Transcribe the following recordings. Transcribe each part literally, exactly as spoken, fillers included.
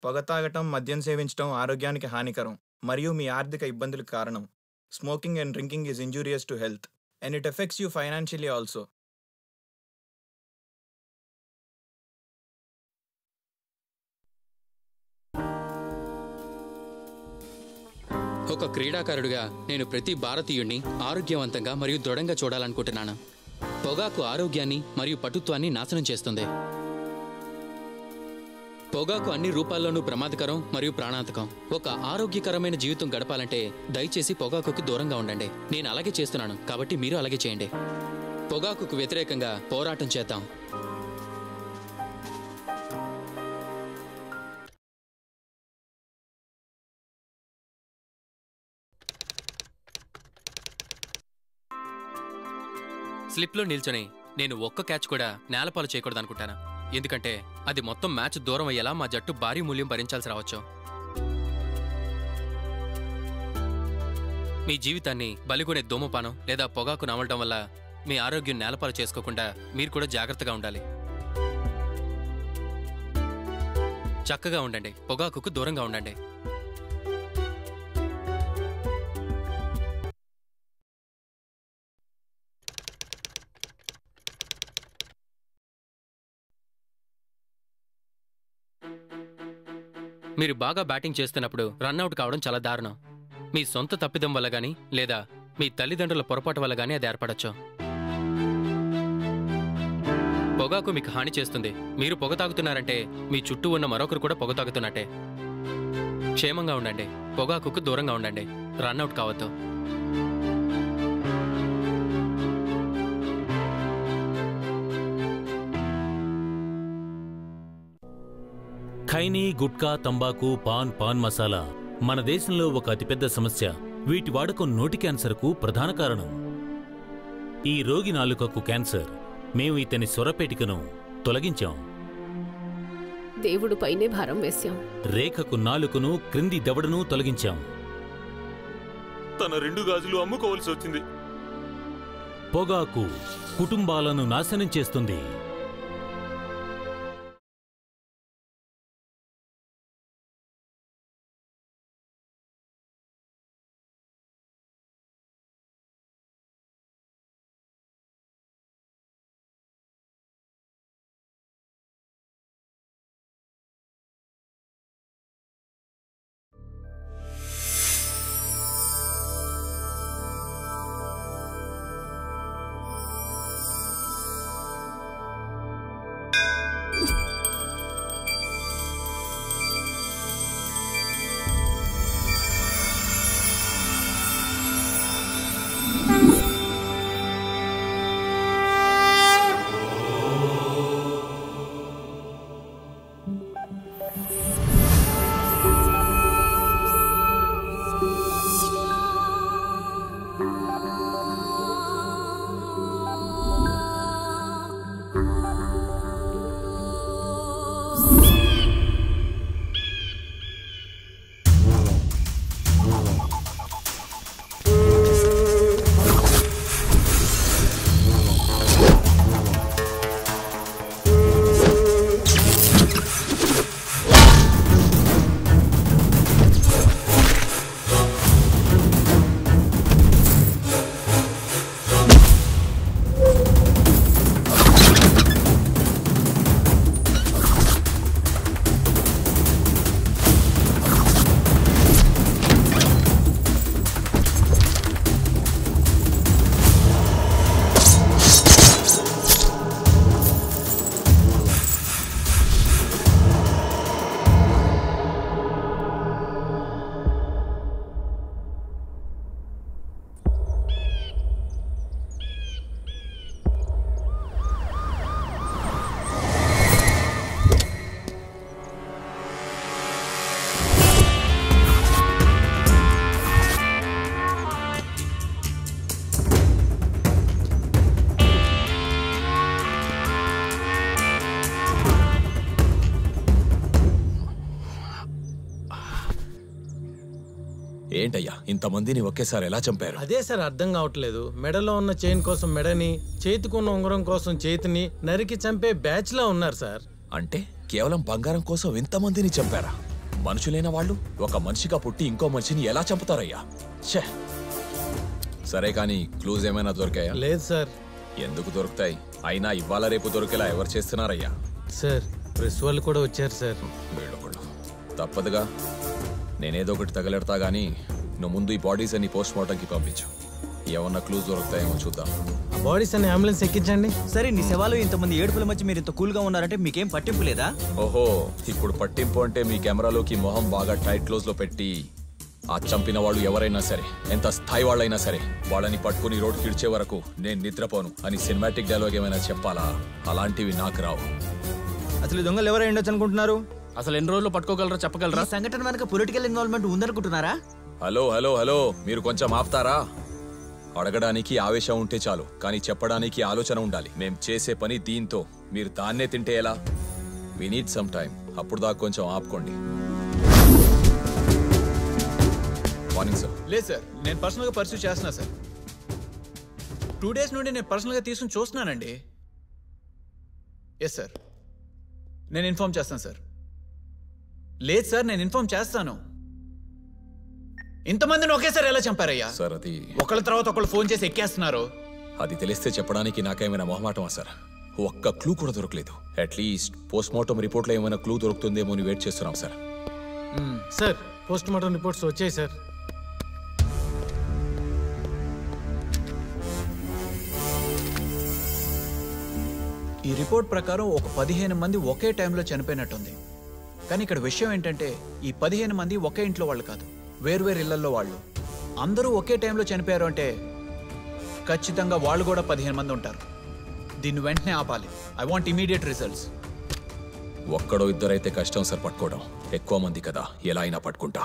పొగ తాగటం, మద్యం సేవించడం ఆరోగ్యానికి హానికరం మరియు మీ ఆర్థిక ఇబ్బందులకు కారణం. Smoking and drinking is injurious to health and it affects you financially also. ఒక క్రీడాకారుడిగా నేను ప్రతి భారతీయుడిని ఆరోగ్యవంతంగా మరియు దృఢంగా చూడాలనుకుంటున్నాను. పొగాకు ఆరోగ్యాన్ని మరియు పటుత్వాన్ని నాశనం చేస్తుంది. పొగాకు అన్ని రూపాల్లోనూ ప్రమాదకరం మరియు ప్రాణాంతకం. ఒక ఆరోగ్యకరమైన జీవితం గడపాలంటే దయచేసి పొగాకుకు దూరంగా ఉండండి. నేను అలాగే చేస్తున్నాను, కాబట్టి మీరు అలాగే చేయండి. పొగాకుకు వ్యతిరేకంగా పోరాటం చేద్దాం. స్లిప్లో నిల్చొని నేను ఒక్క క్యాచ్ కూడా నేలపాలు చేయకూడదు అనుకుంటాను. ఎందుకంటే అది మొత్తం మ్యాచ్ దూరం అయ్యేలా మా జట్టు భారీ మూల్యం భరించాల్సి రావచ్చు. మీ జీవితాన్ని బలిగొనే ధూమపానం లేదా పొగాకు నమలడం వల్ల మీ ఆరోగ్యం నేలపాలు చేసుకోకుండా మీరు కూడా జాగ్రత్తగా ఉండాలి. చక్కగా ఉండండి, పొగాకుకు దూరంగా ఉండండి. మీరు బాగా బ్యాటింగ్ చేస్తున్నప్పుడు రన్అట్ కావడం చాలా దారుణం. మీ సొంత తప్పిదం వల్ల గానీ లేదా మీ తల్లిదండ్రుల పొరపాటు వల్ల గానీ అది ఏర్పడచ్చు. పొగాకు మీకు హాని చేస్తుంది. మీరు పొగ తాగుతున్నారంటే మీ చుట్టూ ఉన్న మరొకరు కూడా పొగ తాగుతున్నట్టే. క్షేమంగా ఉండండి, పొగాకుకు దూరంగా ఉండండి, రన్అట్ కావద్దు. ఖైనీ, గుట్కా, తంబాకు, పాన్, పాన్ మసాలా మన దేశంలో ఒక అతిపెద్ద సమస్య. వీటి వాడకం నోటి క్యాన్సర్కు ప్రధాన కారణం. ఈ రోగి నాలుకకు క్యాన్సర్. మేము ఇతని స్వరపేటికను తొలగించాం. దేవుడు పైనే భారం వేశాం. రేఖకు నాలుకను, క్రింది దవడను తొలగించాం. తన రెండు గాజులు అమ్ముకోవలసి వచ్చింది. పొగాకు కుటుంబాలను నాశనం చేస్తుంది. ఏంటయ్యా ఇంతమందిని ఒకేసారి ఎలా చంపారు? అదే సార్ అర్థం కావట్లేదు. మెడలో ఉన్న చైన్ కోసం మెడని, చేతికున్న ఉంగరం కోసం చేతిని నరికి చంపే బ్యాచ్ లా ఉన్నారు సార్. అంటే కేవలం బంగారం కోసం ఇంతమందిని చంపారా? మనుషులైన వాళ్ళు ఒక మనిషిగా పుట్టి ఇంకో మనిషిని ఎలా చంపుతారయ్యా? ఛే! సరే కానీ క్లూజ్ ఏమైనా దొరికాయా? లేదు సార్. ఎందుకు దొరుకుతాయి? అయినా ఇవాళ రేపు దొరికేలా ఎవరు చేస్తున్నారయ్యా? సార్ ప్రెస్ వాళ్ళు కూడా వచ్చారు సార్. వీళ్ళొకళ్ళు తప్పదుగా. నేనేదో ఒకటి తగలెడతా గానీ నువ్వు ముందు ఈ బాడీస్ అన్ని పోస్ట్ మార్టంకి పంపించు. ఏమన్నా క్లూజ్ దొరుకుతాయేమో చూద్దాం. బాడీస్ అన్ని అంబులెన్స్ ఎక్కించండి. సరే నీ శవాలు ఇంతమంది ఏడుపుల మధ్య మీరు ఇంత కూల్ గా ఉన్నారంటే మీకేం పట్టింపు లేదా? ఓహో, ఇప్పుడు పట్టింపు అంటే మీ కెమెరాలోకి మొహం బాగా టైట్ క్లోజ్ లో పెట్టి ఆ చంపిన వాళ్ళు ఎవరైనా సరే, ఎంత స్థాయి వాళ్ళైనా సరే, వాళ్ళని పట్టుకుని రోడ్డు కిడిచే వరకు నేను నిద్రపోను అని సినిమాటిక్ డైలాగ్ ఏమైనా చెప్పాలా? అలాంటివి నాకు రావు. అసలు దొంగలు ఎవరై ఉండొచ్చు అనుకుంటున్నారు? అసలు ఎన్ని రోజుల్లో పట్టుకోగలరా చెప్పగలరా? ఈ సంఘటన వెనక పొలిటికల్ ఇన్వాల్వ్మెంట్ ఉందనుకుంటున్నారా? హలో హలో హలో మీరు కొంచెం ఆపుతారా? అడగడానికి ఆవేశం ఉంటే చాలు, కానీ చెప్పడానికి ఆలోచన ఉండాలి. మేం చేసే పని దీంతో, మీరు దాన్నే తింటే ఎలా? We need some time. అప్పుడు దాకా కొంచెం ఆపుకోండి. Morning sir. లేదు సార్, నేను పర్సనల్గా పర్సూ చేస్తున్నా సార్. టూ డేస్ నుండి నేను పర్సనల్గా తీసుకుని చూస్తున్నానండి. ఎస్ సార్, నేను ఇన్ఫార్మ్ చేస్తాను సార్. లేదు సార్, నేను ఇన్ఫార్మ్ చేస్తాను. ఇంతమందిని ఒకేసారి ఎలా చంపారయ్యా? సార్ అది ఒకళ్ళ తర్వాత ఒకళ్ళు ఫోన్ చేసి ఎక్కేస్తున్నారు. అది తెలిస్తే చెప్పడానికి నాకేమైనా మొహమాటమా సార్? ఒక్క క్లూ కూడా దొరకలేదు. అట్లీస్ట్ పోస్ట్ మార్టం రిపోర్ట్లో ఏమైనా క్లూ దొరుకుతుందేమో అని వెయిట్ చేస్తున్నాం sir. Sir post mortem reports వచ్చాయి సార్. ఈ రిపోర్ట్ ప్రకారం ఒక పదిహేను మంది ఒకే టైంలో చనిపోయినట్టుంది. కానీ ఇక్కడ విషయం ఏంటంటే ఈ పదిహేను మంది ఒకే ఇంట్లో వాళ్ళు కాదు, వేర్వేరు ఇళ్లలో వాళ్ళు. అందరూ ఒకే టైంలో చనిపోయారు అంటే ఖచ్చితంగా వాళ్ళు కూడా పదిహేను మంది ఉంటారు. దీన్ని వెంటనే ఆపాలి. I want immediate results. ఒక్కడో ఇద్దరైతే కష్టం సార్ పట్టుకోవడం. ఎక్కువ మంది కదా, ఎలా అయినా పట్టుకుంటా.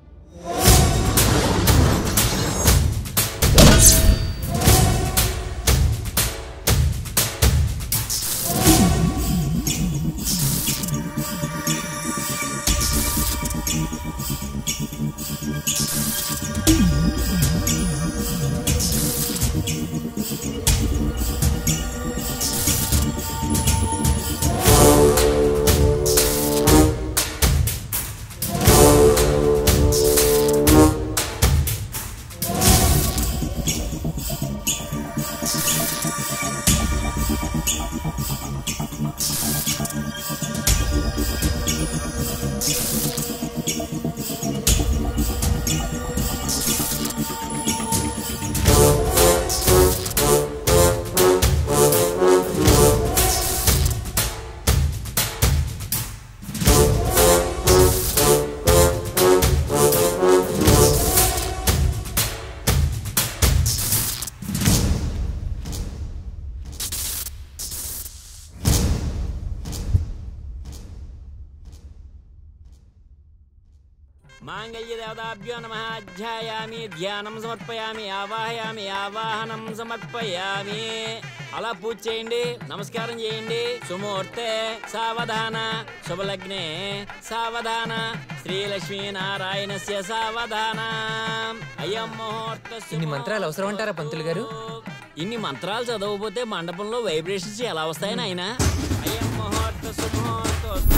మాంగళ్యదేవతాభ్యో నమః. అధ్యాయామి, ధ్యానం సమర్పయామి, ఆవాహయామి, ఆవాహనం సమర్పయామి. అలా పూజ చేయండి, నమస్కారం చేయండి. సుముహూర్తే సావధాన, శుభలగ్నే సావధాన, శ్రీలక్ష్మీనారాయణస్య సావధాన. అయం ముహూర్త. ఇన్ని మంత్రాలు అవసరం అంటారా పంతులు గారు? ఇన్ని మంత్రాలు చదవకపోతే మండపంలో వైబ్రేషన్స్ ఎలా వస్తాయని ఆయన. అయం ముహూర్త సుముహూర్త.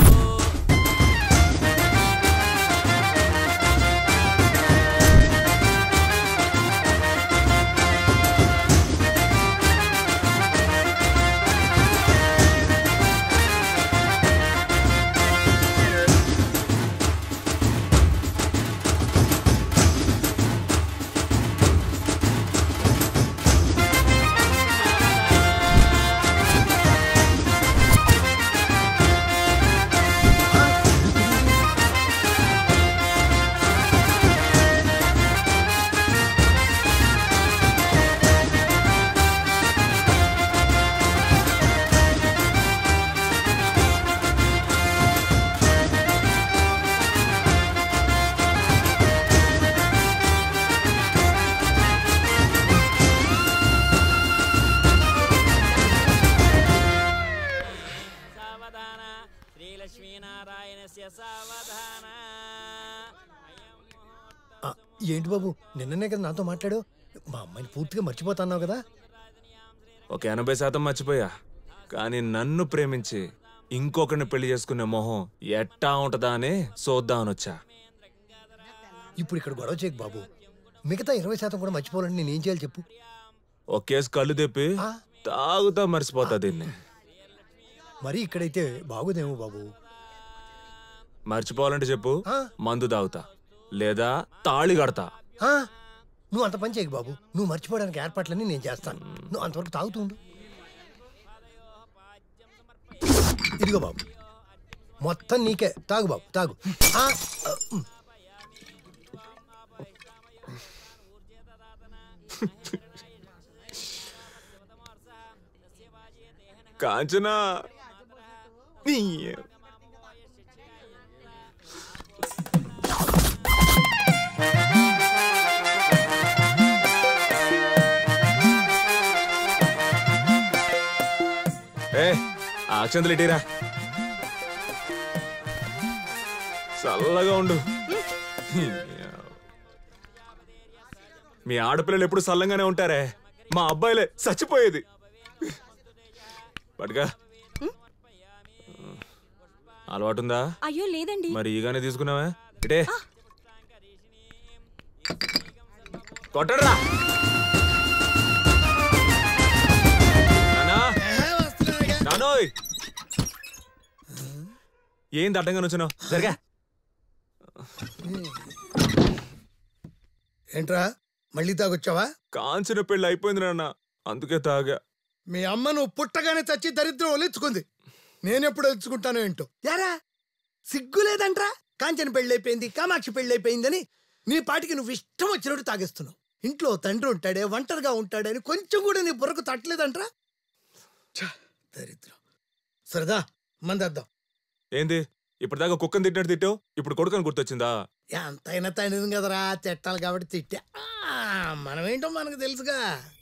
ఏంటి బాబు, నిన్ననే కదా నాతో మాట్లాడు. మా అమ్మాయిని పూర్తిగా మర్చిపోతున్నావు కదా? ఒక ఎనభై శాతం మర్చిపోయా, కానీ నన్ను ప్రేమించి ఇంకొకరిని పెళ్లి చేసుకునే మొహం ఎట్టా ఉంటదా అని చూద్దామని వచ్చా. ఇప్పుడు ఇక్కడ గొడవ చేయకు బాబు. మిగతా ఇరవై శాతం కూడా మర్చిపోవాలని నేను ఏం చేయాలి చెప్పు. ఒకేసి కళ్ళు తెప్పి తాగుతా మర్చిపోతా దీన్ని. మరి ఇక్కడైతే బాగుదేమో బాబు. మర్చిపోవాలంటే చెప్పు, మందు తాగుతా లేదా తాళి కడతా. నువ్వు అంత పని చేయకు బాబు. నువ్వు మర్చిపోవడానికి ఏర్పాట్లన్నీ నేను చేస్తాను. నువ్వు అంతవరకు తాగుతూ ఉండు. ఇదిగో బాబు, మొత్తం నీకే. తాగు బాబు, తాగు. కాంచనా, ఏ అక్షంతలు ఇటీరా, చల్లగా ఉండు. మీ ఆడపిల్లలు ఎప్పుడు చల్లంగానే ఉంటారే, మా అబ్బాయిలే చచ్చిపోయేది. పట్టుగా అలవాటుందా? అయ్యో లేదండి. మరి ఈగానే తీసుకున్నావా? ఇటే కొట్టడరా. నానోయ్, ఏం దట్టంగా నుంచున్నావు? సరిగా ఏంట్రా మళ్ళీ తాగొచ్చావా? కాంచిన పెళ్ళి అయిపోయింది నాన్న, అందుకే తాగా. మీ అమ్మ నువ్వు పుట్టగానే చచ్చి దరిద్రం ఒలిచుకుంది. నేనెప్పుడు ఒలుచుకుంటానో ఏంటో. యారా సిగ్గులేదంట్రా? కాంచన పెళ్ళైపోయింది, కామాక్షి పెళ్ళైపోయిందని నీ పాటికి నువ్వు ఇష్టం వచ్చినట్టు తాగేస్తున్నావు. ఇంట్లో తండ్రి ఉంటాడే, ఒంటరిగా ఉంటాడని కొంచెం కూడా నీ బుర్రకు తట్టలేదంట్రా? దరిద్రం. సరదా మందేద్దాం. ఏంది ఇప్పటిదాకా కుక్కని తిట్టినట్టు తిట్టావు, ఇప్పుడు కొడుకని గుర్తొచ్చిందా? ఎంతైనా తండ్రిని కదరా, తిట్టాలి కాబట్టి తిట్టా. మనమేంటో మనకు తెలుసుగా.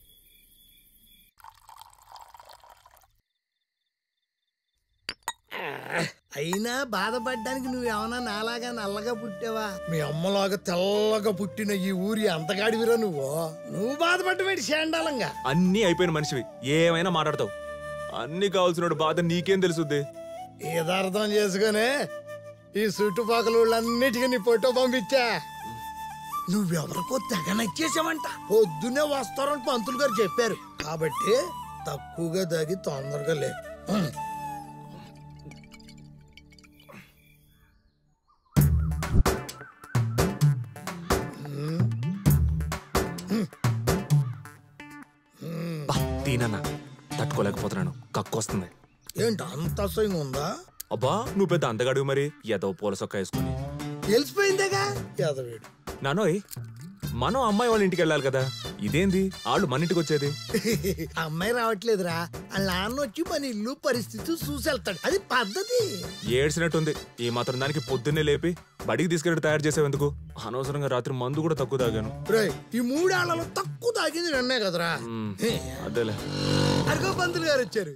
అయినా బాధపడ్డానికి నువ్వేమన్నా నాలాగా నల్లగా పుట్టావా? మీ అమ్మలాగా తెల్లగా పుట్టిన ఈ ఊరి అంతగాడివిరా నువ్వు. నువ్వు బాధపడ్డవేటి శాండాలంగా. అన్నీ అయిపోయిన మనిషివి, ఏమైనా మాట్లాడతావు. అన్ని కావాల్సిన బాధ నీకేం తెలుసుద్ది? ఏదార్థం చేసుకునే ఈ చుట్టుపక్కల ఊళ్ళన్నిటికీ నీ ఫోటో పంపించా. నువ్వెవరికో తెగ నచ్చేసావంట. పొద్దునే వస్తారని పంతులు గారు చెప్పారు. కాబట్టి తక్కువగా దాగి తొందరగా లే. దీనన్నా తట్టుకోలేకపోతున్నాను, కక్కొస్తుంది. ఏంటి అంత అసహ్యంగా ఉందా? అబ్బా నువ్వు పెద్ద అందగాడు మరి, ఏదో పూల సొక్క వేసుకుని. తెలిసిపోయిందేగా యాదవేడు. నానోయ్, మనం అమ్మాయి వాళ్ళ ఇంటికి వెళ్ళాలి కదా, ఇదేంది వాళ్ళు మన ఇంటికి వచ్చేది? అమ్మాయి రావట్లేదురా, వాళ్ళ నాన్న వచ్చి మన ఇల్లు పరిస్థితి చూసెళ్తాడు. అది పద్ధతి. ఏడ్చినట్టుంది. ఈ మాత్రం దానికి పొద్దున్నే లేపి బడికి తీసుకెళ్ళి తయారు చేసేందుకు. అనవసరంగా రాత్రి మందు కూడా తక్కువ తాగాను. ఈ మూడేళ్లలో తక్కువ తాగింది నన్నే కదరా. అదేలే. అర్గో పంతులు గారు వచ్చారు.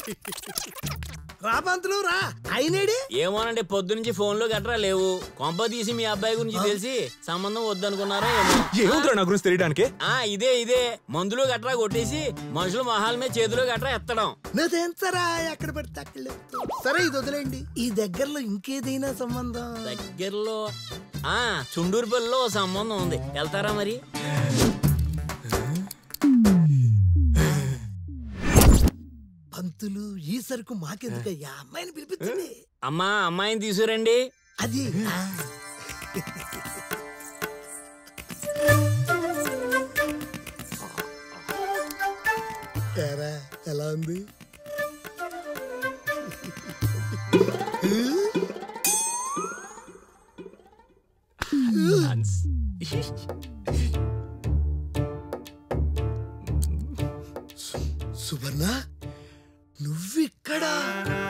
రా పంతులు రా. అయినేడి ఏమోనండి, పొద్దు నుంచి ఫోన్ లో గట్రా లేవు. కొంప తీసి మీ అబ్బాయి గురించి తెలిసి సంబంధం వద్దనుకున్నారా ఏమో. ఏముందిరా నా గురించి తెలియడానికి? ఆ ఇదే ఇదే మందులు గట్రా కొట్టేసి మనుషుల మొహాల మీద చేతులు గట్రా ఎత్తడం. నాదేంతరా ఎక్కడ పడితే అక్కడ. సరే ఇది వదిలేండి. ఈ దగ్గరలో ఇంకేదైనా సంబంధం? దగ్గరలో ఆ చుండూరుపల్లిలో సంబంధం ఉంది, వెళ్తారా మరి? పంతులు ఈ సరుకు మాకెందుకయ్యా, అమ్మాయిని పిలిపించండి. అమ్మా అమ్మాయిని తీసుకురండి. అది ఎలా ఉంది? సువర్ణ నువ్విక్కడా?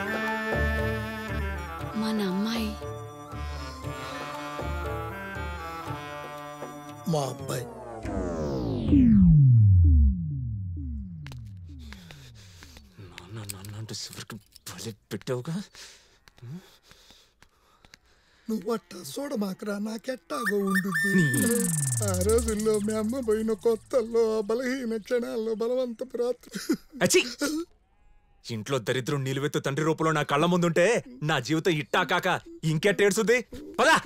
మన అమ్మాయి మా అబ్బాయి. నాన్న నాన్న అంటే చివరికి బలి పెట్టావుగా. నువ్వు అట్ట చూడమాకరా, నాకెట్టాగో ఉంటుంది. ఆ రోజుల్లో మీ అమ్మ పోయిన కొత్తల్లో బలహీన క్షణాల్లో బలవంతపు రాత్రి. ఇంట్లో దరిద్రం నిలువెత్తు తండ్రి రూపంలో నా కళ్ళ ముందుంటే నా జీవితం ఇట్టా కాక ఇంకెట్టేడుస్తుంది పదా.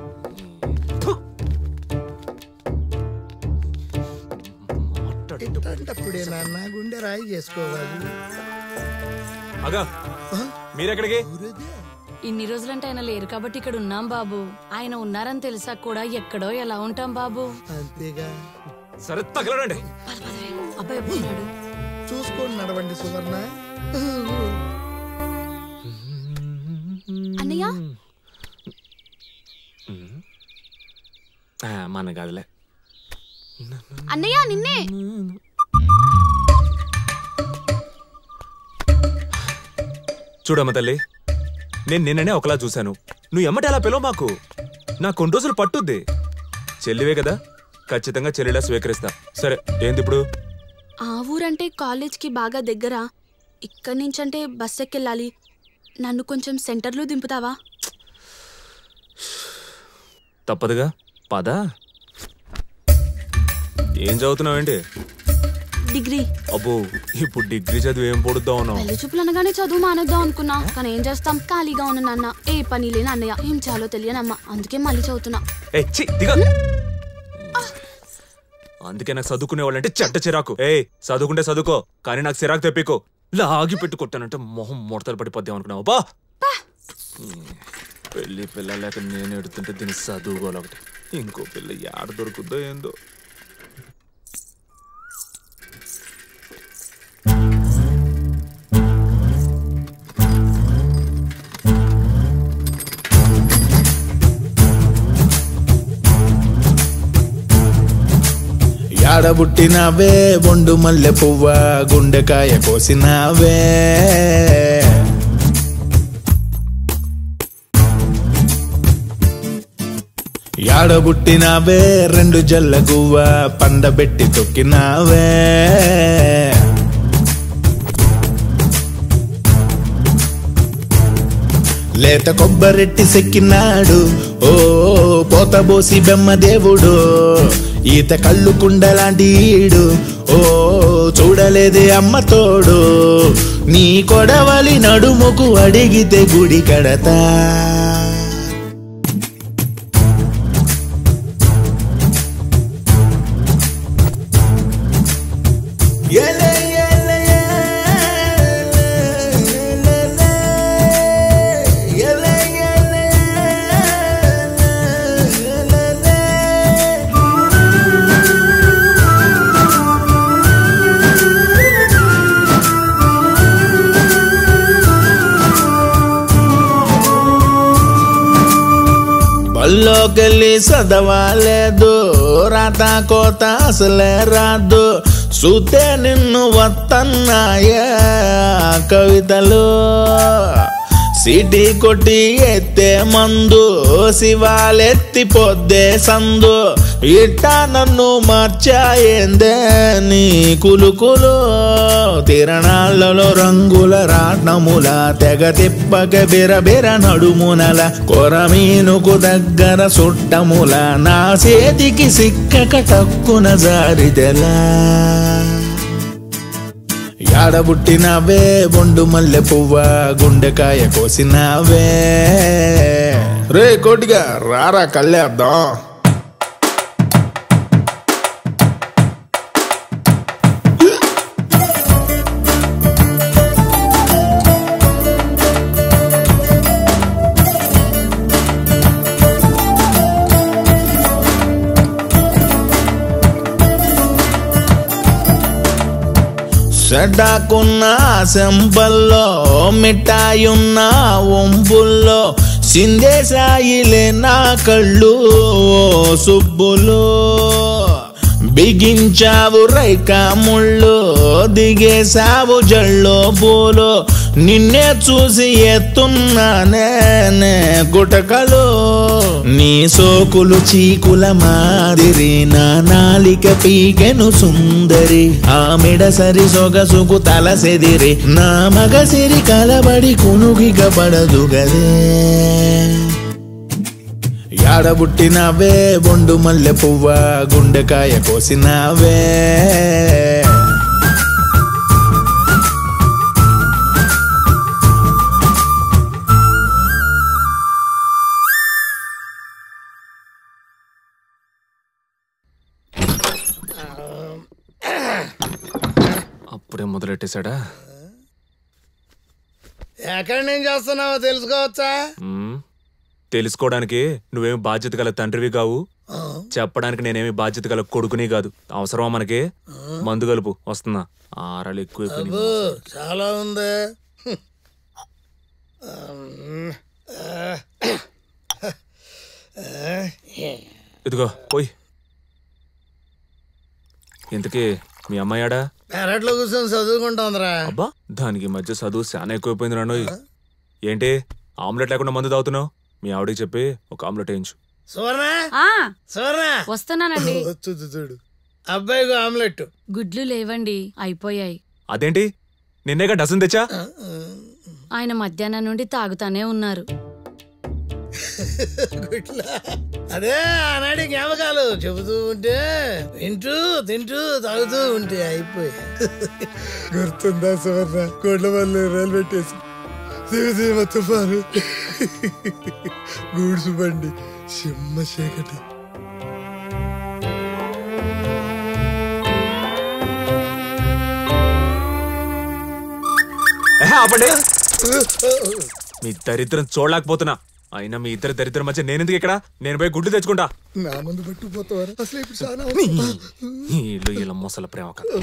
ఇట్లాంటప్పుడే నాన్న గుండె రాయి చేసుకోవాలి. అగా మీరెక్కడికి? ఇన్ని రోజులంటే ఆయన లేరు కాబట్టి ఇక్కడ ఉన్నాం బాబు. ఆయన ఉన్నారని తెలిసా కూడా ఎక్కడో ఎలా ఉంటాం బాబు. అంతేగా. సరే తగలడండి. అబ్బాయి ఎప్పుడున్నాడు? చూసుకోండి నడవండి సువర్ణ. అన్నయ్య మన కాదులే. అన్నయ్య నిన్నే. చూడమ్మ తల్లి, నేను నిన్ననే ఒకలా చూశాను. నువ్వు ఎమ్మటి అలా పిలవ మాకు. నా కొన్ని రోజులు పట్టుద్ది. చెల్లివే కదా, ఖచ్చితంగా చెల్లిలా స్వీకరిస్తా. సరే ఏంది ఇప్పుడు? ఆ ఊరంటే కాలేజ్కి బాగా దగ్గర. ఇక్కడి నుంచంటే బస్ ఎక్కెళ్ళాలి. నన్ను కొంచెం సెంటర్లో దింపుతావా? తప్పదుగా, పదా. ఏం చదువుతున్నావేంటి? డిగ్రీ. అబ్బో, ఇప్పుడు డిగ్రీ చదివి ఏం పొడుద్దాం అన్నావు? పెళ్లి చూపులు అనగానే చదువు మానేద్దాం అనుకున్నా. కానీ ఏం చేస్తాం, ఖాళీగా ఉన్న నాన్న, ఏ పని లేని అన్నయ్య, ఏం చేయాలో తెలియనమ్మ. అందుకే మళ్ళీ చదువుతున్నా. అందుకే నాకు చదువుకునే వాళ్ళంటే చెడ్డ చిరాకు. ఏ చదువుకుంటే చదువుకో, కానీ నాకు చిరాకు తెప్పికో. లాగి పెట్టి కొట్టానంటే మొహం ముడతలు పడిపోద్దాం అనుకున్నావు. బా పెళ్లి పిల్ల లేక నేను ఎడుతుంటే దీన్ని చదువుకోవాలి ఒకటి. ఇంకో పిల్ల యాడ దొరుకుద్దో ఏందో. యాడబుట్టినావే బొండు మల్లె పువ్వ, గుండెకాయ కోసినావే. యాడబుట్టినావే రెండు జల్ల గువ్వ, పండబెట్టి తొక్కినావే. లేత కొబ్బరెట్టి సెక్కినాడు ఓ పోతబోసి బెమ్మ దేవుడు. ఈత కళ్ళు కుండలాంటి ఈడు ఓ చూడలేదే అమ్మ తోడు. నీ కొడవలి నడుముకు అడిగితే గుడి కడతా. బల్లోకెళ్ళి చదవాలేదు, రాత కోత అసలే రాదు. చూతే నిన్ను వత్తన్నాయే కవితలు. సిటీ కొట్టి ఎత్తే మందు, శివాలెత్తి పొద్దే సందు. ఇట్టా నన్ను మార్చాయిందే నీ కులుకులు. తిరణాలలో రంగుల రాట్నముల, తెగ తిప్పక బిరబిర నడుమునల. కొరమీనుకు దగ్గర సుట్టముల, నా చేతికి సిక్కక టక్కున జారిదెలా. యాడబుట్టినావే బొండు మల్లె పువ్వ, గుండెకాయ కోసినావే. రే కోటిగా రారా కళ్ళేద్దాం. సెడ్డాకున్న సెంబల్లో, మిఠాయున్న ఒంబుల్లో. సిందేశాయిలే నా కళ్ళు సుబ్బులు. బిగించావు రైక ముళ్ళు, దిగేశావు జల్లో పూలు. నిన్నే చూసి ఎత్తున్నానే నే గుటకలు. నీ సోకులు చీకుల మాదిరి, నా నాలిక పీకెను సుందరి. ఆమెడ సరి సొగసుకు తలసెదిరి, నా మగసిరి కలబడి కునుగిక పడదు గదే. యాడబుట్టినావే బొండు మల్లె పువ్వ, గుండెకాయ కోసినావే. అప్పుడే మొదలెట్టేశాడా? ఎక్కడ నేను చేస్తున్నావో తెలుసుకోవచ్చా? తెలుసుకోవడానికి నువ్వేమి బాధ్యత గల తండ్రివి కావు, చెప్పడానికి నేనేమి బాధ్యత గల కొడుకుని కాదు. అవసరమా మనకి? మందు కలుపు, వస్తున్నా. ఆరాలు ఎక్కువ చాలా ఉంది. ఇదిగో పోయి. ఇంతకీ మీ అమ్మాయాడా? పెరట్లో కూర్చొని చదువుకుంటాందిరా. అబ్బా, దానికి మధ్య చదువు చాలా ఎక్కువైపోయింది రాను. ఏంటి ఆమ్లెట్ లేకుండా మందు తాగుతున్నావు? మీ ఆవిడకి చెప్పి ఒక ఆమ్లెట్ వేయించు. సువర్ణ, సువర్ణ వస్తున్నానండి. చూడు అబ్బాయికి ఆమ్లెట్. గుడ్లు లేవండి, అయిపోయాయి. అదేంటి నిన్నేగా డజన్ తెచ్చా? ఆయన మధ్యాహ్నం నుండి తాగుతానే ఉన్నారు. అదే ఆనాటి జ్ఞాపకాలు చెబుతూ ఉంటే వింటూ తింటూ తాగుతూ ఉంటే అయిపోయి. గుర్తుందా సువర్ణ? కొండవల్లి రైలు పెట్టేసి దేవదేవ తుఫాను, గూడ్సు బండి, సింహ చీకటి. ఆపండి, మీ దరిద్రం చూడలేకపోతున్నా. అయినా మీ ఇద్దరు దరిద్రం మధ్య నేనెందుకు ఇక్కడ? నేను పోయి గుడ్లు తెచ్చుకుంటా. నా ముందు పట్టుకుపోతావారా? అసలు ఇప్పుడు చాలా ఇల్లు ఇలా మొసల ప్రేమ కదా.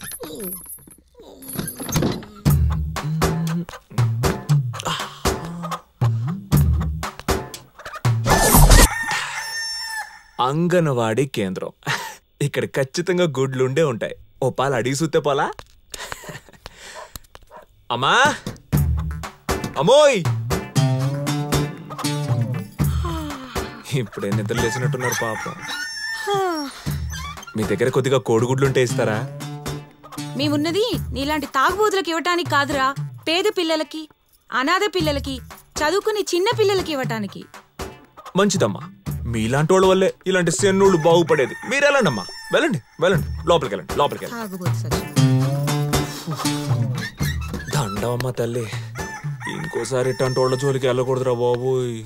అంగన్వాడీ కేంద్రం. ఇక్కడ ఖచ్చితంగా గుడ్లుండే ఉంటాయి. ఓ పాలు అడిగి చూస్తే పోలా? అమ్మా, అమ్మోయ్, ఇప్పుడే నిద్ర లేచినట్టున్నారు పాపం. మీ దగ్గర కొద్దిగా కోడిగుడ్లుంటే ఇస్తారా? మేమున్నది నీలాంటి తాగుబోతులకు ఇవ్వటానికి కాదురా, పేద పిల్లలకి, అనాథ పిల్లలకి, చదువుకునే చిన్న పిల్లలకి ఇవ్వటానికి. మంచిదమ్మా, మీలాంటి వాళ్ళ వల్లే ఇలాంటి సెన్నుళ్ళు బాగుపడేది. మీరు వెళ్ళండి అమ్మా, వెళ్ళండి వెళ్ళండి, లోపలికి వెళ్ళండి, లోపలికి వెళ్ళండి. దండవమ్మా తల్లి, ఇంకోసారి ఇట్లాంటి వాళ్ళ జోలికి వెళ్ళకూడదురా బాబోయ్.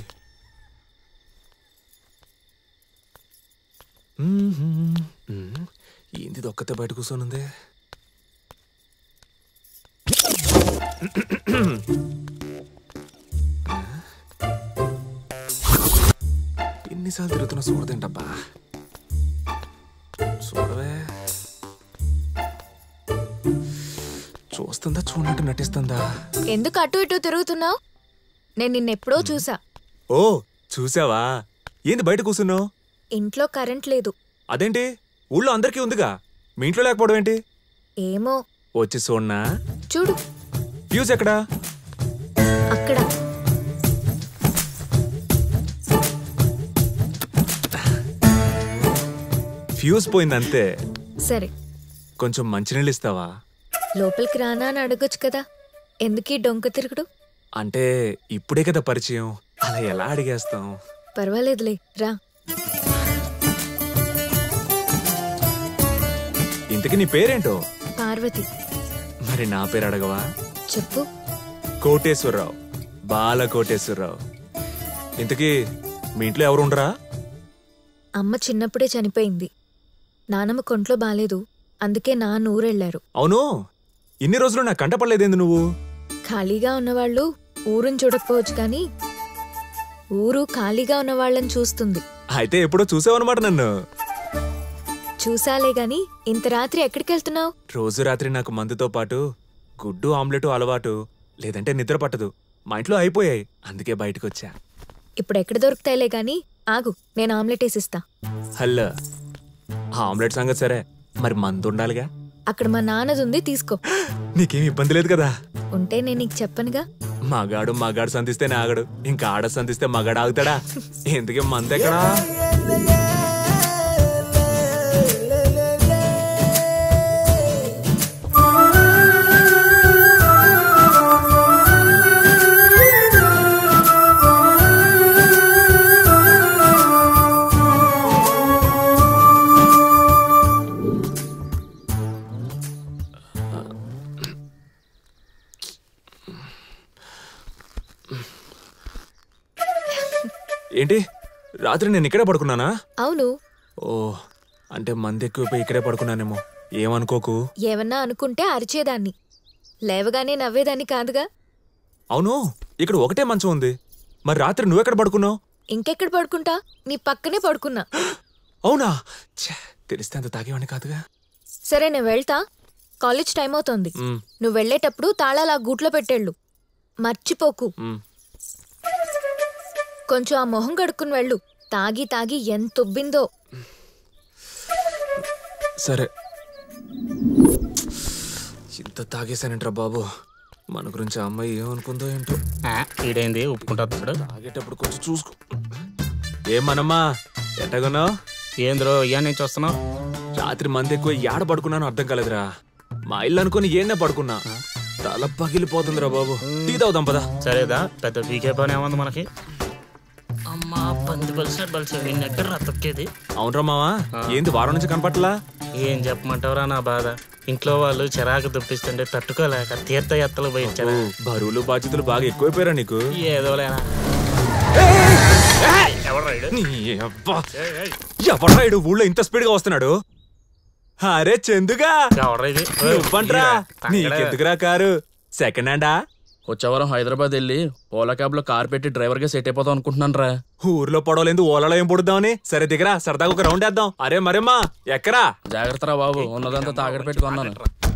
ఏంది ఒక్కతే బయట కూర్చొనుంది? ఎన్నిసార్లు తిరుగుతున్నా చూడదేంటబ్బా? చూడవే, చూస్తుందా చూడనట్టు నటిస్తుందా? ఎందుకు అటు ఇటు తిరుగుతున్నావు? నేను నిన్నెప్పుడో చూసా. ఓ చూసావా? ఏంది బయట కూర్చున్నావు? ఇంట్లో కరెంట్ లేదు. అదేంటి, ఊళ్ళో అందరికీ ఉందిగా, మీ ఇంట్లో లేకపోవడం ఏంటి? ఏమో. వచ్చి చూడనా? చూడు. ఫ్యూజ్ ఎక్కడా? అక్కడ. ఫ్యూజ్ పోయిందంతే. సరే, కొంచెం మంచినీళ్ళు ఇస్తావా? లోపలికి రానా అని అడగొచ్చు కదా, ఎందుకీ డొంక తిరుగుడు? అంటే ఇప్పుడే కదా పరిచయం, అలా ఎలా అడిగేస్తాం? పర్వాలేదులే, రా. ఇంతకీ నీ పేరేంటో? పార్వతి. మరి నా పేరు అడగవా? చెప్పు. కోటేశ్వరరావు, బాల కోటేశ్వరరావు. ఇంతకీ మీ ఇంట్లో ఎవరు ఉండరా? అమ్మ చిన్నప్పుడే చనిపోయింది. నానమ్మ కొంట్లో బాలేదు, అందుకే నాన్న ఊరెళ్ళారు. అవును, ఇన్ని రోజులు నా కంట పడలేదేంది నువ్వు? ఖాళీగా ఉన్నవాళ్ళు ఊరుని చూడకపోవచ్చు కానీ ఊరు ఖాళీగా ఉన్న వాళ్ళని చూస్తుంది. అయితే ఎప్పుడో చూసావన్నమాట నన్ను. చూసాలే గాని ఇంత రాత్రి ఎక్కడికి వెళ్తున్నావు? రోజు రాత్రి నాకు మందుతో పాటు గుడ్డు ఆమ్లెట్ అలవాటు, లేదంటే నిద్ర పట్టదు. మా ఇంట్లో అయిపోయాయి, అందుకే బయటకు వచ్చా. ఇప్పుడు ఎక్కడ దొరుకుతాయిలే గాని ఆగు, నేను ఆమ్లెట్ వేసిస్తా. హలో, ఆమ్లెట్ సంగతి సరే, మరి మందు ఉండాలిగా. అక్కడ మా నాన్నది ఉంది, తీసుకో. నీకేం ఇబ్బంది లేదు కదా? ఉంటే నేను నీకు చెప్పనుగా. మగాడు మగాడు సంధిస్తేనే ఆగడు, ఇంకా ఆడ సంధిస్తే మగాడు ఆగుతాడా? ఎందుకే మందు ఎక్కడా? ఏంటి, రాత్రి నేను ఇక్కడే పడుకున్నానా? అవును. ఓ, అంటే మంది ఎక్కువైపోయి ఇక్కడే పడుకున్నానేమో. ఏమనుకోకు. ఏమన్నా అనుకుంటే అరిచేదాన్ని, లేవగానే నవ్వేదాన్ని కాదుగా. అవును, ఇక్కడ ఒకటే మంచం ఉంది. మరి రాత్రి నువ్వెక్కడ పడుకున్నావు? ఇంకెక్కడ పడుకుంటా, నీ పక్కనే పడుకున్నా. అవునా? తెలిస్తే అంత తాగేవాడిని కాదుగా. సరే నేను వెళ్తా, కాలేజ్ టైం అవుతోంది. నువ్వు వెళ్ళేటప్పుడు తాళాలు ఆ గూట్లో పెట్టేళ్ళు, మర్చిపోకు. కొంచెం ఆ మొహం కడుక్కుని వెళ్ళు, తాగి తాగి ఎంత ఉబ్బిందో. సరే. ఇంత తాగేశానంట్రా బాబు. మన గురించి ఆ అమ్మాయి ఏమనుకుందో ఏంటో. ఈడైంది ఒప్పుకుంటాడు. తాగేటప్పుడు కొంచెం చూసుకో. ఏమనమ్మా, ఎట్టగొన్నావు? ఏంద్రో ఇయా నుంచి వస్తున్నావు? రాత్రి మంది ఎక్కువ ఏడ పడుకున్నాను అర్థం కాలేదురా. మా ఇల్లు అనుకుని ఏనే పడుకున్నా. తల పగిలిపోతుందిరా బాబు. టీ తాగుదాం పదా. సరేదా, పెద్ద పీకే పని ఏముంది మనకి. అమ్మా పంది బలిసాడు బలిసాడు నిన్నెక్కడ రతొక్కేది. అవునరా మావా, ఏంది వారం నుంచి కనపట్లా? ఏం చెప్పమంటావురా నా బాధ. ఇంట్లో వాళ్ళు చిరాకు దుప్పిస్తుంటే తట్టుకోలేక తీర్థయాత్రలు పోయించారు. బరువులు బాధ్యతలు బాగా ఎక్కువైపోయారా నీకు? ఏదో లేనా. ఎవరాయుడు ఊళ్ళో ఇంత స్పీడ్ గా వస్తున్నాడు? అరే చందుగా, నువ్వంట్రా. నీకెందుకురా కారు? సెకండ్ హ్యాండా? వచ్చే వారం హైదరాబాద్ వెళ్ళి ఓలా క్యాబ్ లో కార్ పెట్టి డ్రైవర్ గా సెట్ అయిపోతాం అనుకుంటున్నాను రా. ఊర్లో పొడవలేదు, ఓలాలో ఏం పొడుద్దామని. సరే దిగరా, సరదాగా ఒక రౌండ్ వేద్దాం. అరే మరేమ్మా ఎక్కరా? జాగ్రత్త రా బాబు, ఉన్నదంతా తాగడ పెట్టుకున్నాను.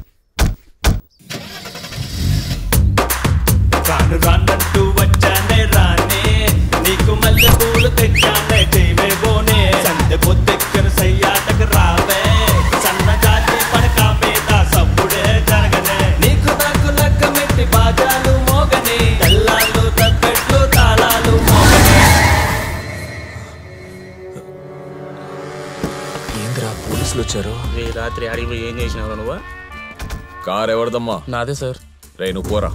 రాను రానంటూ వచ్చానే రానే, నీకు మల్లె పూలు తెచ్చానే చేయబోనే. సందె పొద్దెక్కను సయ్యాటకు రావే, సన్న జాతి పడక మీద సప్పుడే జరగనే. నీకు నాకు లక్క మెట్టి బాజాలు మోగనే, తెల్లాలు తప్పెట్లు తాళాలు మోగనే. ఏంద్రా పోలీసులు వచ్చారు? ఈ రాత్రి అడిగి ఏం చేసినావు నువ్వు? కార్ ఎవరిదమ్మా? నాదే సార్. రే నువ్వు పోరా.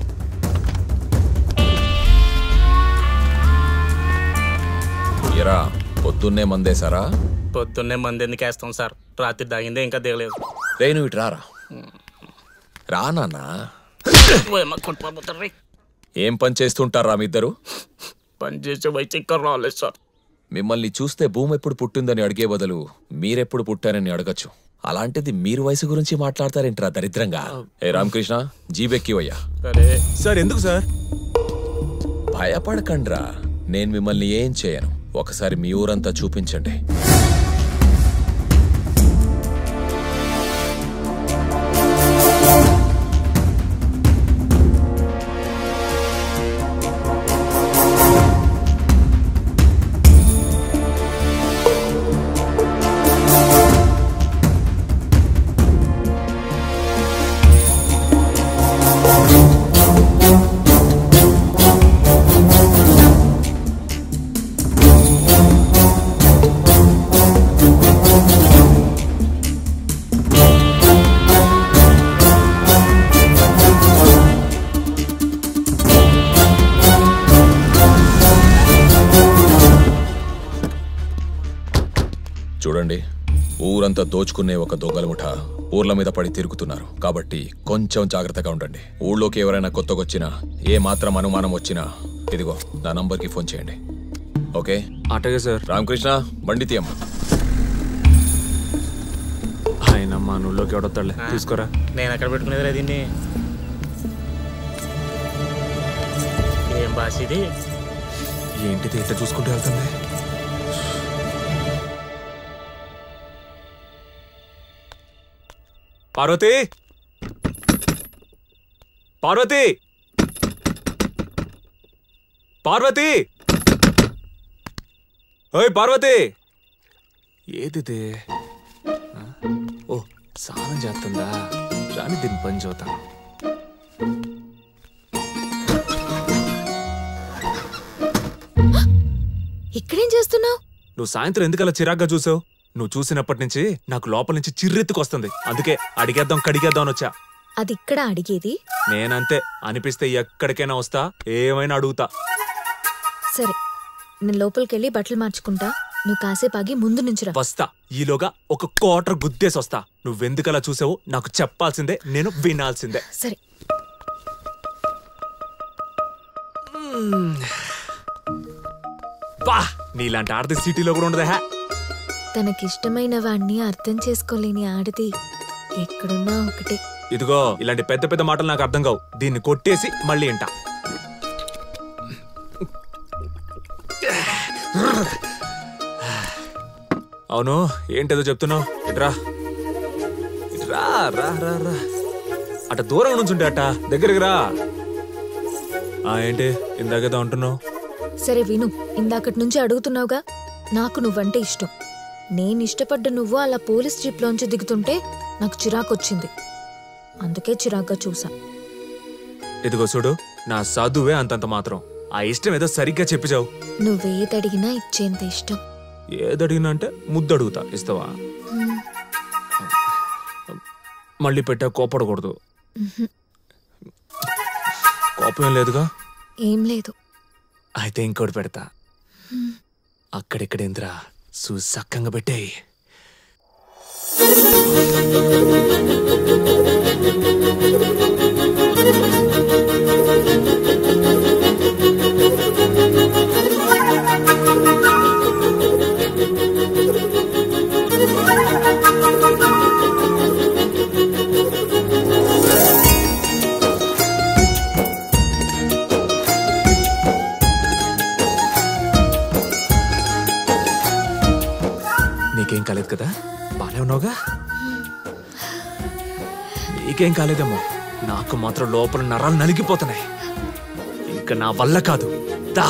ఎరా పొద్దున్నే మందేశారా? పొద్దున్నే మంది ఎందుకు వేస్తాం సార్, రాత్రి తాగిందే ఇంకా దిగలేదు. రే నువ్వు ఇటు రారా. రానా? ఏం పని చేస్తుంటారా మీ ఇద్దరు? పని చేసే వయసు ఇంకా రాలేదు సార్. మిమ్మల్ని చూస్తే భూమి ఎప్పుడు పుట్టిందని అడిగే బదులు మీరెప్పుడు పుట్టారని అడగచ్చు. అలాంటిది మీరు వయసు గురించి మాట్లాడతారేంట్రా దరిద్రంగా. ఏ రామకృష్ణ, జీబెక్కివయ్యా. సార్ ఎందుకు సార్? భయపడకండ్రా, నేను మిమ్మల్ని ఏం చేయను. ఒకసారి మీ ఊరంతా చూపించండి. చూడండి, ఊరంతా దోచుకునే ఒక దొంగల ముఠ ఊర్ల మీద పడి తిరుగుతున్నారు. కాబట్టి కొంచెం జాగ్రత్తగా ఉండండి. ఊళ్ళోకి ఎవరైనా కొత్తగొచ్చినా, ఏ మాత్రం అనుమానం వచ్చినా ఇదిగో నా నంబర్కి ఫోన్ చేయండి. ఓకే? అటగే సార్. రామకృష్ణ, బండి తీయమ్మ. ఆయనమ్మా నువ్వులోకి ఎవడొస్తాడులే, తీసుకోరా. నేను ఎక్కడ పెట్టుకునేది దీన్ని? ఏం భాష ఇది? ఏంటిది ఎట్ట చూసుకుంటూ వెళ్తుంది? పార్వతి, పార్వతి, పార్వతి, ఓయ్ పార్వతి. ఏదిది? ఓ స్నానం చేస్తుందా? రాని దీన్ని పని చూద్దాం. ఇక్కడేం చేస్తున్నావు? నువ్వు సాయంత్రం ఎందుకలా చిరాగ్గా చూసావు? నువ్వు చూసినప్పటి నుంచి నాకు లోపల నుంచి చిర్రెత్తుకొస్తుంది. అందుకే అడిగేద్దాం కడిగేద్దాం అని వచ్చా. అది ఇక్కడ అడిగేది? నేనంతే, అనిపిస్తే ఎక్కడికైనా వస్తా, ఏమైనా అడుగుతా. సరే, నేను లోపలికెళ్ళి బట్టలు మార్చుకుంటా, నువ్వు కాసేపు ఆగి ముందు నుంచి రా. వస్తా. ఈలోగా ఒక క్వార్టర్ గుద్దేసి వస్తా. నువ్వెందుకలా చూసావు నాకు చెప్పాల్సిందే, నేను వినాల్సిందే. సరే. బా, నీలాంటి ఆడది సిటీలో కూడా ఉండదా? తనకిష్టమైన వాణ్ణి అర్థం చేసుకోలేని ఆడది ఎక్కడున్నా ఒకటే. ఇదిగో ఇలాంటి పెద్ద పెద్ద మాటలు నాకు అర్థం కావు. దీన్ని కొట్టేసి మళ్ళీ ఇంట. అవును, ఏంటేదో చెప్తున్నావు? ఇట్రా ఇట్రా రా రా రా. అట దూరం నుంచి ఉంటే అట్ట దగ్గరికి రా. ఆ ఏంటి ఇందాకేదో అంటున్నావు? సరే విను, ఇందాకటి నుంచి అడుగుతున్నావుగా. నాకు నువ్వంటే ఇష్టం. నేను ఇష్టపడ్డ నువ్వు అలా పోలీస్ జీప్లోంచి దిగుతుంటే నాకు చిరాకొచ్చింది. అందుకే చిరాగ్గా చూసా. ఇదిగో చూడు, నా చదువే అంతంత మాత్రం. ఆ ఇష్టం ఏదో సరిగ్గా చెప్పిచావు. నువ్వేదడిగినా ఇచ్చేంత ఇష్టం. ఏదడిగినా అంటే ముద్దు అడుగుతా, ఇస్తావా? మళ్ళీ పెట్టా కోపడకూడదు. కోపం ఏం లేదుగా? ఏం లేదు. అయితే ఇంకోటి పెడతా. అక్కడిక్కడేంద్రా, సుసక్కంగా పెట్టేయి. నీకేం కాలేదు కదా? బానే ఉన్నావుగా? నీకేం కాలేదేమో. నాకు మాత్రం లోపల నరాలు నలిగిపోతున్నాయి. ఇంకా నా వల్ల కాదు. దా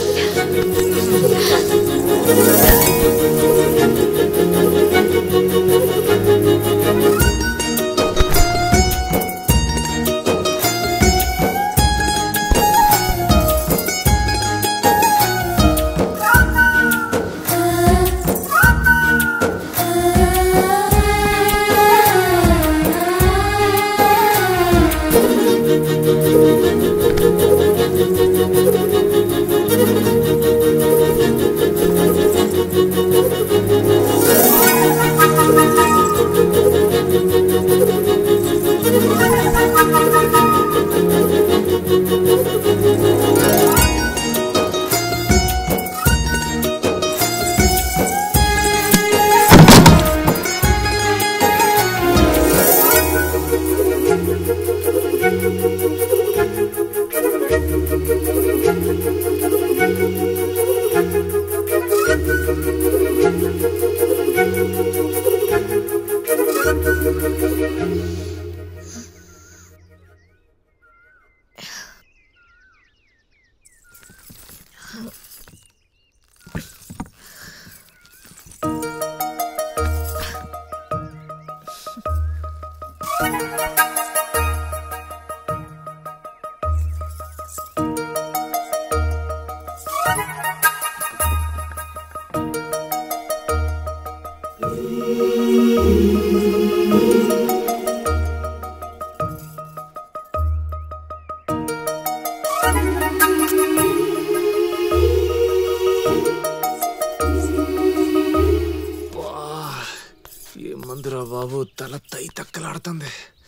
ఏమందిరా బాబు, తల తై తక్కలాడుతుంది.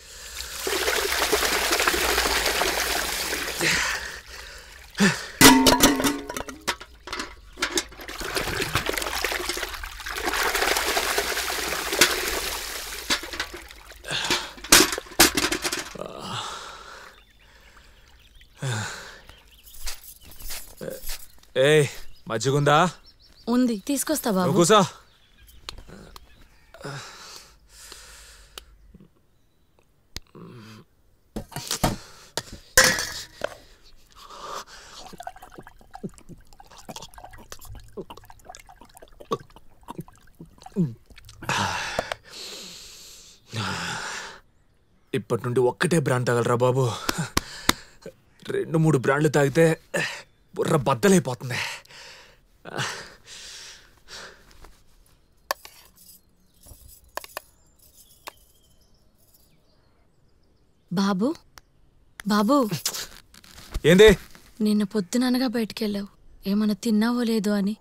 ఏ మజ్జిగుందా? ఉంది, తీసుకొస్తా బాబు. కూసా. ఇప్పటి నుండి ఒక్కటే బ్రాండ్ తాగలరా బాబు. రెండు మూడు బ్రాండ్లు తాగితే బుర్ర బద్దలైపోతుంది. బాబు బాబు ఏంది? నిన్న పొద్దుననగా బయటికెళ్ళావు, ఏమన్నా తిన్నావో లేదో అని.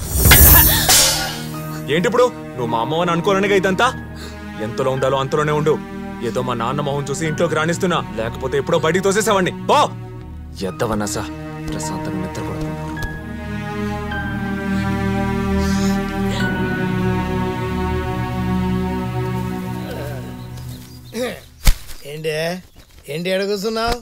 ఏంటి ఇప్పుడు నువ్వు మా అమ్మ అని అనుకోనగా ఇదంతా? ఎంతలో ఉండాలో అంతలోనే ఉండు. ఏదో మా నాన్న మొహం చూసి ఇంట్లోకి రాణిస్తున్నా, లేకపోతే ఎప్పుడో బయటికి తోసేసావాడిని. బా ఎద్దవన్నా సా ప్రశాంతంగా నిద్ర కూడా. ఏంటి ఏంటి అడుగుతున్నావు?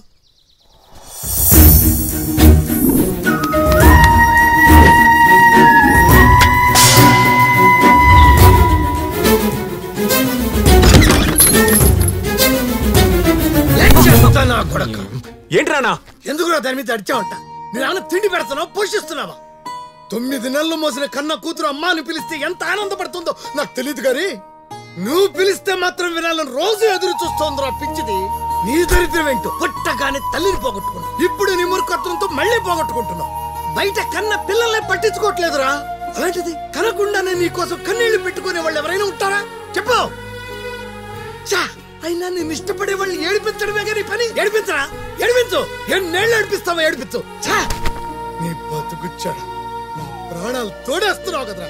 ఏంట్రానా ఎందుకు దాని మీద అడిచావంట? నువ్వేమన్నా తిండి పెడుతున్నావు, పోషిస్తున్నావా? తొమ్మిది నెలలు మోసిన కన్న కూతురు అమ్మ అని పిలిస్తే ఎంత ఆనందపడుతుందో నాకు తెలియదు గాని నువ్వు పిలిస్తే మాత్రం వినాలని రోజు ఎదురు చూస్తోందిరా పిచ్చిది. నీ దరిద్రం ఏంటో పుట్టగానే తల్లిని పోగొట్టుకున్నావు, ఇప్పుడు నీ మురుకత్వంతో మళ్ళీ పోగొట్టుకుంటున్నావు. బయట కన్న పిల్లల్ని పట్టించుకోవట్లేదురా. అలాంటిది కనకుండానే నీ కోసం కన్నీళ్లు పెట్టుకునే వాళ్ళు ఎవరైనా ఉంటారా చెప్పు? చా అయినా నేను ఇష్టపడే వాళ్ళని ఏడిపించడమే కానీ పని. ఏడిపించరా, ఏడిపించు. ఎన్నేళ్ళు ఏడిపిస్తావా? ఏడిపించు. చా నీ బతుకుచ్చాడు, నా ప్రాణాలు తోడేస్తున్నావు కదరా.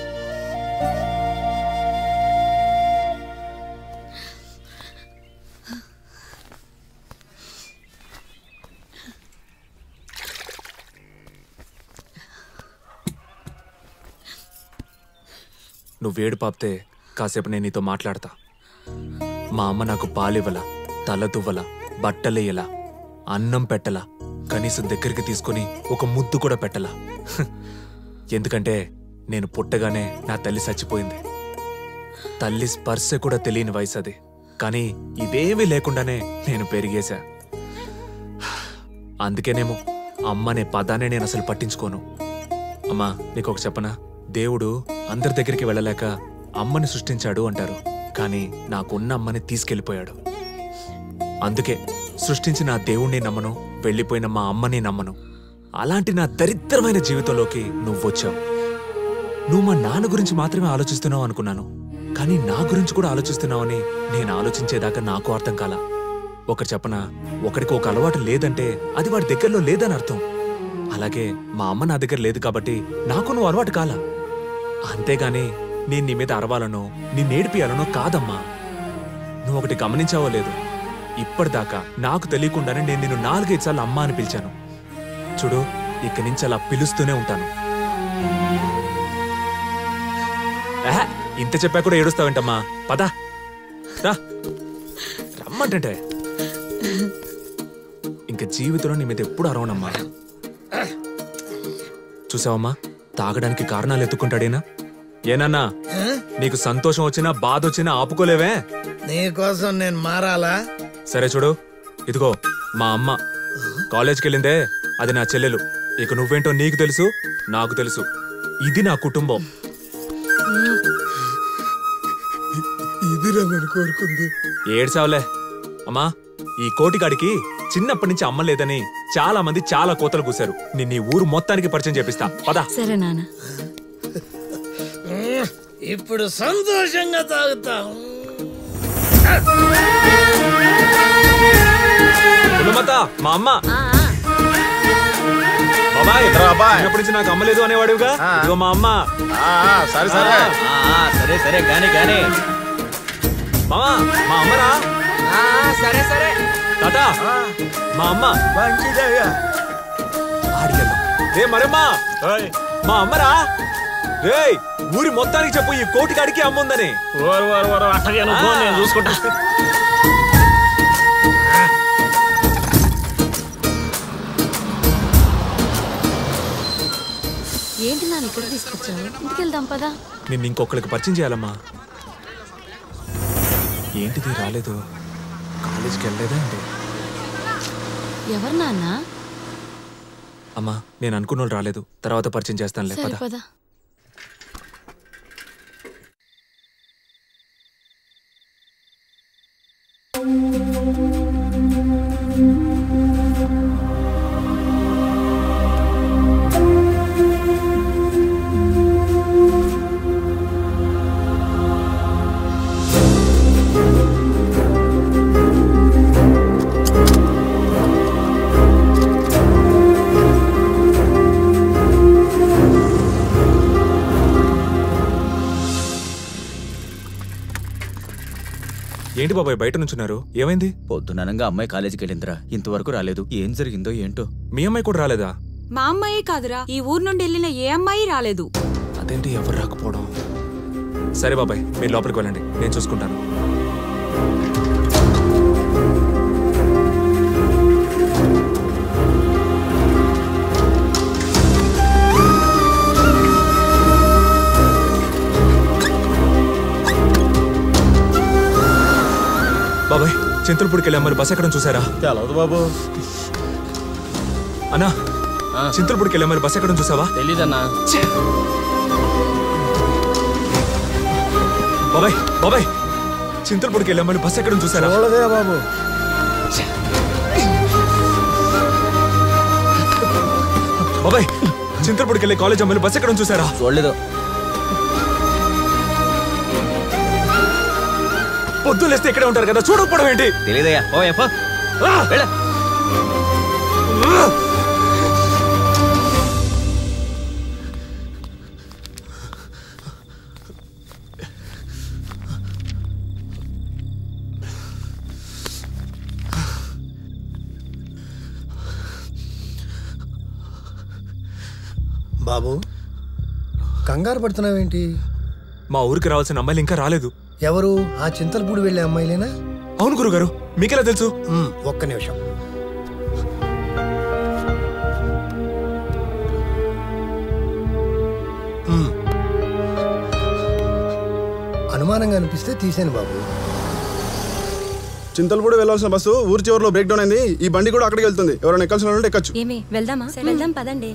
నువ్వేడు పాపితే కాసేపు నేను నీతో మాట్లాడతా. మా అమ్మ నాకు పాలివ్వలా, తల దువ్వలా, బట్టలేయలా, అన్నం పెట్టలా, కనీసం దగ్గరికి తీసుకుని ఒక ముద్దు కూడా పెట్టలా. ఎందుకంటే నేను పుట్టగానే నా తల్లి చచ్చిపోయింది. తల్లి స్పర్శ కూడా తెలియని వయసు అది. కానీ ఇదేమీ లేకుండానే నేను పెరిగేశా. అందుకేనేమో అమ్మనే పదానే నేను అసలు పట్టించుకోను. అమ్మా నీకొక చెప్పనా, దేవుడు అందరి దగ్గరికి వెళ్ళలేక అమ్మని సృష్టించాడు అంటారు, కానీ నాకున్న అమ్మని తీసుకెళ్ళిపోయాడు. అందుకే సృష్టించిన ఆ దేవుణ్ణి నమ్మను, వెళ్ళిపోయిన మా అమ్మని నమ్మను. అలాంటి నా దరిద్రమైన జీవితంలోకి నువ్వొచ్చావు. నువ్వు మా నాన్న గురించి మాత్రమే ఆలోచిస్తున్నావు అనుకున్నాను, కానీ నా గురించి కూడా ఆలోచిస్తున్నావని నేను ఆలోచించేదాకా నాకు అర్థం కాల. ఒకటి చెప్పనా, ఒకడికి ఒక అలవాటు లేదంటే అది వాడి దగ్గరలో లేదని అర్థం. అలాగే మా అమ్మ నా దగ్గర లేదు కాబట్టి నాకు నువ్వు అలవాటు కాలా. అంతేగాని నేను నీ మీద అరవాలనో నిన్నేడిపియాలనో కాదమ్మా. నువ్వు ఒకటి గమనించావో లేదు, ఇప్పటిదాకా నాకు తెలియకుండానే నేను నిన్ను నాలుగైదు సార్లు అమ్మ అని పిలిచాను. చూడు, ఇక్కడి నుంచి అలా పిలుస్తూనే ఉంటాను. ఇంత చెప్పా కూడా ఏడుస్తావేంటమ్మా? పదా రా, రమ్మంటే. ఇంక జీవితంలో నీ మీద ఎప్పుడు అరవనమ్మా. చూసావమ్మా, తాగడానికి కారణాలు ఎత్తుకుంటాడేనా? ఏనన్నా నీకు సంతోషం వచ్చినా బాధ వచ్చినా ఆపుకోలేవే? నీకోసం నేను మారాలా? సరే చూడు, ఇదిగో మా అమ్మ కాలేజ్కి వెళ్ళిందే, అది నా చెల్లెలు. ఇక నువ్వేంటో నీకు తెలుసు, నాకు తెలుసు. ఇది నా కుటుంబం. ఇదిరా నేను కోరుకుంది. ఏడ్చావులే అమ్మా. ఈ కోటిగాడికి చిన్నప్పటి నుంచి అమ్మ లేదని చాలా మంది చాలా కోతలు కూశారు. నిన్ను ఈ ఊరు మొత్తానికి పరిచయం చేపిస్తా, పదా. సరే నాన్న. ఇప్పుడు సంతోషంగా తాగుతాం. మా అమ్మ బాబాయ్, చిన్నప్పటి నుంచి నాకు అమ్మ లేదు అనేవాడుగా, ఇదిగో మా అమ్మ. సరే సరే సరే సరే గాని గాని మామా, మా అమ్మరా? సరే సరే తాత, మా అమ్మ. మంచిదయ్యా. ఆడికెళ్దాం. రే మరమ్మా, మా అమ్మరా? రే ఊరి మొత్తానికి చెప్పు ఈ కోటిగాడికి అమ్మ ఉందని. నేను చూసుకుంటా. ఏంటి నాన్న ఇక్కడ తీసుకొచ్చావు? ఇంటికి వెళ్దాం పదా. నిన్ను ఇంకొకరికి పరిచయం చేయాలమ్మా. ఏంటిది రాలేదు? కాలేజీకి వెళ్ళలేదా అండి? ఎవరు నాన్న? అమ్మా నేను అనుకున్న వాళ్ళు రాలేదు, తర్వాత పరిచయం చేస్తానులే, పద. పదా. ఏంటి బాబాయ్ బయట నుంచున్నారు? ఏమైంది? పొద్దుననంగా అమ్మాయి కాలేజీకి వెళ్ళిందిరా, ఇంతవరకు రాలేదు. ఏం జరిగిందో ఏంటో. మీ అమ్మాయి కూడా రాలేదా? మా అమ్మాయి కాదురా, ఈ ఊరు నుండి వెళ్ళిన ఏ అమ్మాయి రాలేదు. అదేంటి ఎవరు రాకపోవడం? సరే బాబాయ్ మీరు లోపలికి వెళ్ళండి, నేను చూసుకుంటాను. బాబాయ్ చింతలపూడికి వెళ్ళే అమ్మాయిలు బస్ ఎక్కడం చూసారా? తెలవదు బాబు. అన్నా చింతలపూడికి వెళ్ళే అమ్మాయిలు బస్ ఎక్కడం చూసావా? తెలీదన్నా. బాబాయ్ బాబాయ్ చింతలపూడికి వెళ్ళే అమ్మాయిలు బస్ ఎక్కడం చూసారా? బాబు బాబాయ్ చింతలపూడికి వెళ్ళే కాలేజ్ అమ్మాయిలు బస్ ఎక్కడం చూసారా? చూడలేదు. పొద్దున్న లేస్తే ఇక్కడే ఉంటారు కదా, చూడకపోవడం ఏంటి? తెలియదయ్యా. బాబు కంగారు పడుతున్నావేంటి? మా ఊరికి రావాల్సిన అమ్మాయిలు ఇంకా రాలేదు. ఎవరు? ఆ చింతలపూడి వెళ్ళే అమ్మాయిలేనా? అవును గురుగారు, మీకెలా తెలుసు? ఒక్క నిమిషం. అనుమానంగా అనిపిస్తే తీసాను బాబు. చింతలపూడి వెళ్ళాల్సిన బస్సు ఊరి చివరిలో బ్రేక్ డౌన్ అయింది. ఈ బండి కూడా అక్కడికి వెళ్తుంది. ఎవరైనా ఎక్కాల్సిన ఉంటే ఎక్కచ్చు. ఏమి వెళ్దామా? వెళ్దాం పదండి.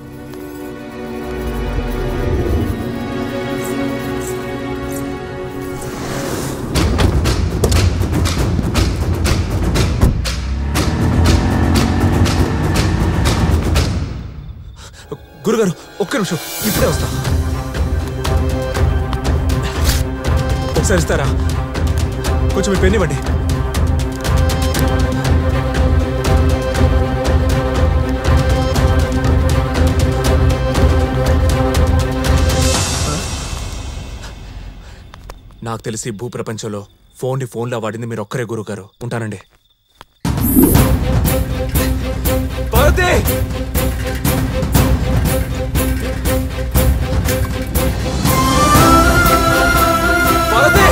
గురుగారు ఒక్క నిమిషం, ఇప్పుడే వస్తా. ఒకసారి ఇస్తారా? కొంచెం మీ పెన్ ఇవ్వండి. నాకు తెలిసి భూప్రపంచంలో ఫోన్ని ఫోన్లా వాడింది మీరు ఒక్కరే గురుగారు. ఉంటానండి. పార్వతి! పార్వతి!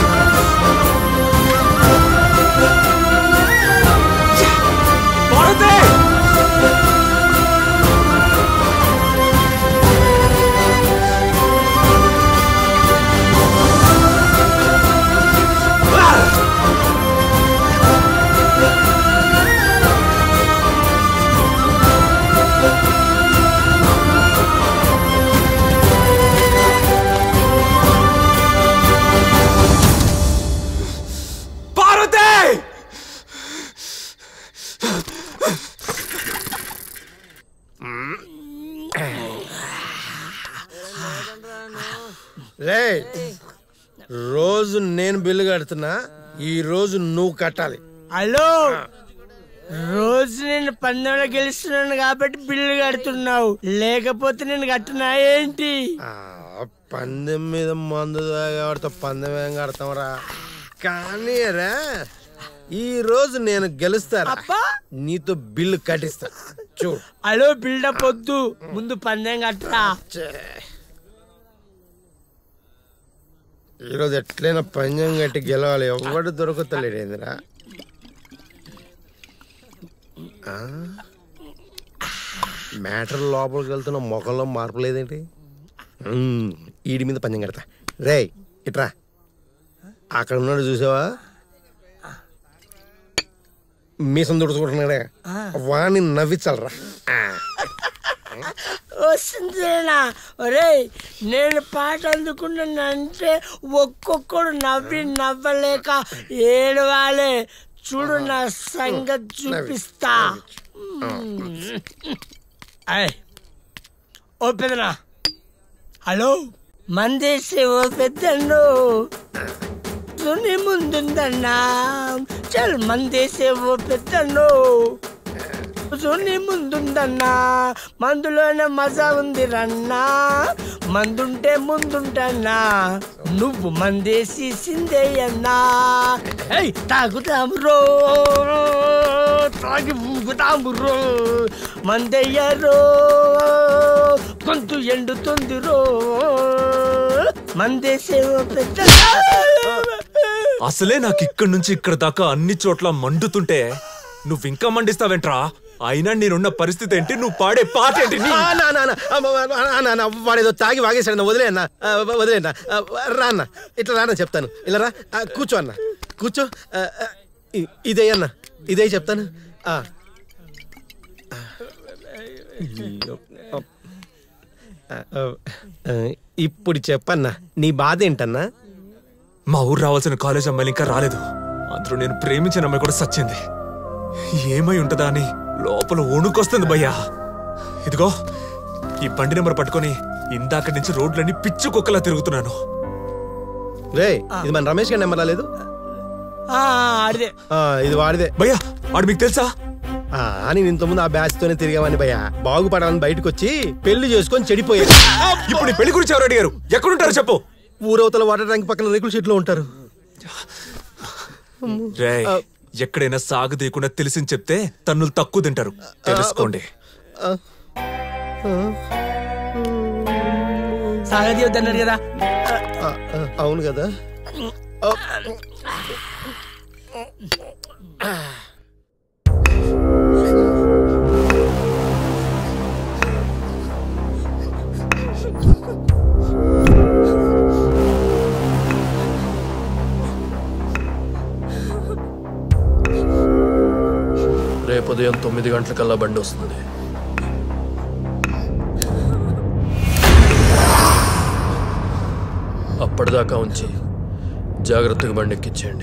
పార్వతి! రే, రోజు నేను బిల్లు కడుతున్నా, ఈ రోజు నువ్వు కట్టాలి. హలో, రోజు నేను పందెంలో గెలుస్తున్నాను కాబట్టి బిల్లు కడుతున్నావు, లేకపోతే నేను కట్టినా ఏంటి? పందెం మీద మందు తాగబడితే పందెం ఏం కడతాంరా? కానీ రా, ఈ రోజు నేను గెలుస్తారా, నీతో బిల్లు కట్టిస్తా. చూడు. హలో, బిల్డప్ వద్దు, ముందు పందెం కట్టరా. ఈరోజు ఎట్లయినా పందెం కట్టి గెలవాలి. ఎవడు దొరుకుతలేడేందిరా? మ్యాటర్ లోపలికి వెళ్తున్న మొఖంలో మార్పు లేదేంటి? ఈడి మీద పందెం కడతా. రే ఇట్రా, అక్కడ ఉన్నాడు చూసావా, మీసం దుడుచుకుంటున్నాడే, వాణ్ణి నవ్వించాలరా. వస్తుందేనా? ఒరే, నేను పాట అందుకున్నానంటే ఒక్కొక్కడు నవ్వి నవ్వలేక ఏడవాలే. చూడు, నా సంగతి చూపిస్తా. ఓ పెద్దనా, హలో, మందేసే ఓ పెద్దను తుని ముందుందన్నా, చల్ మందేసే ఓ పెద్దను తుని ముందుందన్నా, మందులోనే మజా ఉంది రన్నా, మందుంటే ముందుంటన్నా, నువ్వు మందేసి సిందేయన్నా. తాగుతాము రో, తాగి ఊగుతాము రో, మందయ్యరో, గొంతు ఎండుతుంది రో, మందేసే పెద్ద. అసలే నాకు ఇక్కడి నుంచి ఇక్కడ దాకా అన్ని చోట్ల మండుతుంటే నువ్వు ఇంకా మండిస్తావేంట్రా? అయినా నేనున్న పరిస్థితి ఏంటి, నువ్వు పాడే పాట ఏంటి? వాడేదో తాగి వాగేశాడు. వదిలే అన్న, వదిలేనా, రా అన్న, ఇట్లా రానా చెప్తాను. ఇలా రా, కూర్చో అన్న, కూర్చో. ఇదే అన్న ఇదే చెప్తాను. ఇప్పుడు చెప్పన్నా నీ బాధ ఏంటన్నా? మా ఊరు రావాల్సిన కాలేజ్ అమ్మాయిలు ఇంకా రాలేదు. అందులో నేను ప్రేమించిన అమ్మాయి కూడా సచ్చింది. ఏమై ఉంటుందా అని లోపల వణుకొస్తుంది భయ్యా. ఇదిగో ఈ బండి నెంబర్ పట్టుకొని ఇందాక నుంచి రోడ్లన్నీ పిచ్చు కుక్కలా తిరుగుతున్నాను. రే ఇది మన రమేష్ గారి నెంబర్ రాలేదు? ఇది వాడిదే భయ్యా. వాడు మీకు తెలుసా? అని ఇంతకుముందు ఆ బ్యాచ్ తోనే తిరిగామని భయ్యా. బాగుపడాలని బయటకు వచ్చి పెళ్లి చేసుకొని చెడిపోయా. ఇప్పుడు పెళ్లి గురించి ఎవరు అడిగారు? ఎక్కడుంటారు చెప్పు. ఊరవతల వాటర్ ట్యాంక్ పక్కన రేకుల షెడ్ లో ఉంటారు. రేయ్, ఎక్కడైనా సాగు తీయకుండా తెలిసింది చెప్తే తన్నులు తక్కువ తింటారు, తెలుసుకోండి. సాగది వద్దన్నారు కదా. అవును కదా. రేపు ఉదయం తొమ్మిది గంటలకల్లా బండి వస్తుంది. అప్పటిదాకా ఉంచి జాగ్రత్తగా బండి ఎక్కించేయండి.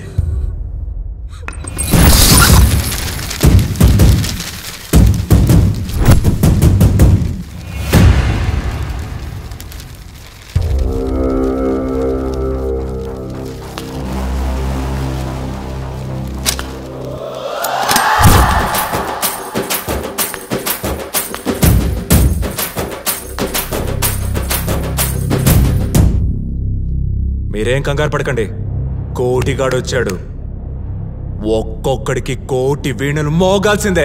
మీరేం కంగారు పడకండి. కోటిగాడు వచ్చాడు. ఒక్కొక్కడికి కోటి వీణలు మోగాల్సిందే.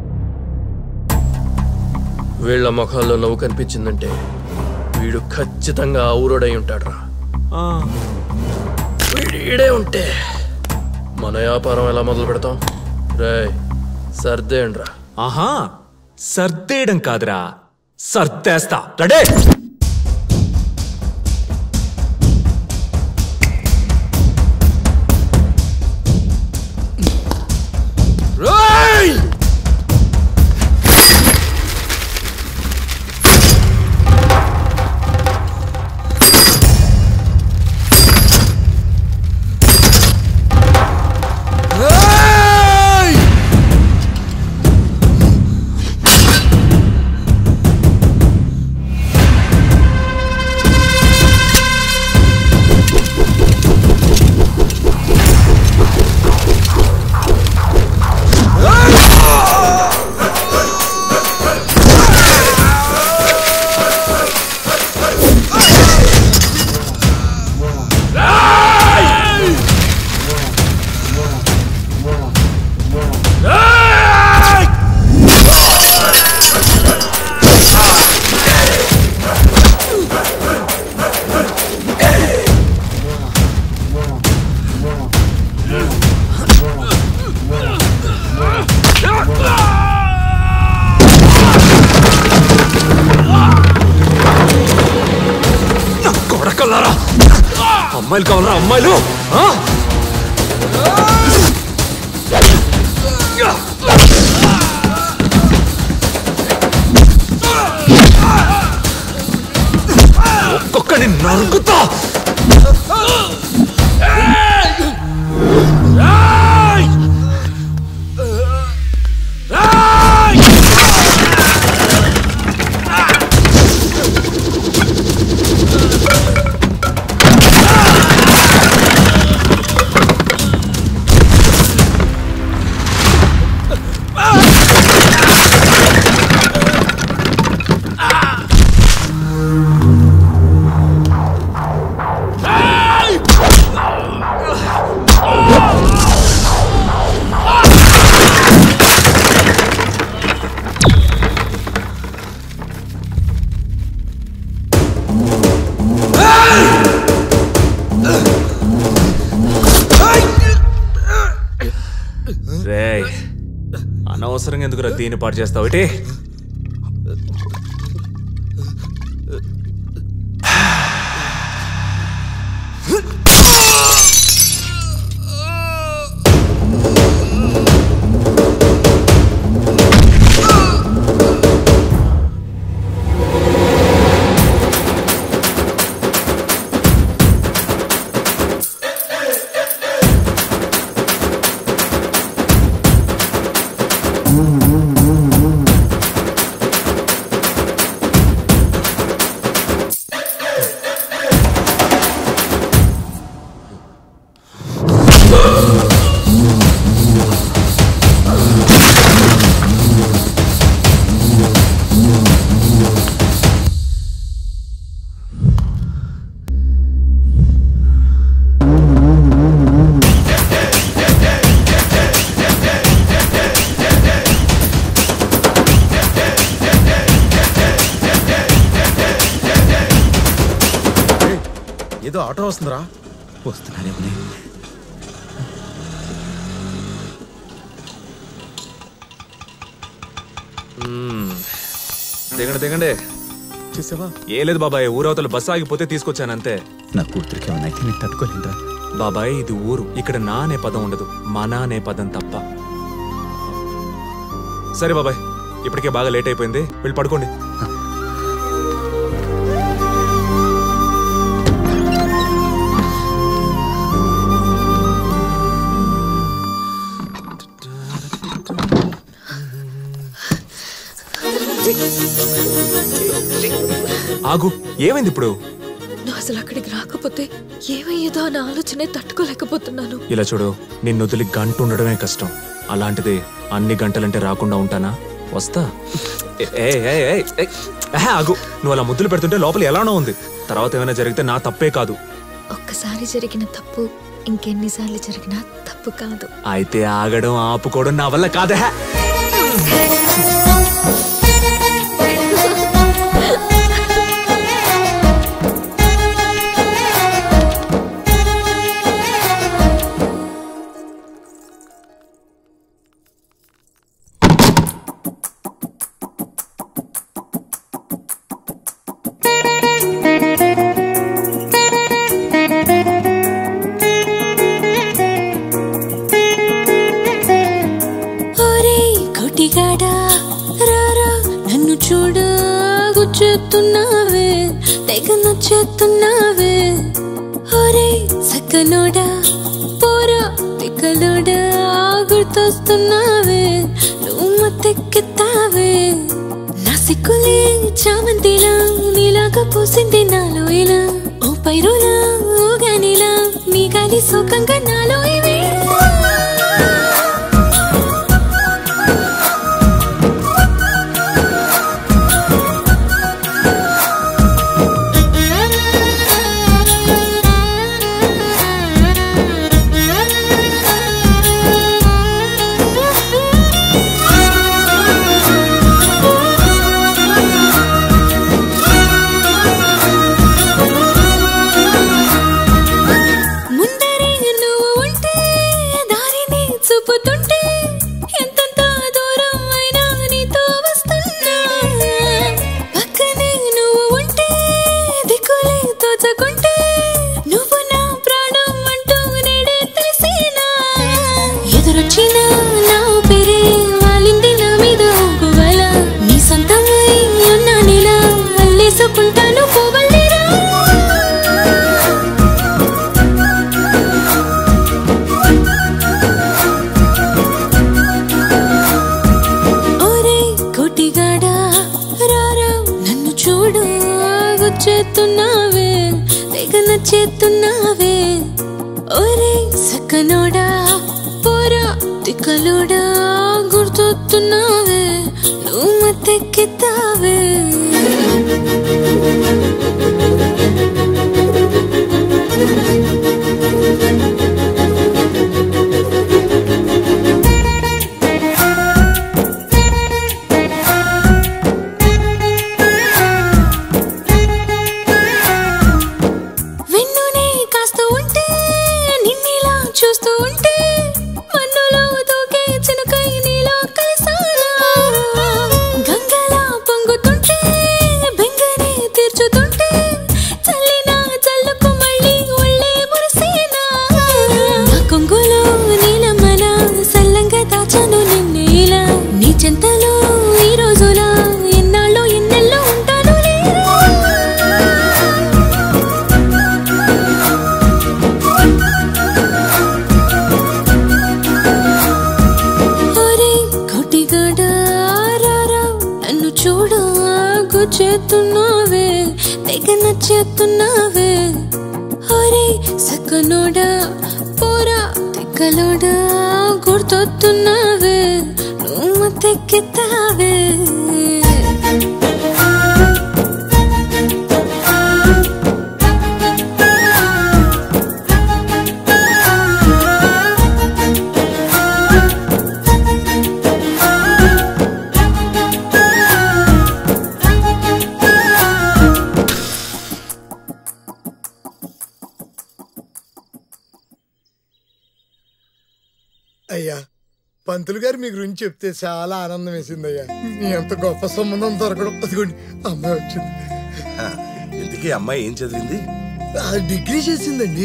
వీళ్ళ ముఖాల్లో నవ్వు కనిపించిందంటే వీడు ఖచ్చితంగా ఆ ఊరోడై ఉంటాడు. వీడే ఉంటే మన వ్యాపారం ఎలా మొదలు పెడతాం? రే సర్దేయండ్రా. ఆహా, సర్దేయడం కాదురా, సర్దేస్తా. రెడీ? అమ్మాయిలు కావాలరా? అమ్మాయిలు ఒక్కొక్కడిని నరుకుతా. అనవసరంగా ఎందుకు దీన్ని పాటు చేస్తావు? ఇటే ఆటో వస్తుందిరా. వస్తున్నారేమో. దిగండి దిగండి. చూసావా? ఏ లేదు బాబాయ్, ఊరవతల బస్సు ఆగిపోతే తీసుకొచ్చానంతే. నా కూతురికి ఏమన్నా అయితే నేను తట్టుకోలేదురా. బాబాయ్ ఇది ఊరు, ఇక్కడ నా అనే పదం ఉండదు, మన అనే పదం తప్ప. సరే బాబాయ్, ఇప్పటికే బాగా లేట్ అయిపోయింది, వెళ్ళి పడుకోండి. ఆగు, ఏమైంది ఇప్పుడు? నువ్వు అసలు అక్కడికి రాకపోతే ఏమయ్యేదో అన్న ఆలోచనే తట్టుకోలేకపోతున్నాను. ఇలా చూడు, నిన్ను వదిలి గంట ఉండడమే కష్టం, అలాంటిది అన్ని గంటలంటే రాకుండా ఉంటానా? వస్తా. ఆగు, నువ్వు అలా ముద్దులు పెడుతుంటే లోపల ఎలానో ఉంది. తర్వాత ఏమైనా జరిగితే నా తప్పే కాదు. ఒక్కసారి జరిగిన తప్పు ఇంకెన్నిసార్లు జరిగినా తప్పు కాదు. అయితే ఆగడం ఆపుకోవడం నా వల్ల కాదే. నన్ను చూడ గుచ్చేస్తున్నావే, తెగ నచ్చేస్తున్నావే. ఒరే సక్కనోడా, పోరా తిక్కలోడా, గుర్తొస్తున్నావే, నువ్వు మత్తెక్కెత్తావే. నా సిక్కులే చామంతిలా నీలాగా పూసింది నాలో ఇలా. ఓ పైరులా ఊగానిలా నీ గాలి సోకంగా నాలో ఇవే. చేస్తున్నావే, తెగ నచ్చేస్తున్నావే. ఒరే సక్కనోడా, పోరా తిక్కలోడా, గుర్తొస్తున్నావే, నువ్వు మత్తెక్కెత్తావే. చేస్తున్నావే, తెగ నచ్చేస్తున్నావే. ఒరే సక్కనోడా, పోరా తిక్కలోడా, గుర్తొస్తున్నావే, నువ్వు మత్తెక్కెత్తావే. అయ్యా పంతులు గారు మీ గురించి చెప్తే చాలా ఆనందం వేసింది అయ్యా. మీ అంత గొప్ప సంబంధం దొరకడం. అదిగోండి అమ్మాయి వచ్చింది. ఇంతకీ అమ్మాయి ఏం చదివింది? డిగ్రీ చేసిందండి.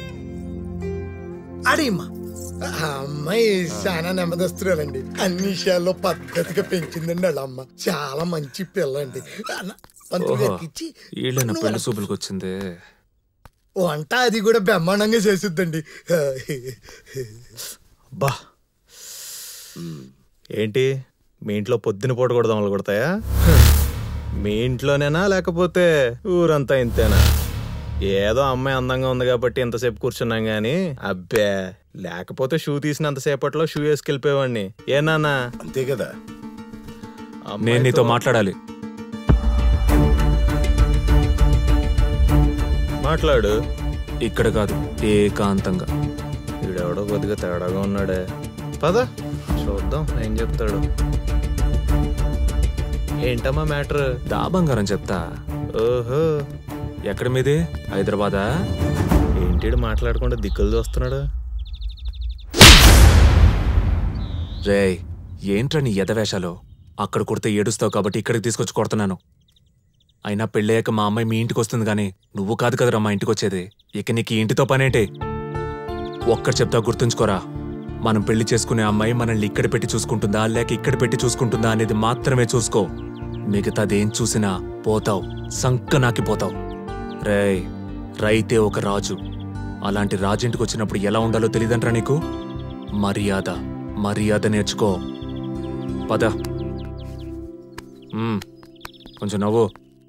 అడిగమ్మా ఆ అమ్మాయి చాలా నెమ్మదస్తురాలండి. అన్ని విషయాల్లో పద్ధతిగా పెంచిందండి వాళ్ళ అమ్మ. చాలా మంచి పిల్ల అండి. పంతులు గారికి ఇచ్చి పెళ్లి సూపులకు వచ్చింది. వంట అది కూడా బ్రహ్మాండంగా చేసిద్దండి. బా ఏంటి మీ ఇంట్లో పొద్దున పూట కూడా దొంగలు కొడతాయా? మీ ఇంట్లోనేనా లేకపోతే ఊరంతా ఇంతేనా? ఏదో అమ్మాయి అందంగా ఉంది కాబట్టి ఎంతసేపు కూర్చున్నాం గానీ అబ్బే లేకపోతే షూ తీసినంతసేపట్లో షూ వేసుకెళ్ళిపోయేవాడిని. ఏనానా? అంతే కదా. నేను నీతో మాట్లాడాలి. మాట్లాడు. ఇక్కడ కాదు, ఏకాంతంగా. వీడెవడో కొద్దిగా తేడాగా ఉన్నాడే. పద చూద్దాం ఏం చెప్తాడు. ఏంటమ్మా మ్యాటర్? దా బంగారం చెప్తా. ఓహో ఎక్కడ మీది? హైదరాబాదా? ఏంటి మాట్లాడకుండా దిక్కులు చూస్తున్నాడు. రే ఏంట్రా నీ ఎదవేషాలు? అక్కడ కొడితే ఏడుస్తావు కాబట్టి ఇక్కడికి తీసుకొచ్చి కొడుతున్నాను. అయినా పెళ్ళయ్యాక మా అమ్మాయి మీ ఇంటికి వస్తుంది కానీ నువ్వు కాదు కదరా మా ఇంటికి వచ్చేది. ఇక నీకు ఇంటితో పనేంటి? ఒక్కటి చెప్తా గుర్తుంచుకోరా. మనం పెళ్లి చేసుకునే అమ్మాయి మనల్ని ఇక్కడ పెట్టి చూసుకుంటుందా లేక ఇక్కడ పెట్టి చూసుకుంటుందా అనేది మాత్రమే చూసుకో. మిగతాదేం చూసినా పోతావు, సంకనాకి పోతావు. రే రైతే ఒక రాజు. అలాంటి రాజింటికి వచ్చినప్పుడు ఎలా ఉండాలో తెలియదంట్రా నీకు? మర్యాద మర్యాద నేర్చుకో. పద. కొంచెం నవ్వు.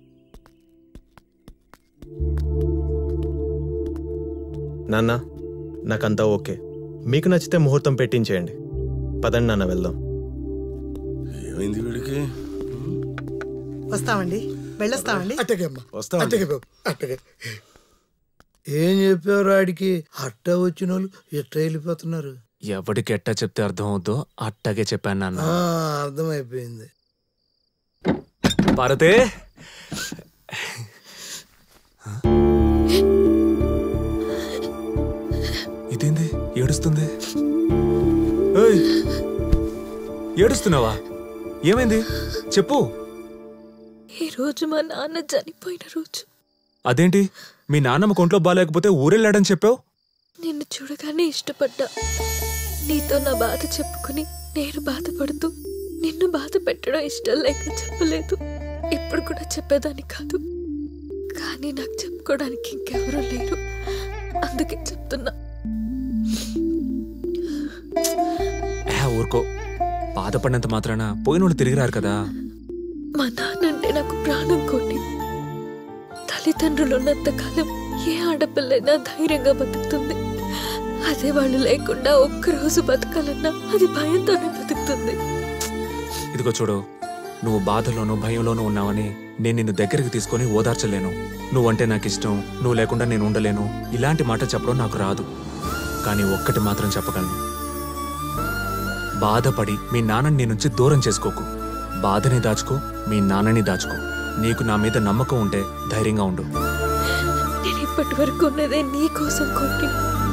నాన్న నాకంతా ఓకే. మీకు నచ్చితే ముహూర్తం పెట్టించేయండి. పదండి నాన్న వెళ్దాం. ఏమైంది వీడికి? వస్తామండి, వెళ్ళొస్తామండి. అట్టగే అమ్మా, అట్టగే బాబు, అట్టగే. ఏం చెప్పారు ఆడికి? అట్ట వచ్చిన వాళ్ళు ఎట్ట వెళ్ళిపోతున్నారు. ఎవడికి ఎట్టా చెప్తే అర్థం అవుద్దో అట్టాగే చెప్పాను నాన్న. అర్థమైపోయింది. భారతే ఇదేంది ఏడుస్తుంది? ఏడుస్తున్నావా? ఏమైంది చెప్పు. ఈ రోజు మా నాన్న చనిపోయిన రోజు. అదేంటి మీ నాన్నమ్మ కొంట్లో బాగాలేకపోతే ఊరెళ్ళాడని చెప్పావు? నిన్ను చూడగానే ఇష్టపడ్డా. నీతో నా బాధ చెప్పుకుని నేను బాధపడుతూ నిన్ను బాధ పెట్టడం ఇష్టం లేక చెప్పలేదు. ఇప్పుడు కూడా చెప్పేదాన్ని కాదు, కానీ నాకు చెప్పుకోవడానికి ఇంకెవరూ లేరు, అందుకే చెప్తున్నా. ఊరుకో, బాధపడినంత మాత్రాన పోయినోళ్ళు తిరిగిరారు కదా. మా నాన్నంటే నాకు ప్రాణం కోటి. తల్లిదండ్రులు ఉన్నంత కాలం ఏ ఆడపిల్లైనా ధైర్యంగా బతుకుతుంది. అదే వాళ్ళు లేకుండా ఒక్కరోజు బతకాలన్నా అది భయంతోనే బతుకుతుంది. ఇదిగో చూడు, నువ్వు బాధలోనూ భయంలోనూ ఉన్నావని నేను నిన్ను దగ్గరికి తీసుకొని ఓదార్చలేను. నువ్వంటే నాకు ఇష్టం, నువ్వు లేకుండా నేను ఉండలేను, ఇలాంటి మాట చెప్పడం నాకు రాదు. కానీ ఒక్కటి మాత్రం చెప్పగలను, బాధపడి మీ నాన్నని నీ నుంచి దూరం చేసుకోకు. బాధని దాచుకో, మీ నాన్నని దాచుకో. నీకు నా మీద నమ్మకం ఉంటే ధైర్యంగా ఉండు. నేను ఇప్పటి వరకు ఉన్నదే నీ కోసం కోటి.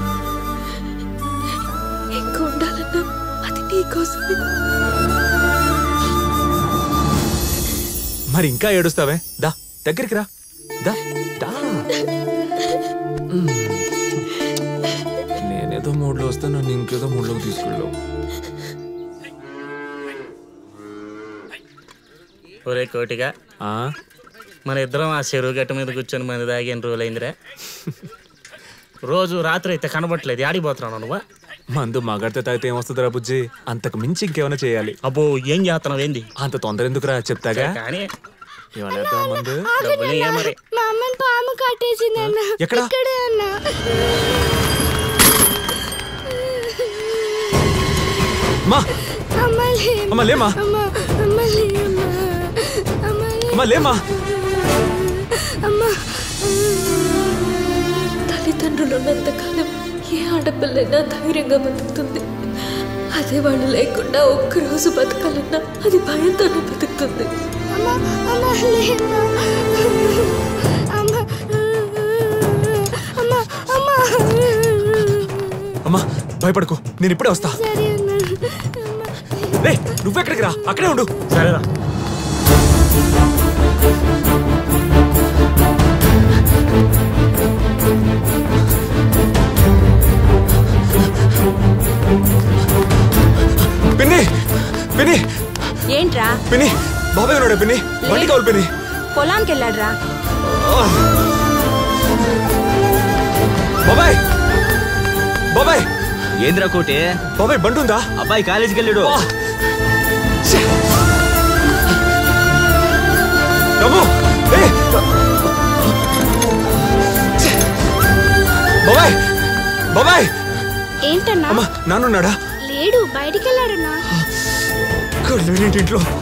ఇంకా ఉండాలన్నా అది నీ కోసమే. మరి ఇంకా ఏడుస్తావే? దా దగ్గరికి రా. దా దా. నేనేదో మూడ్లో వస్తే నన్ను ఇంకేదో మూడ్లోకి తీసుకెళ్ళావు. ఒరే కోటిగా, మన ఇద్దరం ఆ చెరువు గట్ట మీద కూర్చొని మంది తాగిన రోజులైందిరా. రోజు రాత్రి అయితే కనబట్టలేదు, ఆడిపోతున్నావు నువ్వా? మందు మగడితే తాగితే ఏమొస్తుందిరా బుజ్జి? అంతకు మించి ఇంకేమైనా చేయాలి. అబ్బో ఏం చేస్తున్నావు? ఏంది అంత తొందర ఎందుకురా, చెప్తాగా. కానీ ఇవాళ మందు డబ్బులు మరి మా అమ్మని పాము కట్టేసింది అన్న. ఎక్కడ? ఇక్కడే అన్న. అమ్మా లేమా, అమ్మా లేమా. తల్లిదండ్రులు ఉన్నంత కాలం ఏ ఆడపిల్లైనా ధైర్యంగా బతుకుతుంది. అదే వాళ్ళు లేకుండా ఒక్కరోజు బతకాలన్నా అది భయంతోనే బతుకుతుంది. అమ్మా భయపడకు, నేను ఇప్పుడే వస్తా. రే నువ్వెక్కడికి రా, అక్కడే ఉండు. సరేరా. పిన్ని పిన్ని ఏంట్రా? పిన్ని బాబాయ్ ఉన్నాడా? పిన్ని బండి కావాలి పిన్ని. పొలానికి వెళ్ళాడ్రా. బాబాయ్ బాబాయ్ ఏంద్రా కోటే? బాబాయ్ బండి ఉందా? అబ్బాయి కాలేజీకి వెళ్ళాడు. బాబాయ్ బాబాయ్ ఏంటన్నా? అమ్మా నాన్నున్నాడా? లేడు, బయటికి వెళ్ళాడన్నా. ఇంట్లో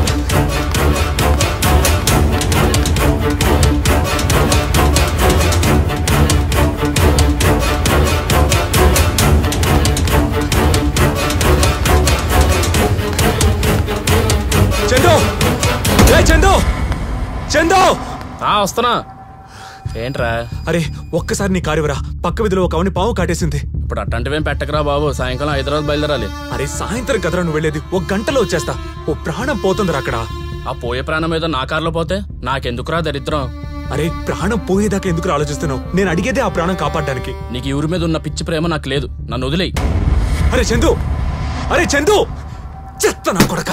చందు, ఏ చందు, చందు వస్తున్నా. ఏంట్రా? అరే ఒక్కసారి నీ కారు ఇవ్వరా, పక్క విధిలో ఒక అవని పాము కాటేసింది. ఇప్పుడు అట్లాంటివేం పెట్టకరా బాబు, సాయంకాలం హైదరాబాద్ బయలుదేరాలి. అరే సాయంత్రం కదరా నువ్వు వెళ్ళేది, ఒక గంటలో వచ్చేస్తా. ఓ ప్రాణం పోతుందిరా అక్కడ. ఆ పోయే ప్రాణం ఏదో నా కార్లో పోతే నాకెందుకురా దరిద్రం? అరే ప్రాణం పోయేదాకా ఎందుకు ఆలోచిస్తున్నావు? నేను అడిగేదే ఆ ప్రాణం కాపాడడానికి. నీకు ఈ ఊరి మీద ఉన్న పిచ్చి ప్రేమ నాకు లేదు, నన్ను వదిలేయి. అరే చందు, అరే చందు, చెత్త నా కొడక.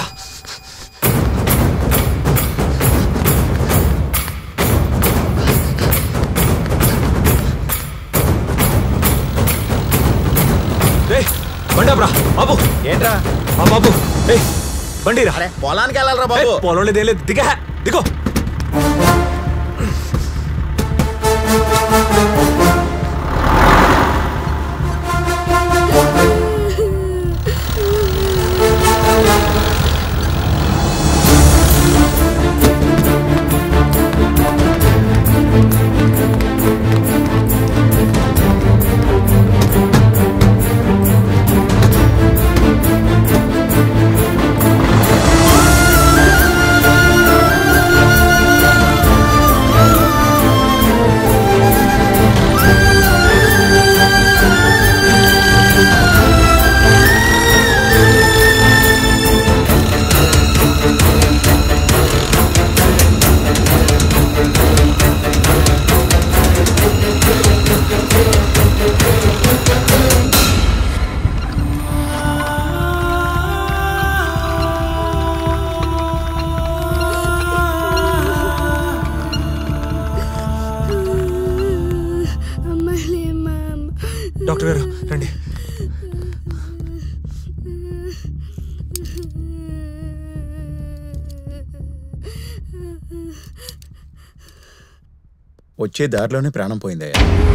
బండాబ్రా బాబు. ఏంట్రా బాబు? బండి రా. పొలానికి వెళ్ళాలరా బాబు. పొలం లేదు ఏం లేదు, దిగా దిగో. డాక్టర్ గారు రండి. వచ్చే దారిలోనే ప్రాణం పోయిందయ్యా.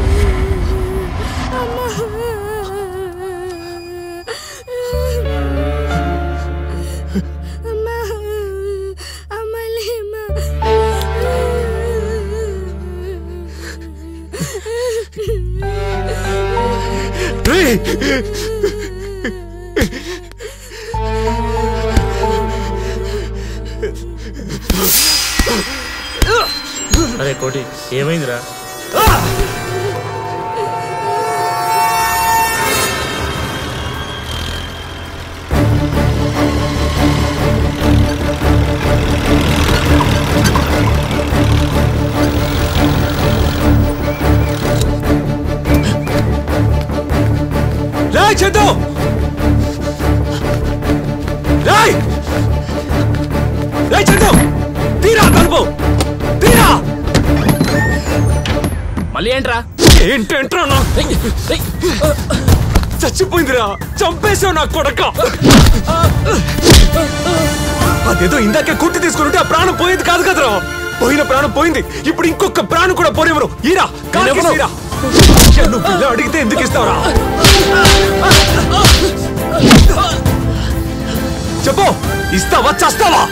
అరే కోటి ఏమైందిరా? రాయ్ చందు, రాయ్ రాయ్ చందు, తీరా కలుపు, తీరా. మళ్ళీ ఏంట్రా? ఏంటేంట్రా? చచ్చిపోయిందిరా, చంపేశావు నా కొడక. అదేదో ఇందాకే కుట్టి తీసుకుంటే ఆ ప్రాణం పోయింది కాదు కదరా. పోయిన ప్రాణం పోయింది, ఇప్పుడు ఇంకొక ప్రాణం కూడా పోనివ్వరు. ఈరా కారా, నువ్వు పిల్ల అడిగితే ఎందుకు ఇస్తావురా? చెప్పు, ఇస్తావా చస్తావా?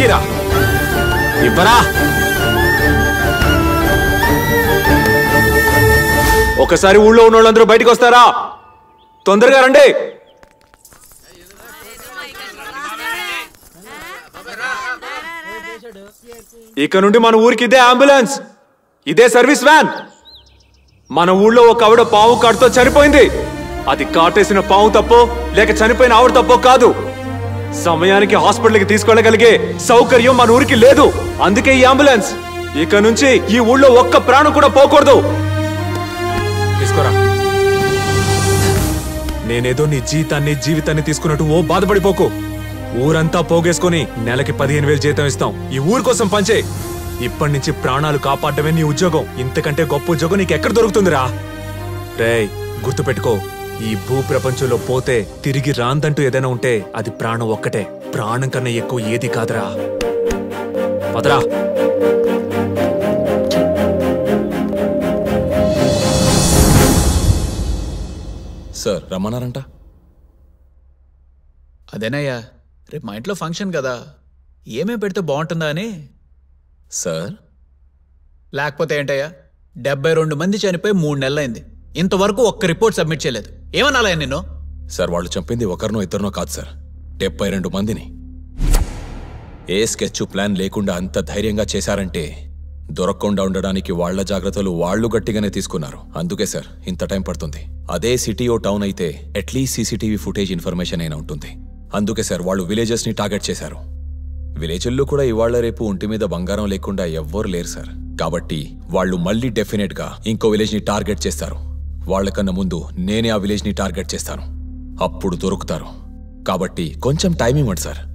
కీరా ఇవ్వరా. ఒకసారి ఊళ్ళో ఉన్న వాళ్ళందరూ బయటకు వస్తారా? తొందరగా రండి. ఇక నుండి మన ఊరికి ఇదే అంబులెన్స్, ఇదే సర్వీస్ వ్యాన్. మన ఊళ్ళో ఒక ఆవిడ పావు కాటుతో చనిపోయింది. అది కాటేసిన పావు తప్పో లేక చనిపోయిన ఆవిడ తప్పో కాదు. సమయానికి హాస్పిటల్కి తీసుకెళ్ళగలిగే సౌకర్యం మన ఊరికి లేదు. అందుకే ఈ అంబులెన్స్. ఇక నుంచి ఈ ఊళ్ళో ఒక్క ప్రాణం కూడా పోకూడదు. తీసుకోరా. నేనేదో నీ జీతాన్ని జీవితాన్ని తీసుకున్నట్టు ఓ బాధపడిపోకు. ఊరంతా పోగేసుకుని నెలకి పదిహేను వేలు జీతం ఇస్తాం. ఈ ఊరు కోసం పంచే. ఇప్పటి నుంచి ప్రాణాలు కాపాడమే నీ ఉద్యోగం. ఇంతకంటే గొప్ప ఉద్యోగం నీకు ఎక్కడ దొరుకుతుందిరా? రేయ్, గుర్తుపెట్టుకో, ఈ భూ ప్రపంచంలో పోతే తిరిగి రాందంటూ ఏదైనా ఉంటే అది ప్రాణం ఒక్కటే. ప్రాణం కన్నా ఎక్కువ ఏది కాదురా. పదరా. సార్ రమ్మన్నారంట. అదేనయ్యా, రేపు మా ఇంట్లో ఫంక్షన్ కదా, ఏమేం పెడితే బాగుంటుందా అని. సార్ లేకపోతే ఏంటయ్యా, డెబ్బై రెండు మంది చనిపోయి మూడు నెలలైంది, ఇంతవరకు ఒక్క రిపోర్ట్ సబ్మిట్ చేయలేదు. ఏమన్నాలయ్యా నిన్ను? సార్ వాళ్ళు చంపింది ఒకరినో ఇద్దరినో కాదు సార్, డెబ్బై రెండు మందిని. ఏ స్కెచ్ ప్లాన్ లేకుండా అంత ధైర్యంగా చేశారంటే దొరకకుండా ఉండడానికి వాళ్ల జాగ్రత్తలు వాళ్లు గట్టిగానే తీసుకున్నారు. అందుకే సార్ ఇంత టైం పడుతుంది. అదే సిటీ ఓ టౌన్ అయితే అట్లీస్ట్ సీసీటీవీ ఫుటేజ్ ఇన్ఫర్మేషన్ అయినా ఉంటుంది. అందుకే సార్ వాళ్ళు విలేజెస్ ని టార్గెట్ చేశారు. విలేజ్ల్లో కూడా ఇవాళ రేపు ఒంటి మీద బంగారం లేకుండా ఎవ్వరు లేరు సార్. కాబట్టి వాళ్ళు మళ్ళీ డెఫినెట్ గా ఇంకో విలేజ్ ని టార్గెట్ చేస్తారు. వాళ్లకన్నా ముందు నేనే ఆ విలేజ్ ని టార్గెట్ చేస్తాను. అప్పుడు దొరుకుతారు. కాబట్టి కొంచెం టైం ఇవ్వండి సార్.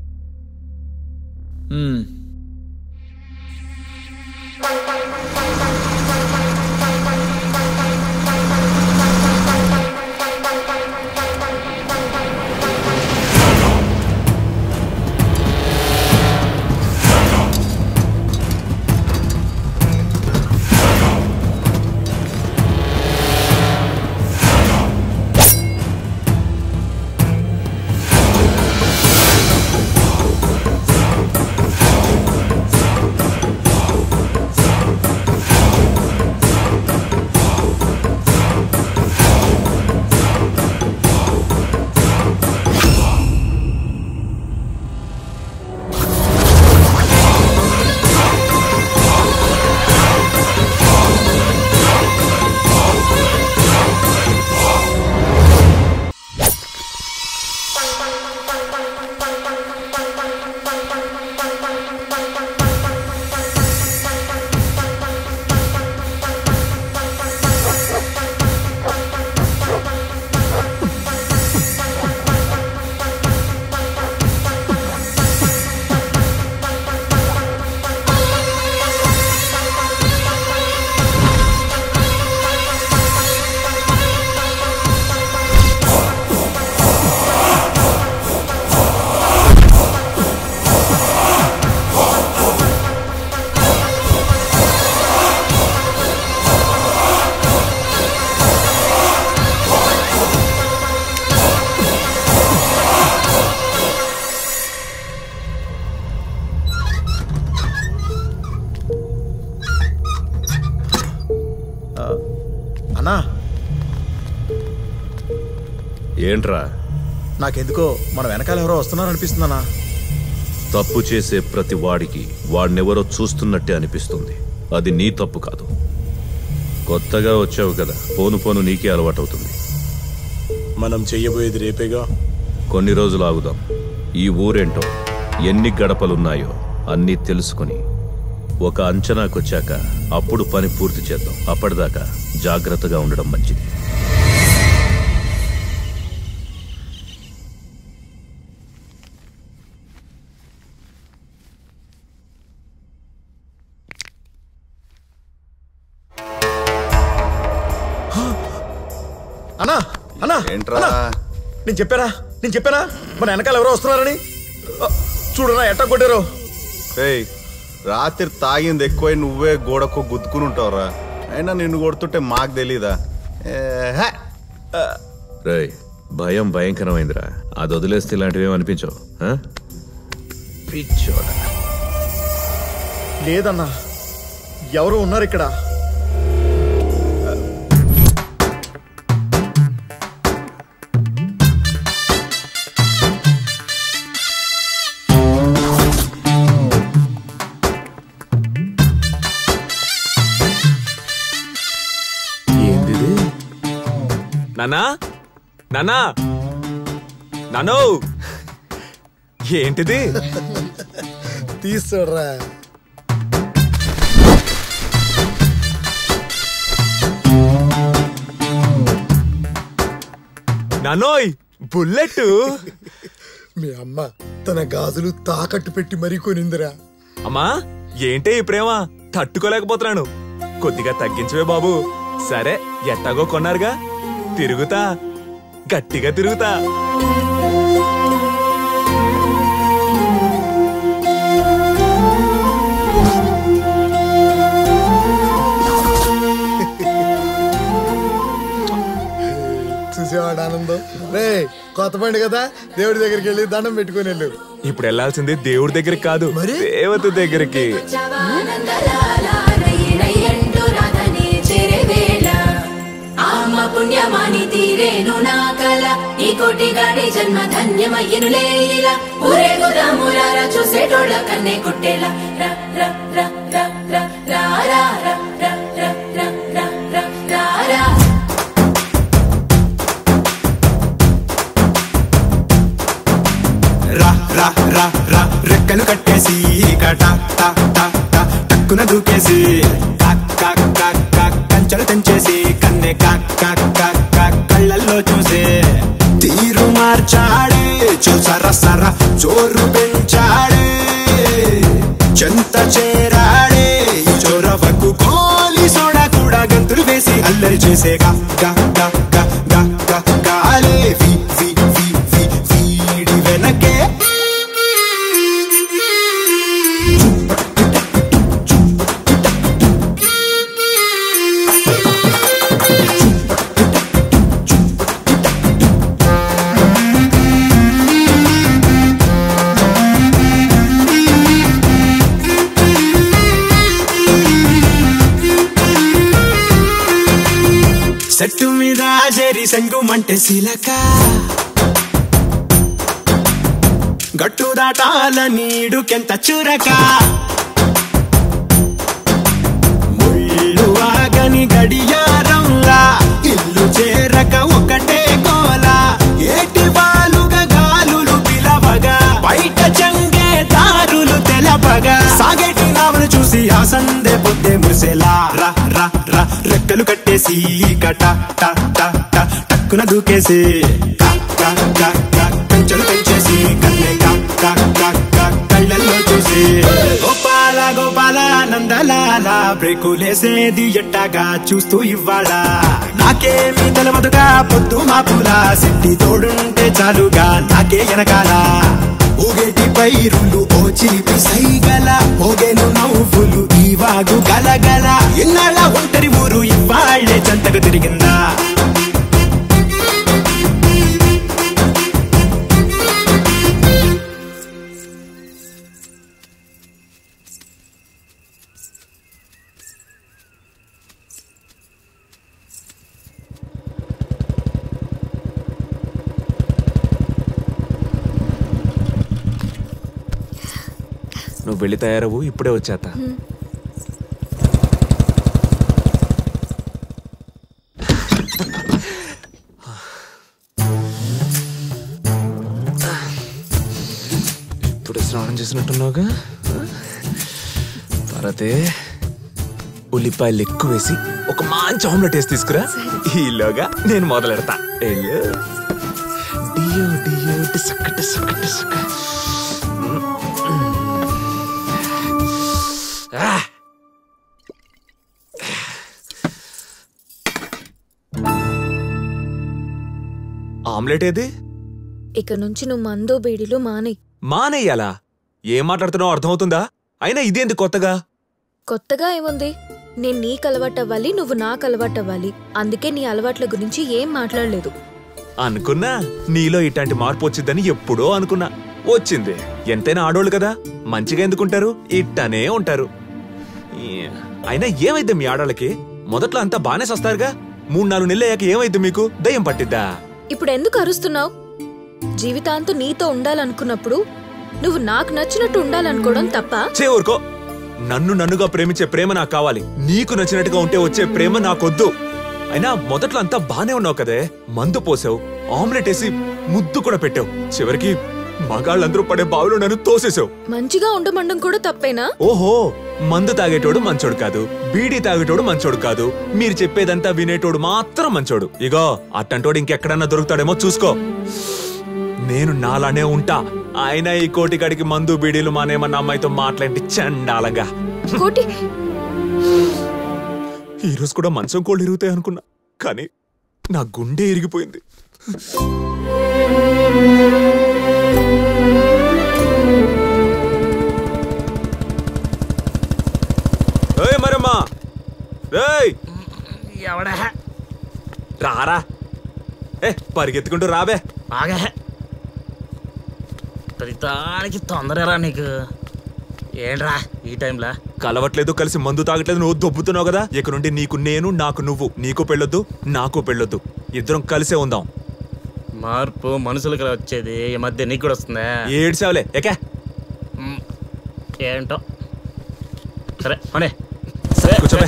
అన్నా, ఏంట్రా? నాకెందుకో మన వెనకాల ఎవరో వస్తున్నారనిపిస్తుందన్నా. తప్పు చేసే ప్రతి వాడికి వాడినెవరో చూస్తున్నట్టే అనిపిస్తుంది. అది నీ తప్పు కాదు. కొత్తగా వచ్చావు కదా, పోను పోను నీకే అలవాటవుతుంది. మనం చెయ్యబోయేది రేపేగా. కొన్ని రోజులు ఆగుదాం. ఈ ఊరేంటో, ఎన్ని గడపలున్నాయో అన్నీ తెలుసుకుని ఒక అంచనాకొచ్చాక అప్పుడు పని పూర్తి చేద్దాం. అప్పటిదాకా జాగ్రత్తగా ఉండడం మంచిది. అన్నా అన్నా ఏంట్రా? నేను చెప్పానా నేను చెప్పానా మన వెనకాల ఎవరో వస్తున్నారని? చూడరా ఎట్టా కొట్టారో. రాత్రి తాగింది ఎక్కువై నువ్వే గోడకు గుద్దుకుని ఉంటావురా. అయినా నిన్ను కొడుతుంటే మాకు తెలీదా? రేయ్, భయం భయంకరమైందిరా. అది వదిలేస్తే ఇలాంటివి ఏమనిపించవు. పిచ్చోడా. లేదన్నా, ఎవరో ఉన్నారు ఇక్కడ. ఏందిది? నానా నానా నానో, ఏంటిది? తీసుకోరా. నానోయ్, బుల్లెట్. మీ అమ్మ తన గాజులు తాకట్టు పెట్టి మరీ కొనిందిరా. అమ్మా, ఏంటే ఈ ప్రేమ? తట్టుకోలేకపోతున్నాను. కొద్దిగా తగ్గించవే బాబు. సరే, ఎట్టాగో కొన్నారుగా, తిరుగుతా, గట్టిగా తిరుగుతా. చూసేవాడు ఆనందం. రే, కొత్త పండు కదా, దేవుడి దగ్గరికి వెళ్ళి దండం పెట్టుకుని వెళ్ళు. ఇప్పుడు వెళ్లాల్సింది దేవుడి దగ్గరికి కాదు, దేవత దగ్గరికి. పుణ్యమాని తీరేను నా కల, ఈ కోటి గాడి జన్మ ధన్యమయ్యను లేలా. ఊరేగుదాములారా చూసేటోళ్ళ కన్నే కొట్టేలా. రా రా రా రా రా రా రా రా రా రా రా రా రా రా రా. రా రా రా రా రెక్కలు కట్టేసి కటా టా టా టా టక్కున దూకేసి కంచెలు తెంచేసి కన్నె కళ్ళల్లో చూసే తీరు మార్చాడే. చూసర సర చోరు పెంచాడే, చెంత చేరాడే. చోరవకు కోలి సోడా కూడా గంతులు వేసి అల్లరి చేసే గా గా గా గా గా గా గాలే వి వి వి వి వీడి వెనకే. చెట్టు మీద చేరి సెంగుమంటే శిలక, గట్టు దాటాల నీడుకెంత చురక. ముళ్ళు ఆగని గడియారంలా ఇల్లు చేరక ఒకటే గోల. ఏటి బాలుగా గాలులు పిలవగా, బయట చంగే దారులు తెలపగా. సాగేటి నావను చూసి ఆ సందే పొద్దే మురిసేలా. రా రా రా రెక్కలు కట్టేసి కటా టా టా టా టక్కున దూకేసి కంచెలు పెంచేసి కన్నె కళ్ళల్లో చూసి. గోపాల గోపాల నందలాల బ్రేకులేసేది ఎట్టాగా చూస్తూ ఇవ్వాలా. నాకేమీ తెలవదుగా పొద్దు మాపులా, సిట్టి తోడుంటే చాలుగా నాకే వెనకాల. ఊగేటి పైరులు ఓ చిలిపి సైగల, మోగేను నవ్వులు ఈ వాగు గలగల. ఇన్నాళ్ళ ఒంటరి ఊరు ఇవ్వాళ్లే చెంతకు తిరిగిందా. నువ్వు వెళ్ళి తయారవు, ఇప్పుడే వచ్చేత. ఇప్పుడే స్నానం చేసినట్టున్నావుగా. తర్వాతే ఉల్లిపాయలు ఎక్కువ వేసి ఒక మంచి ఆమ్లెట్ వేసి తీసుకురా. ఈలోగా నేను మొదలెడతా. వెళ్ళు. డియో డియో డిసక్క డిసక్క డిసక్క. ఆమ్లెట్ ఏది? ఇక నుంచి నువ్వు మందో బీడీలు మానే. మానేయాలా? ఏం మాట్లాడుతున్నావు అర్థమవుతుందా? అయినా ఇదేంది కొత్తగా? కొత్తగా ఏముంది? నేను నీకు అలవాటవ్వాలి, నువ్వు నాకు అలవాటవ్వాలి. అందుకే నీ అలవాట్ల గురించి ఏం మాట్లాడలేదు. అనుకున్నా నీలో ఇట్లాంటి మార్పు వచ్చిందని ఎప్పుడో అనుకున్నా. వచ్చింది. ఎంతైనా ఆడోళ్ళు కదా, మంచిగా ఎందుకుంటారు, ఇట్టనే ఉంటారు. అయినా ఏమైద్ది మీ ఆడోళ్ళకి? మొదట్లో అంతా బానే సస్తారుగా, మూడు నాలుగు నెలలు అయ్యాక ఏమైద్ది మీకు? దయ్యం పట్టిద్దా? ఇప్పుడు ఎందుకు అరుస్తున్నావు? జీవితాంతం నీతో ఉండాలనుకున్నప్పుడు నువ్వు నాకు నచ్చినట్టు ఉండాలనుకోవడం తప్ప? చే ఊరుకో. నన్ను నన్నుగా ప్రేమించే ప్రేమ నాకు కావాలి. నీకు నచ్చినట్టుగా ఉంటే వచ్చే ప్రేమ నాకొద్దు. అయినా మొదట్లో అంతా బానే ఉన్నావు కదే. మందు పోసావు, ఆమ్లెట్ వేసి ముద్దు కూడా పెట్టావు. చివరికి మగాళ్ళందరూ పడే బావిలో నన్ను తోసేసావు. మంచిగా ఉండమండం కూడా తప్పేనా? ఓహో, మందు తాగేటోడు మంచోడు కాదు, బీడీ తాగేటోడు మంచోడు కాదు, మీరు చెప్పేదంతా వినేటోడు మాత్రం మంచోడు. ఇగో అట్టంటోడు ఇంకెక్కడన్నా దొరుకుతాడేమో చూసుకో. నేను నాలానే ఉంటా. ఆయన ఈ కోటికాడికి మందు బీడీలు మానేమన్న అమ్మాయితో మాట్లాడి చండాలంగా. కోటి ఈరోజు కూడా మంచం కోళ్ళు ఇరుగుతాయి అనుకున్నా, కానీ నా గుండె ఇరిగిపోయింది. మరమ్మా ఎవడా రారా, ఏ పరిగెత్తుకుంటూ రాబే. బాగా ప్రతిదానికి తొందరరా నీకు. ఏంట్రా ఈ టైంలా? కలవట్లేదు, కలిసి మందు తాగట్లేదు, నువ్వు దొబ్బుతున్నావు కదా. ఇక నుండి నీకు నేను, నాకు నువ్వు. నీకు పెళ్ళొద్దు, నాకు పెళ్ళొద్దు, ఇద్దరం కలిసే ఉందాం. మార్పు మనుషులకి వచ్చేది ఈ మధ్య నీకు కూడా వస్తుందా? ఏడ్చావులే ఎకే. ఏంటో సరే అనే కూర్చోబే.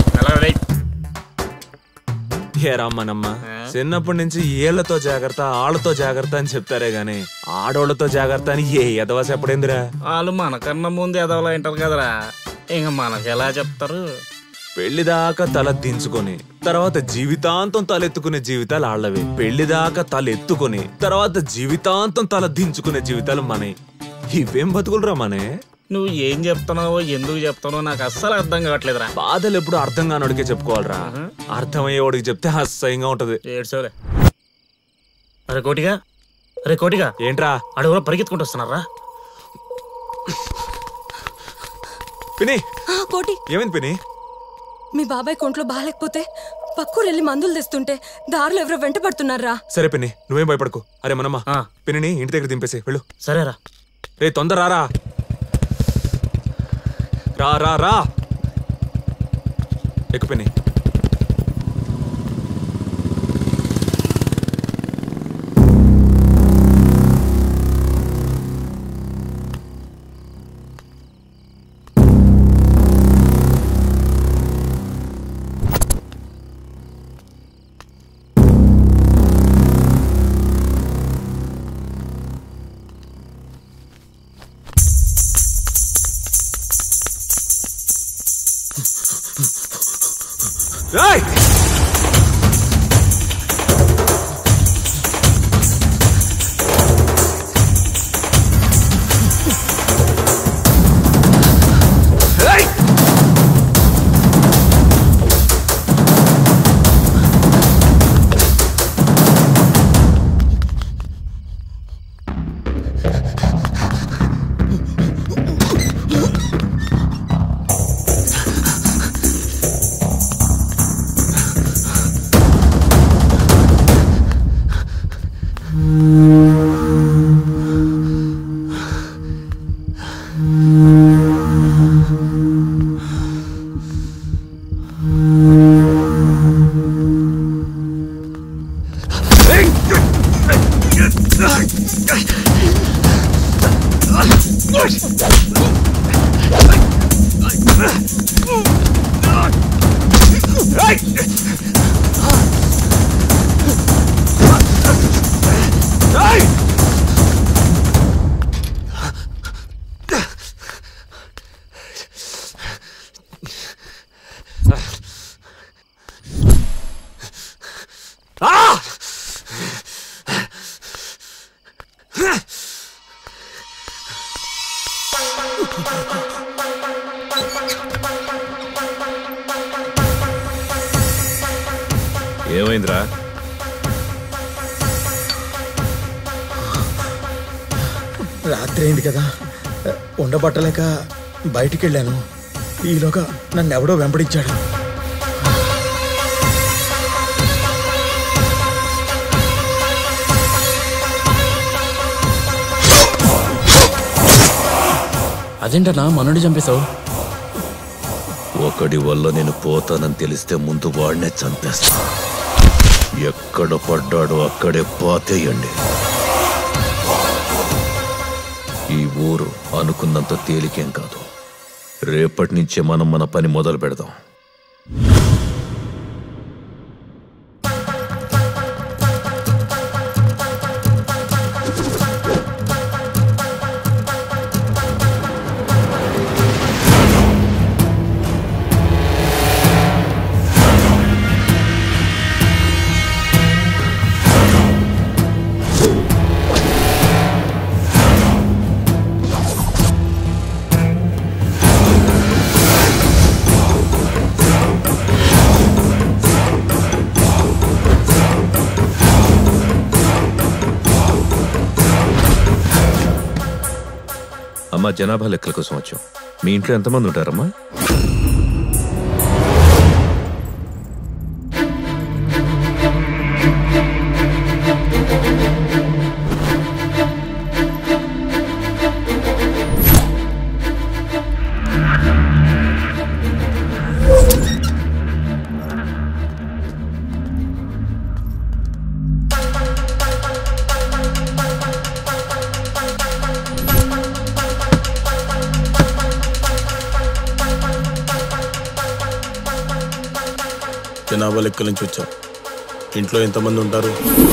ఏ రామ్మనమ్మ, చిన్నప్పటి నుంచి ఏళ్లతో జాగ్రత్త, ఆళ్లతో జాగ్రత్త అని చెప్తారే గాని ఆడోళ్లతో జాగ్రత్త అని ఏ ఎదవా చెప్పడేందిరా? వాళ్ళు మనకన్నా ముందు ఎదవలా వింటారు కదరా, ఇంక మనకి ఎలా చెప్తారు? పెళ్లిదాకా తల దించుకొని తర్వాత జీవితాంతం తలెత్తుకునే జీవితాలు ఆళ్లవి. పెళ్లిదాకా తల ఎత్తుకొని తర్వాత జీవితాంతం తల దించుకునే జీవితాలు మనే. ఇవేం బతుకులరా మనే? నువ్వు ఏం చెప్తున్నావో ఎందుకు చెప్తానో నాకు అస్సలు అర్థం కావట్లేదురా. బాధలు ఎప్పుడు అర్థం కానోడికే చెప్పుకోవాలరా, అర్థమయ్యేవాడికి చెప్తే అసహ్యంగా ఉంటది. ఏడ్చోలే. అరే కోటిగా, అరే కోటిగా, ఏంట్రా అడుగులో పరిగెత్తుకుంటూ వస్తున్నారా? పిని, కోటి ఏమైంది పిని? మీ బాబాయ్ కొంట్లో బాగాలేకపోతే పక్కూరు వెళ్ళి మందులు తెస్తుంటే దారిలో ఎవరో వెంట పడుతున్నారా? సరే పిన్ని, నువ్వేం భయపడకు. అరే మనమ్మ, పిన్ని ఇంటి దగ్గర దింపేసి వెళ్ళు. సరేరా. రే తొందర రారా, రా రా రా. ఎక్కు పిన్ని. Hey! ఏమైందిరా? రాత్రి అయింది కదా, ఉండబట్టలేక బయటికి వెళ్ళాను. ఈలోగా నన్ను ఎవడో వెంబడించాడు. అదేంటన్నా మనోడి చంపేశావు? ఒకడి వల్ల నేను పోతానని తెలిస్తే ముందు వాడినే చంపేస్తా. ఎక్కడ పడ్డాడో అక్కడే పాతేయండి. ఈ ఊరు అనుకున్నంత తేలికేం కాదు. రేపటి నుంచే మనం మన పని మొదలు పెడదాం. అమ్మా, జనాభా లెక్కల కోసం వచ్చాం. మీ ఇంట్లో ఎంతమంది ఉంటారమ్మా? జనాభా లెక్కల నుంచి వచ్చాం. ఇంట్లో ఎంతమంది ఉంటారు?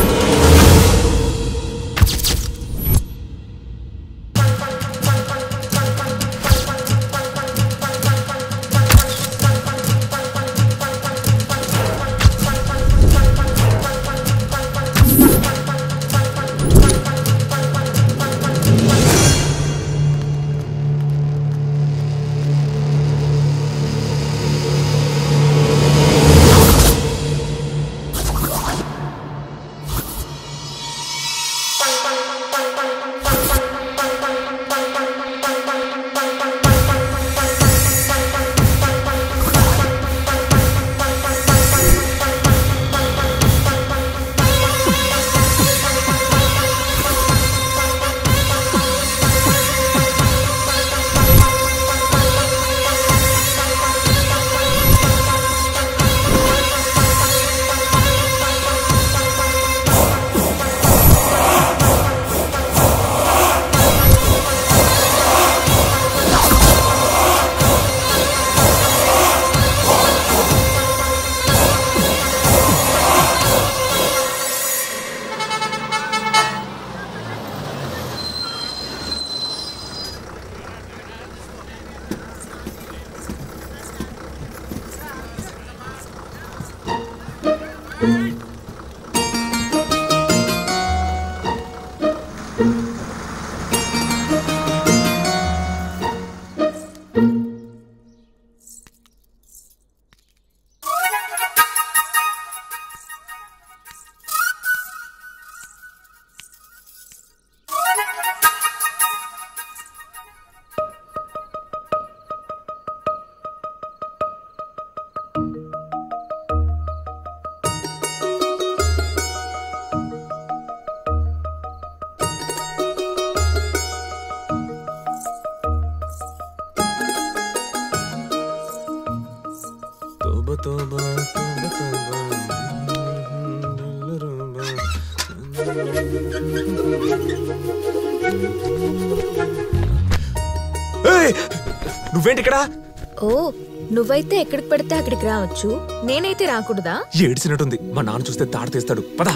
నువ్వేంటి ఇక్కడ? ఓ, నువ్వైతే ఎక్కడికి పడితే అక్కడికి రావచ్చు, నేనైతే రాకూడదా? ఏడ్చినట్టుంది. మా నాన్న చూస్తే తాడు తీస్తాడు. పదా.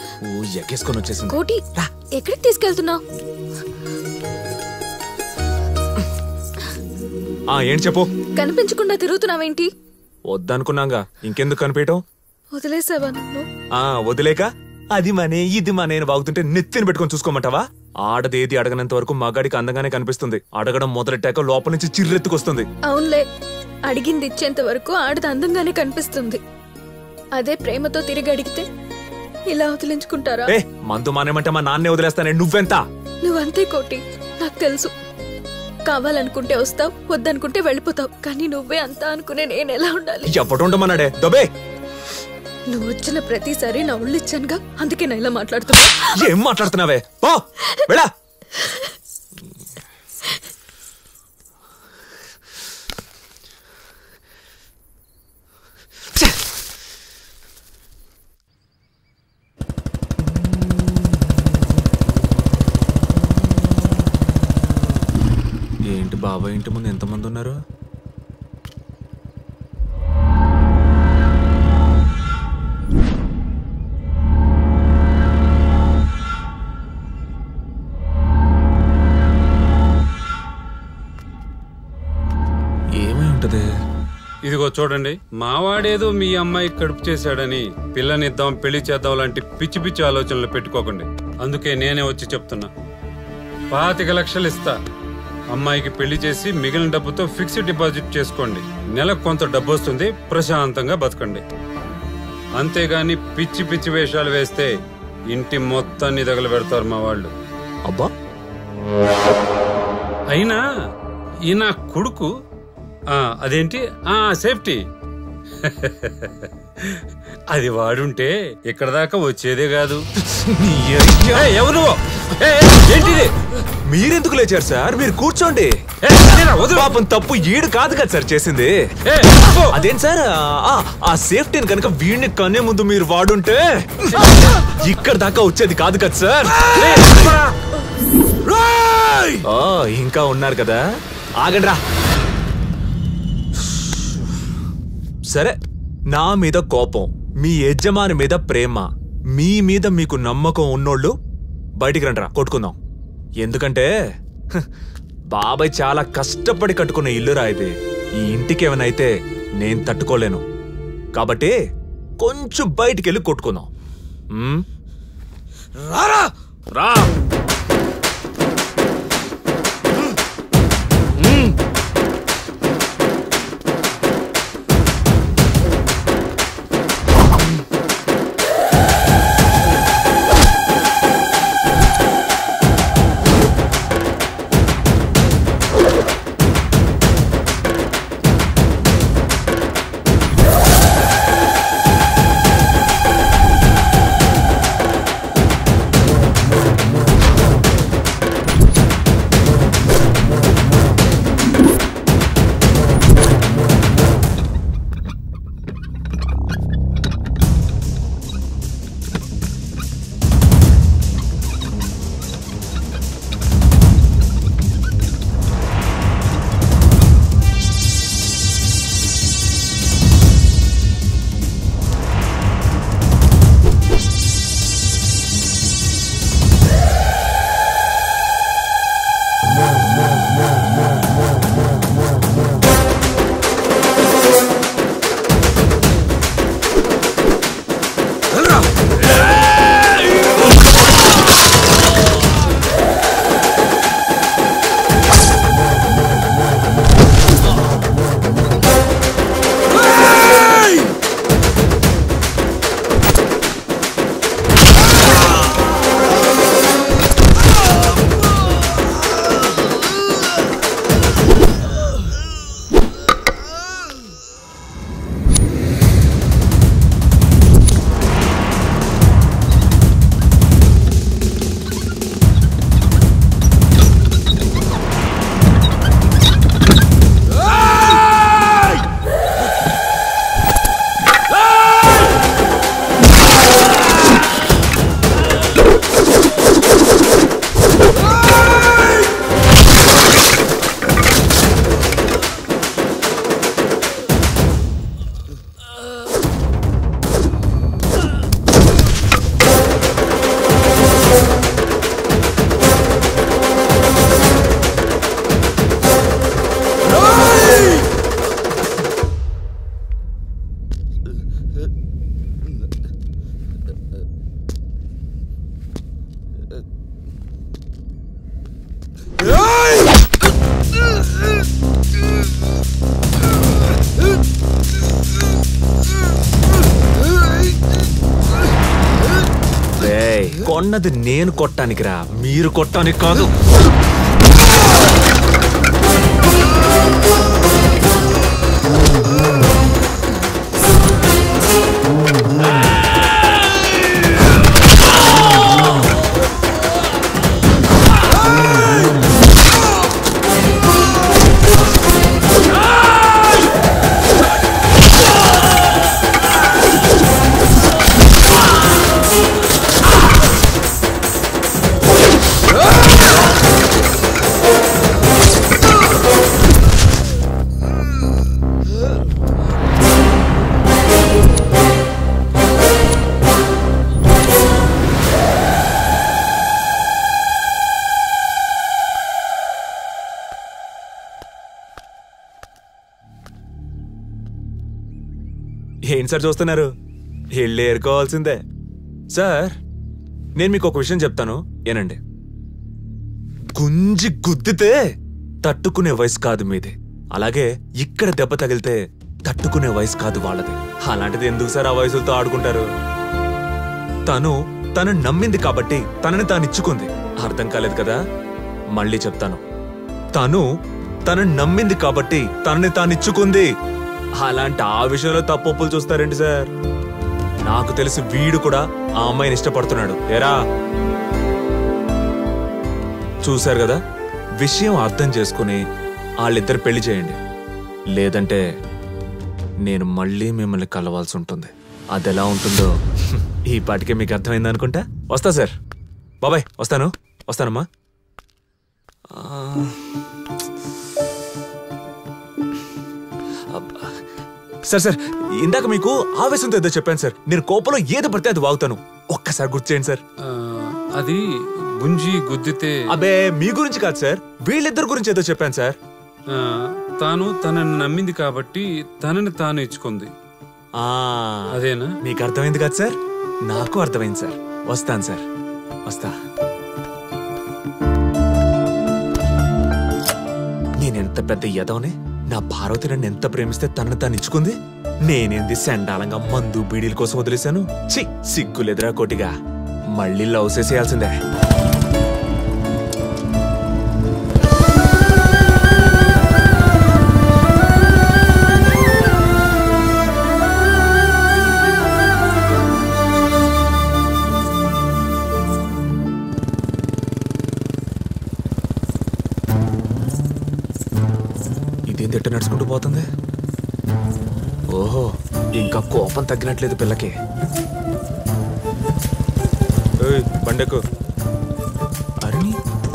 ఓ ఎక్కేసుకొని వచ్చేసింది. కోటి, ఎక్కడికి తీసుకెళ్తున్నావు? ఆ ఏంటి చెప్పు. కనిపించకుండా తిరుగుతున్నావేంటి? వద్దనుకున్నాగా, ఇంకెందుకు కనిపించటం? వదిలేసావా నన్ను? ఆ వదిలేక అది మనే ఇది మనే బాగుతుంటే నెత్తిని పెట్టుకొని చూసుకోమంటావా? ఆడదేది అడగనంత వరకు మగాడికి అందంగానే కనిపిస్తుంది. అడగడం మొదలెట్టాక లోపల నుంచి చిర్రెత్తుకొస్తుంది. అవునులే, అడిగింది ఇచ్చేంత వరకు ఆడది అందంగానే కనిపిస్తుంది. అదే ప్రేమతో తిరిగి అడిగితే ఇలా వదిలించుకుంటారా? ఏ మందు మానేమంటే మా నాన్నే వదిలేస్తానే. నువ్వెంత? నువ్వంతే కోటి, నాకు తెలుసు. కావాలనుకుంటే వస్తావు, వద్దనుకుంటే వెళ్ళిపోతావు. కానీ నువ్వే అంతా అనుకునే నేను ఎలా ఉండాలి? ఎవడుండమన్నాడే దొబే? నువ్వు వచ్చిన ప్రతిసారి నా ఒళ్ళు ఇచ్చానుగా, అందుకే నా ఇలా మాట్లాడుతున్నా. ఏం మాట్లాడుతున్నావే? పో వెళ్ళా. బాబాయ్ ఇంటి ముందు ఎంతమంది ఉన్నారు? ఏమై ఉంటది? ఇదిగో చూడండి, మావాడేదో మీ అమ్మాయి కడుపు చేశాడని పిల్లనిద్దాం పెళ్లి చేద్దాం లాంటి పిచ్చి పిచ్చి ఆలోచనలు పెట్టుకోకండి. అందుకే నేనే వచ్చి చెప్తున్నా, పాతిక లక్షలు ఇస్తా. అమ్మాయికి పెళ్లి చేసి మిగిలిన డబ్బుతో ఫిక్స్డ్ డిపాజిట్ చేసుకోండి. నెలకు కొంత డబ్బు వస్తుంది, ప్రశాంతంగా బతకండి. అంతేగాని పిచ్చి పిచ్చి వేషాలు వేస్తే ఇంటి మొత్తాన్ని తగలు పెడతారు మా వాళ్ళు. అబ్బా, అయినా ఈ నా కొడుకు అదేంటి ఆ సేఫ్టీ అది వాడుంటే ఇక్కడ దాకా వచ్చేదే కాదు. ఎవరు? ఏంటిది? మీరెందుకు లేచారు సార్? మీరు కూర్చోండి. పాపం తప్పు ఈడు కాదు కదా సార్ చేసింది. అదేంటి సార్, ఆ సేఫ్టీని కనుక వీడిని కనే ముందు మీరు వాడుంటే ఇక్కడ దాకా వచ్చేది కాదు కదా సార్. ఇంకా ఉన్నారు కదా, ఆగండి రా. సరే, నా మీద కోపం, మీ యజమాని మీద ప్రేమ, మీ మీద మీకు నమ్మకం ఉన్నోళ్ళు బయటికి రండిరా, కొట్టుకుందాం. ఎందుకంటే బాబాయ్ చాలా కష్టపడి కట్టుకున్న ఇల్లురా ఇది. ఈ ఇంటికి ఏమైనా అయితే నేను తట్టుకోలేను. కాబట్టి కొంచెం బయటికి వెళ్ళి కొట్టుకుందాం. రారా రా. కొన్నది నేను కొట్టానికి రా, మీరు కొట్టానికి కాదు. ఏంటి సార్ చూస్తున్నారు? వెళ్ళి ఏరుకోవాల్సిందే. సార్ నేను మీకు ఒక విషయం చెప్తాను, ఏనండి. గుంజి గుద్దితే తట్టుకునే వయసు కాదు మీది, అలాగే ఇక్కడ దెబ్బ తగిలితే తట్టుకునే వయసు కాదు వాళ్ళది. అలాంటిది ఎందుకు సార్ ఆ వయసులతో ఆడుకుంటారు? తను తను నమ్మింది కాబట్టి తనని తాను ఇచ్చుకుంది. అర్థం కాలేదు కదా? మళ్ళీ చెప్తాను, తను తను నమ్మింది కాబట్టి తనని తాను ఇచ్చుకుంది. అలాంటి ఆ విషయంలో తప్పులు చూస్తారండి సార్? నాకు తెలిసి వీడు కూడా ఆ అమ్మాయిని ఇష్టపడుతున్నాడు. ఏరా, చూశారు కదా? విషయం అర్థం చేసుకుని వాళ్ళిద్దరు పెళ్లి చేయండి, లేదంటే నేను మళ్ళీ మిమ్మల్ని కలవాల్సి ఉంటుంది. అది ఎలా ఉంటుందో ఈ పాటికే మీకు అర్థమైంది అనుకుంటా. వస్తా సార్. బాబాయ్ వస్తాను. వస్తానమ్మా. సార్ సార్ ఇందాక మీకు ఆవేశంతో ఏదో చెప్పాను సార్. నేను కోపంలో ఏదో పడితే అది వాగుతాను. ఒక్కసారి గుర్తు చేయండి సార్. అది గుంజి గుద్దితే. అబే మీ గురించి కాదు సార్, వీళ్ళిద్దరు గురించి ఏదో చెప్పాను సార్. తాను తనని నమ్మింది కాబట్టి తనని తాను ఇచ్చుకుంది. అదేనా? మీకు అర్థమైంది కదా సార్? నాకు అర్థమైంది సార్. వస్తాను సార్. వస్తా. నేనెంత పెద్ద యదవని, నా పార్వతి నన్ను ఎంత ప్రేమిస్తే తనను తాను ఇచ్చుకుంది. నేనేంది సెండాలంగా మందు బీడీల కోసం వదిలేశాను? చి సిగ్గులేదురా కోటిగా. మళ్ళీ లవ్ చేసేయాల్సిందే. ఇదేం తిట్ట నడుచుకుంటూ పోతుంది? ఓహో, ఇంకా కోపం తగ్గినట్లేదు పిల్లకి. బండెక్కు. అరుణి,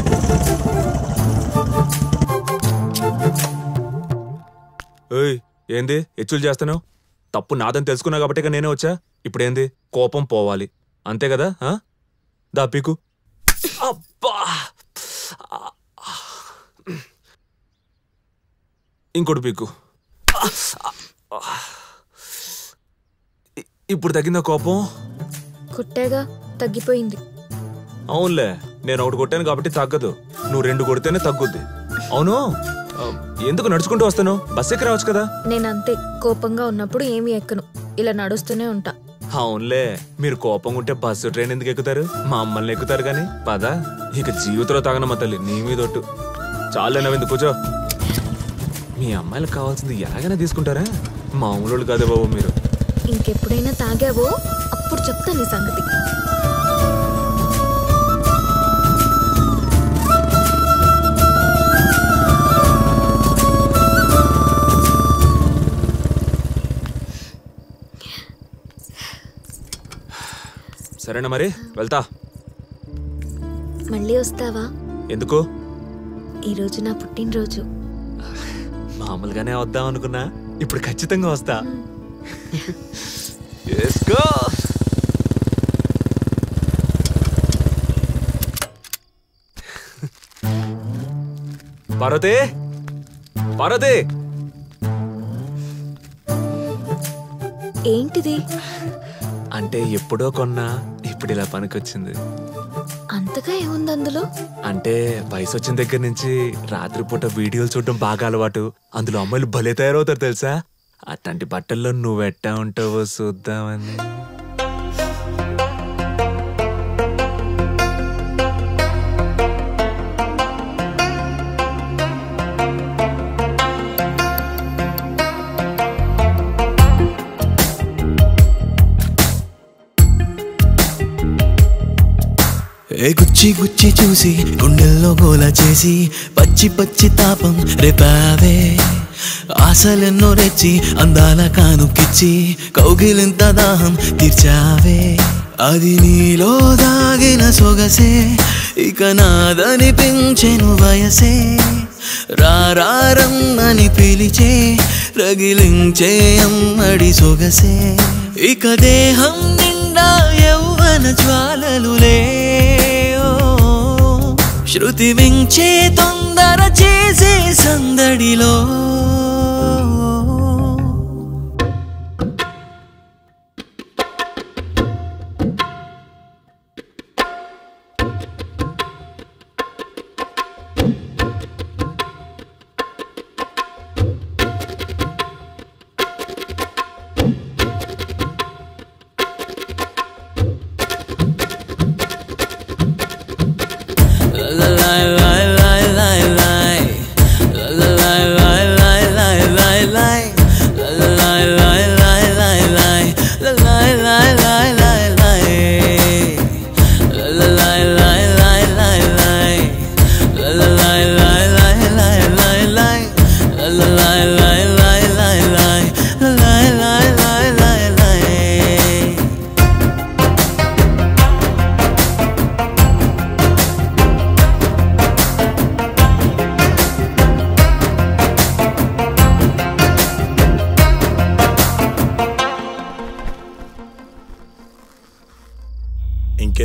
ఏయ్ ఏంది ఎచ్చులు చేస్తాను? తప్పు నాదని తెలుసుకున్నా కాబట్టి నేనే వచ్చా. ఇప్పుడేంది? కోపం పోవాలి అంతే కదా? దా పీకు. అబ్బా, ఇంకోటి పీకు. ఇప్పుడు తగ్గిందా కోపం? కొట్టాగా, తగ్గిపోయింది. అవునులే, నేను ఒకటి కొట్టాను కాబట్టి తగ్గదు. నువ్వు రెండు కొడితేనే తగ్గుద్ది. అవును, ఎందుకు నడుచుకుంటూ వస్తాను? బస్ ఎక్కి రావచ్చు కదా? నేనంతే, కోపంగా ఉన్నప్పుడు ఏమి ఎక్కను, ఇలా నడుస్తూనే ఉంటా. అవునులే, మీరు కోపంగా ఉంటే బస్సు ట్రైన్ ఎందుకు ఎక్కుతారు? మా అమ్మల్ని ఎక్కుతారు గాని. పదా, ఇక జీవితంలో తాగనమ్మా తల్లి, నీ మీదొట్టు. చాలే నవ్వింది, కూర్చో. మీ అమ్మాయిలకు కావాల్సింది ఎలాగైనా తీసుకుంటారా? మామూలు కాదే బాబు మీరు. ఇంకెప్పుడైనా తాగావో అప్పుడు చెప్తా నీ సంగతి. సరేనా మరి, వెళ్తా. మళ్ళీ వస్తావా? ఎందుకు? ఈరోజు నా పుట్టినరోజు. మామూలుగానే వద్దాం అనుకున్నా, ఇప్పుడు ఖచ్చితంగా వస్తా. పార్వతి, పార్వతి. ఏంటిది? అంటే ఎప్పుడో కొన్నా, ఇప్పుడు ఇలా పనికొచ్చింది. అంతగా ఏముంది అందులో? అంటే వయసు వచ్చిన దగ్గర నుంచి రాత్రిపూట వీడియోలు చూడడం బాగా అలవాటు. అందులో అమ్మాయిలు భలే తయారవుతారు తెలుసా? అట్లాంటి బట్టల్లో నువ్వెట్టా ఉంటావో చూద్దామని. ఏ గుచ్చి గుచ్చి చూసి గుండెల్లో గోల చేసి పచ్చి పచ్చి తాపం రేపావే. ఆశలెన్నో రెచ్చి అందాల కానుకిచ్చి కౌగిలింత దాహం తీర్చావే. అది నీలో దాగిన సొగసే ఇక నాదనిపించెను వయసే. రారమ్మని పిలిచే రగిలించే అమ్మడి సొగసే. ఇక దేహం నిండా యౌవన జ్వాలలులే. శృతి మించే తొందర చేసే సందడిలో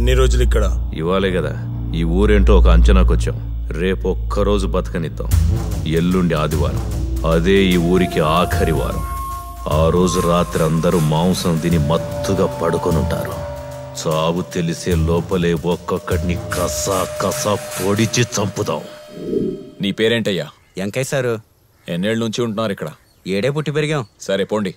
ఎన్ని రోజులు ఇక్కడ? ఇవాళే కదా ఈ ఊరేంటో ఒక అంచనాకు వచ్చాం. రేపు ఒక్కరోజు బతకనిద్దాం. ఎల్లుండి ఆదివారం, అదే ఈ ఊరికి ఆఖరి వారం. ఆ రోజు రాత్రి అందరూ మాంసం తిని మత్తుగా పడుకొనుంటారు. చావు తెలిసే లోపలే ఒక్కొక్కటిని కసా కసా పొడిచి చంపుదాం. నీ పేరేంటయ్యా? వెంకయ్య సారు. ఎన్నేళ్ళ నుంచి ఉంటున్నారు ఇక్కడ? ఏడే పుట్టి పెరిగాం. సరే పోండి.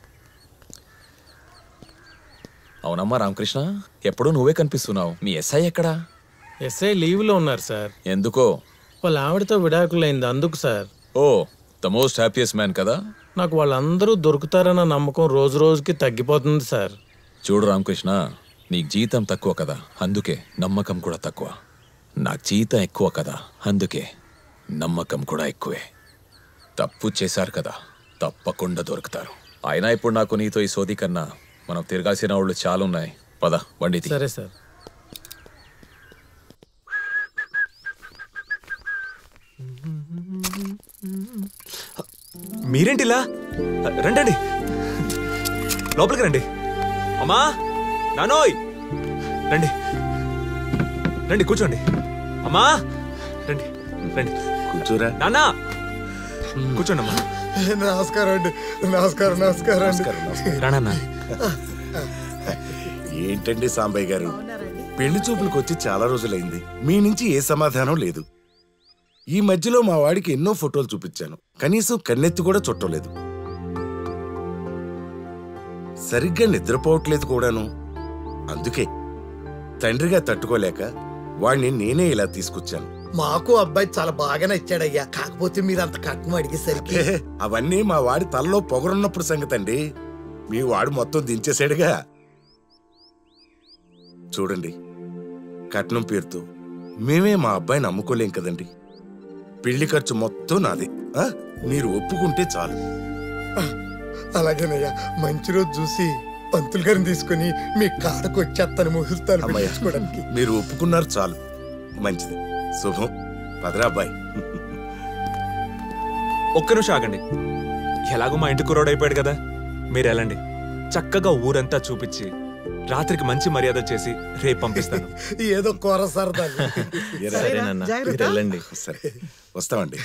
అవునమ్మా రామకృష్ణ, ఎప్పుడూ నువ్వే కనిపిస్తున్నావు. మీ ఎస్ఐ ఎక్కడా? ఎస్ఐ లీవ్ లో ఉన్నారు సార్. ఎందుకో? వాళ్ళ ఆవిడతో విడాకులైంది, అందుకు సార్. ఓ, ద మోస్ట్ హ్యాపీయెస్ట్ మ్యాన్ కదా. నాకు వాళ్ళందరూ దొరుకుతారన్న నమ్మకం రోజు రోజుకి తగ్గిపోతుంది సార్. చూడు రామకృష్ణ, నీకు జీతం తక్కువ కదా, అందుకే నమ్మకం కూడా తక్కువ. నాకు జీతం ఎక్కువ కదా, అందుకే నమ్మకం కూడా ఎక్కువే. తప్పు చేశారు కదా, తప్పకుండా దొరుకుతారు. అయినా ఇప్పుడు నాకు నీతో ఈ సోది కన్నా మనం తిరగాల్సిన వాళ్ళు చాలా ఉన్నాయి. పద బండి తీ. సరే సార్. మీరేంటిలా? రండి లోపలికి రండి. అమ్మా నానోయ్ రండి రండి కూర్చోండి. అమ్మా రండి రండి కూర్చోరా. నాన్న కూర్చోండి అమ్మా. నమస్కారం అండి. నమస్కారం నమస్కారం రానన్నా. ఏంటండి సాంబయ్య గారు, పెళ్లి చూపులకు వచ్చి చాలా రోజులైంది. మీ నుంచి ఏ సమాధానం లేదు. ఈ మధ్యలో మా వాడికి ఎన్నో ఫోటోలు చూపించాను, కనీసం కన్నెత్తి కూడా చుట్టలేదు. సరిగ్గా నిద్రపోవట్లేదు కూడాను. అందుకే తండ్రిగా తట్టుకోలేక వాడిని నేనే ఇలా తీసుకొచ్చాను. మాకు అబ్బాయి చాలా బాగా నచ్చాడయ్యా. కాకపోతే మీరు అంత కట్నం అడిగేసరికి అవన్నీ మా వాడి తలలో పొగరున్నప్పుడు సంగతండి. మీ వాడు మొత్తం దించేశాడుగా. చూడండి, కట్నం పేరుతో మేమే మా అబ్బాయిని అమ్ముకోలేం కదండి. పెళ్లి ఖర్చు మొత్తం నాదే. మీరు ఒప్పుకుంటే చాలు. అలాగేనయ్యా, మంచి రోజు చూసి పంతులు గారిని తీసుకుని మీ కాడకు వచ్చేస్తాను ముహూర్తాలు పెట్టించుకోవడానికి. మీరు ఒప్పుకున్నారు చాలు. మంచిది, శుభం. పదరా అబ్బాయి. ఒక్క నిమిషం ఆగండి. ఎలాగో మా ఇంటి కుర్రోడు అయిపోయాడు కదా, మీరు వెళ్ళండి. చక్కగా ఊరంతా చూపించి రాత్రికి మంచి మర్యాద చేసి రేపు పంపిస్తాను. ఏదో కూర సరదా. వెళ్ళండి. సరే వస్తామండి.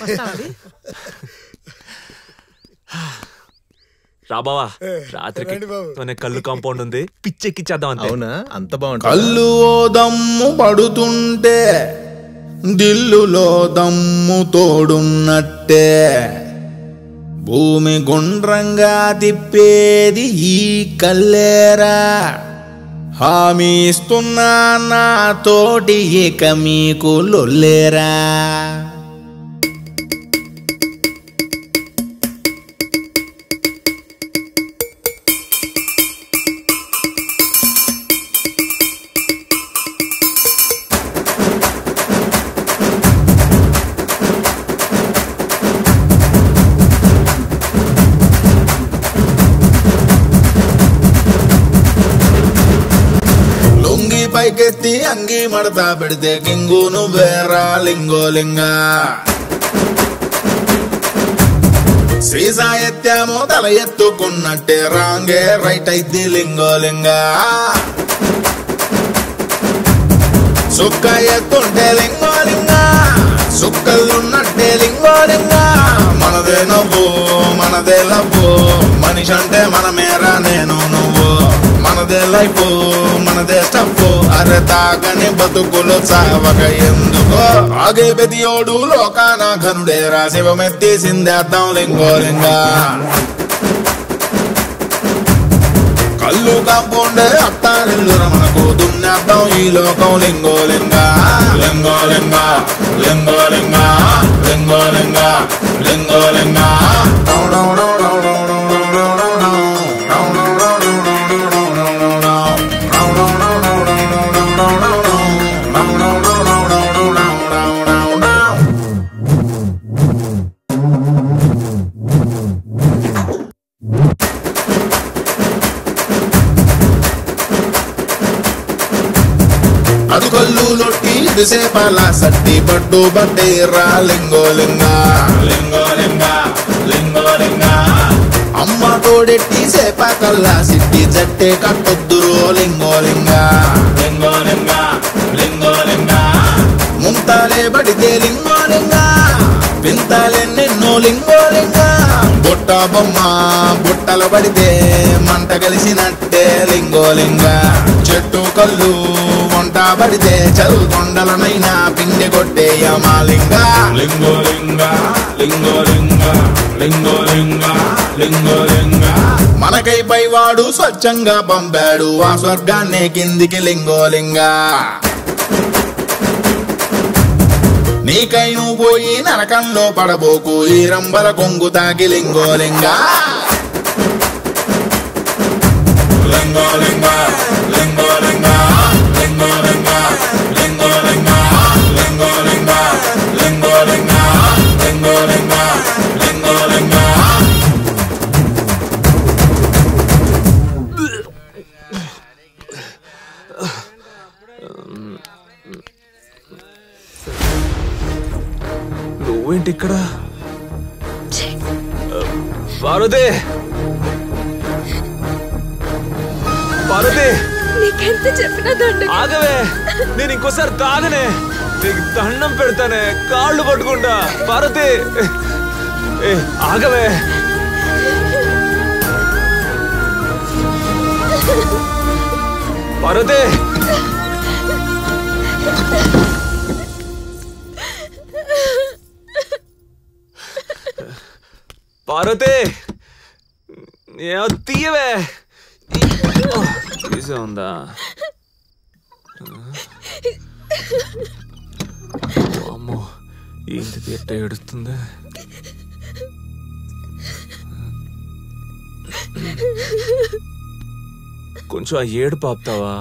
రాబావా, రాత్రికి కళ్ళు కాంపౌండ్ ఉంది, పిచ్చెక్కిచ్చేద్దాం అంతే. అవునా? అంత బాగుంటుంది. కళ్ళు ఓ దమ్ము పడుతుంటే దిల్లులో దమ్ము తోడున్నట్టే, భూమి గుండ్రంగా తిప్పేది ఈ కల్లేరా. హామీ ఇస్తున్నా నా తోటి ఇక మీకు లొల్లేరా. పైకెత్తి అంగి మడతా పెడితే కింగు నువ్వేరా లింగోలింగా. సీసా ఎత్తామో తల ఎత్తుకున్నట్టే రాంగే రైట్ అయితే లింగోలింగా. సుక్క ఎత్తుంటే లింగోలింగా, సుక్కలున్నట్టే లింగోలింగా. మనదే నవ్వు మనదే లవ్వు, మనిషి అంటే మనమేరా నేను నువ్వు. మనదే లైఫ్ మనదే స్టఫ్, అరే తాగని బతుకులు చావక ఎందుకో. ఆగే బెదియోడు లోకాన ఘనుడేరా, శివమెత్తి సిందేద్దాం లింగోలింగా. కళ్ళు కాంపౌండే అత్తారిల్లుర మనకు దున్నేద్దాం ఈ లోకం లింగోలింగా. లింగోలింగా లింగోలింగా లింగోలింగా లింగోలింగా. అది కళ్ళు లొట్టి దిసేపాల సట్టి పట్టు బట్టేరా లింగోలింగా. లింగోలింగా లింగోలింగా. అమ్మ తోడెట్టి సేప కల్లా సిట్టి జట్టే కట్టొద్దురో లింగోలింగా. లింగోలింగా పాడే పడితే లింగోలింగా వింతాలెన్నెన్నో లింగోలింగా బుట్ట బొమ్మ బుట్టలు పడితే మంట కలిసినట్టే లింగోలింగా చెట్టు కళ్ళు వంట పడితే చల్కొండలనైనా పిండి కొట్టేయమాలింగా లింగోలింగా లింగోలింగా లింగోలింగా లింగోలింగా మనకై పైవాడు స్వచ్ఛంగా పంపాడు ఆ స్వర్గాన్నే కిందికి లింగోలింగా నీకై నువ్వు పోయి నరకంలో పడబోకు ఈ రంబల కొంగు తాకి లింగోలింగా లింగోలింగా లింగోలింగా లింగోలింగా లింగోలింగా లింగోలింగా లింగోలింగా లింగోలింగా లింగోలింగా నువ్వేంటి ఇక్కడ? పార్వతి పార్వతి నీకెంత చెప్పినా దండ ఆగవే, నేను ఇంకోసారి తాగనే, నీకు దండం పెడతానే, కాళ్ళు పట్టుకుంటా. పార్వతి ఏ ఆగవే. పార్వతి పార్వతి తీయవే. తీసే ఉందా? అమ్మో, ఏంటి ఎట్ట ఏడుస్తుంది? కొంచెం ఆ ఏడు పాపుతావా?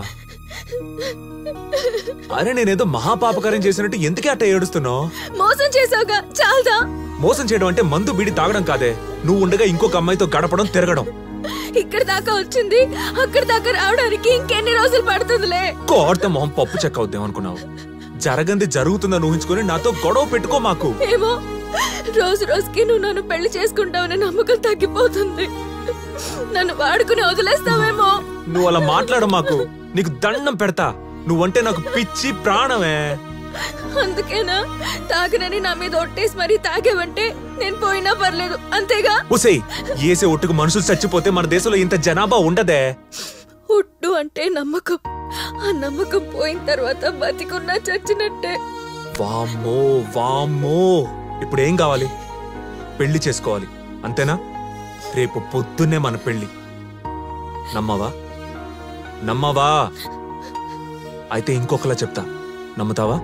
అరే నేనేదో మహాపాపకార్యం చేసినట్టు ఎందుకే అట్ట ఏడుస్తున్నావు? మోసం చేసావుగా, చాలదా? మోసం చేయడం అంటే మందు బీడి తాగడం కాదే, నువ్వు ఉండగా ఇంకొక అమ్మాయితో గడపడం తిరగడం. ఇక్కడ దాకా వచ్చింది, అక్కడ దాకా రావడానికి ఇంకెన్ని రోజులు పడుతుందిలే. కోట మొహం పప్పు చెక్క అవుద్దాం అనుకున్నావు. జరగంది జరుగుతుందని ఊహించుకొని నాతో గొడవ పెట్టుకో మాకు. ఏమో, రోజు రోజుకి నువ్వు నన్ను పెళ్లి చేసుకుంటావని నమ్మకం తగ్గిపోతుంది. నన్ను వాడుకుని వదిలేస్తావేమో. నువ్వు అలా మాట్లాడ మాకు, నీకు దండం పెడతా. నువ్వంటే నాకు పిచ్చి ప్రాణమే. అందుకేనా తాగనని నా మీద ఒట్టేసి మరీ తాగేవంటే నేను పోయినా పర్లేదు అంతేగా? ఉసే ఏసే ఒట్టుకు మనుషులు చచ్చిపోతే మన దేశంలో ఇంత జనాభా ఉండదే. ఒట్టు అంటే నమ్మకం, ఆ నమ్మకం పోయిన తర్వాత బతికున్నా చచ్చినట్టే. వామ్మో వామ్మో, ఇప్పుడు ఏం కావాలి? పెళ్లి చేసుకోవాలి అంతేనా? రేపు పొద్దున్నే మన పెళ్లి. నమ్మవా? నమ్మవా? అయితే ఇంకొకలా చెప్తా, నమ్ముతావా?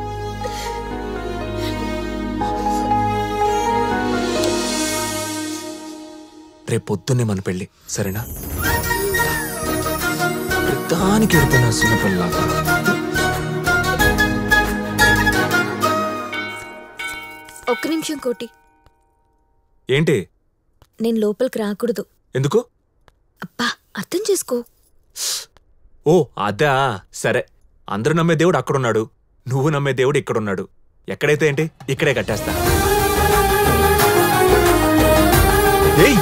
రేపు పొద్దున్నే మన పెళ్లి, సరేనా? దానికి ఎడుతున్నా చిన్నపిల్లలాగా. ఒక్క నిమిషం కోటి. ఏంటి? నేను లోపలికి రాకూడదు. ఎందుకు? అబ్బా అర్థం చేసుకో. ఓ అదా, సరే. అందరూ నమ్మే దేవుడు అక్కడున్నాడు, నువ్వు నమ్మే దేవుడు ఇక్కడున్నాడు. ఎక్కడైతే ఏంటి, ఇక్కడే కట్టేస్తా. ఏయ్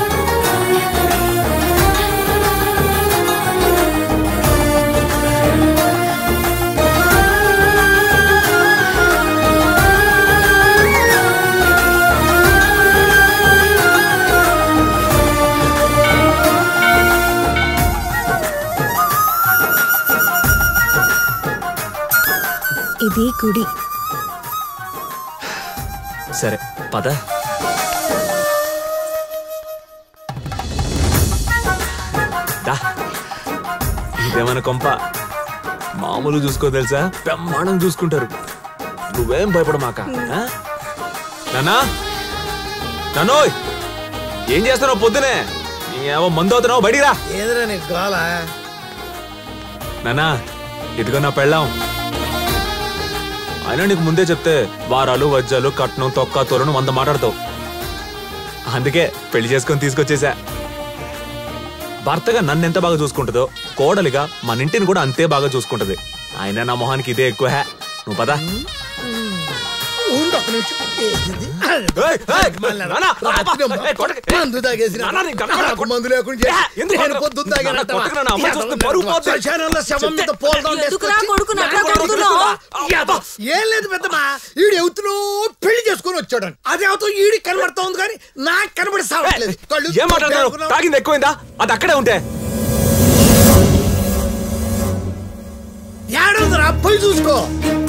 ఇది గుడి. సరే పద. ఇదేమన్నా కొంప మామూలు చూసుకో తెలుసా, బ్రహ్మాండం చూసుకుంటారు. నువ్వేం భయపడమాక. నానా నానోయ్, ఏం చేస్తున్నావు పొద్దునే? ఏమో మందు అవుతున్నావు, బయటిరా. ఏదరా నీకు గోలా? నానా ఇదిగో నా పెళ్ళాం. అయినా నీకు ముందే చెప్తే వారాలు వజ్జాలు కట్నం తొక్క తోరను వంద మాట్లాడతావు. అందుకే పెళ్లి చేసుకొని తీసుకొచ్చేసా. భర్తగా నన్ను ఎంత బాగా చూసుకుంటుందో కోడలిగా మన ఇంటిని కూడా అంతే బాగా చూసుకుంటది. అయినా నా మొహానికి ఇదే ఎక్కువ. నువ్వు పదా. ఉండొక్క నిమిషం. ఏంటిది? మందు తాగేసి మందు లేకుండా నేను పొద్దున్న తాగానంలో శవం మీద పోల్దాం. ఏం లేదు పెద్దమ్మా, ఈడు ఎవతులో పెళ్లి చేసుకుని వచ్చాడు. అది అవుతూ ఈడి కనబడుతోంది కానీ నాకు కనబడి సావట్లేదు. ఏం మాట్లాడుతున్నావు? తాగింది ఎక్కువైందా? అది అక్కడే ఉంటే ఏడుందిరా, పోయి చూసుకో.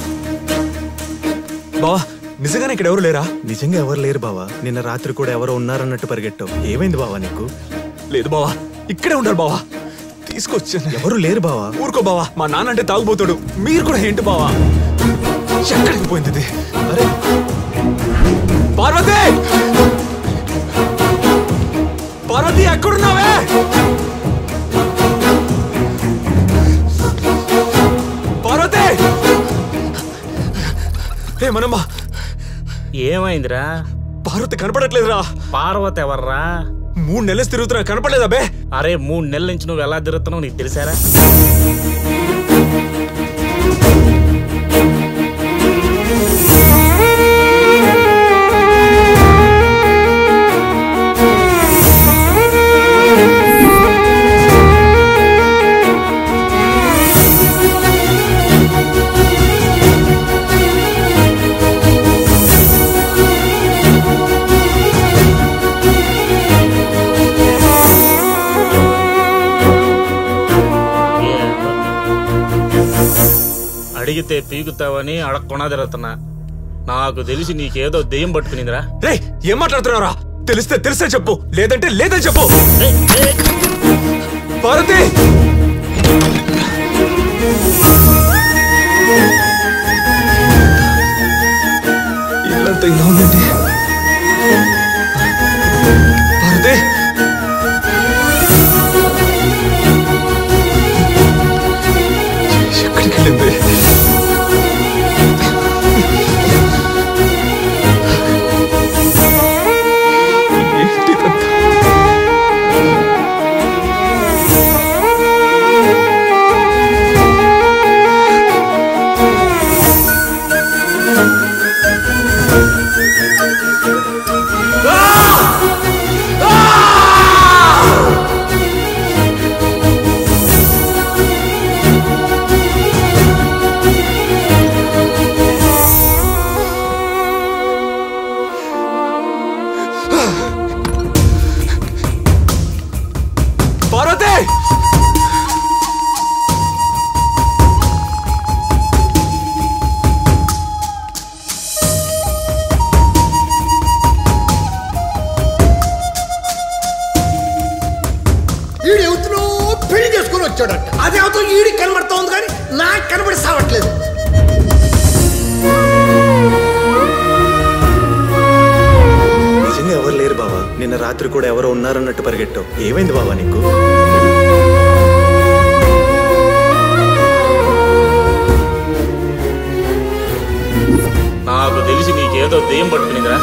బావా నిజంగానే ఇక్కడ ఎవరు లేరా? నిజంగా ఎవరు లేరు బావా. నిన్న రాత్రి కూడా ఎవరో ఉన్నారన్నట్టు పరిగెట్టావు. ఏమైంది బావా నీకు? లేదు బావా, ఇక్కడే ఉంటారు బావా. తీసుకొచ్చాను. ఎవరు లేరు బావా. ఊరుకో బావా, మా నాన్న అంటే తాగుపోతాడు. మీరు కూడా ఏంటి బావా? ఎక్కడికి పోయింది ఇది? అరే పార్వతి, పార్వతి ఎక్కడున్నావే? పార్వతి ఏమనమ్మా? ఏమైందిరా? పార్వతి కనపడట్లేదురా. పార్వతి ఎవర్రా? మూడు నెలలు తిరుగుతున్నా, కనపడలేదా బే? అరే మూడు నెలల నుంచి నువ్వు ఎలా తిరుగుతున్నావు నీకు తెలిసారా? అడిగితే పీకుతావని అడగకుండా తిరుగుతున్నా. నాకు తెలిసి నీకేదో దెయ్యం పట్టుకునిందిరా. రే ఏం మాట్లాడుతున్నారా? తెలిస్తే తెలిసే చెప్పు, లేదంటే లేదని చెప్పు. పార్వతి ఇల్లంతా ఇలా ఉందండి. పార్వతి ఎక్కడికి వెళ్ళింది? అది అవుతూ ఈడి కనబడుతోంది కానీ నాకు కనబడి సావట్లేదు. నిజంగా ఎవరు లేరు బావా. నిన్న రాత్రి కూడా ఎవరో ఉన్నారన్నట్టు పరిగెట్టావు. ఏమైంది బావా నీకు? నాకు తెలిసి నీకేదో దెయ్యం పట్టుకునిందిరా.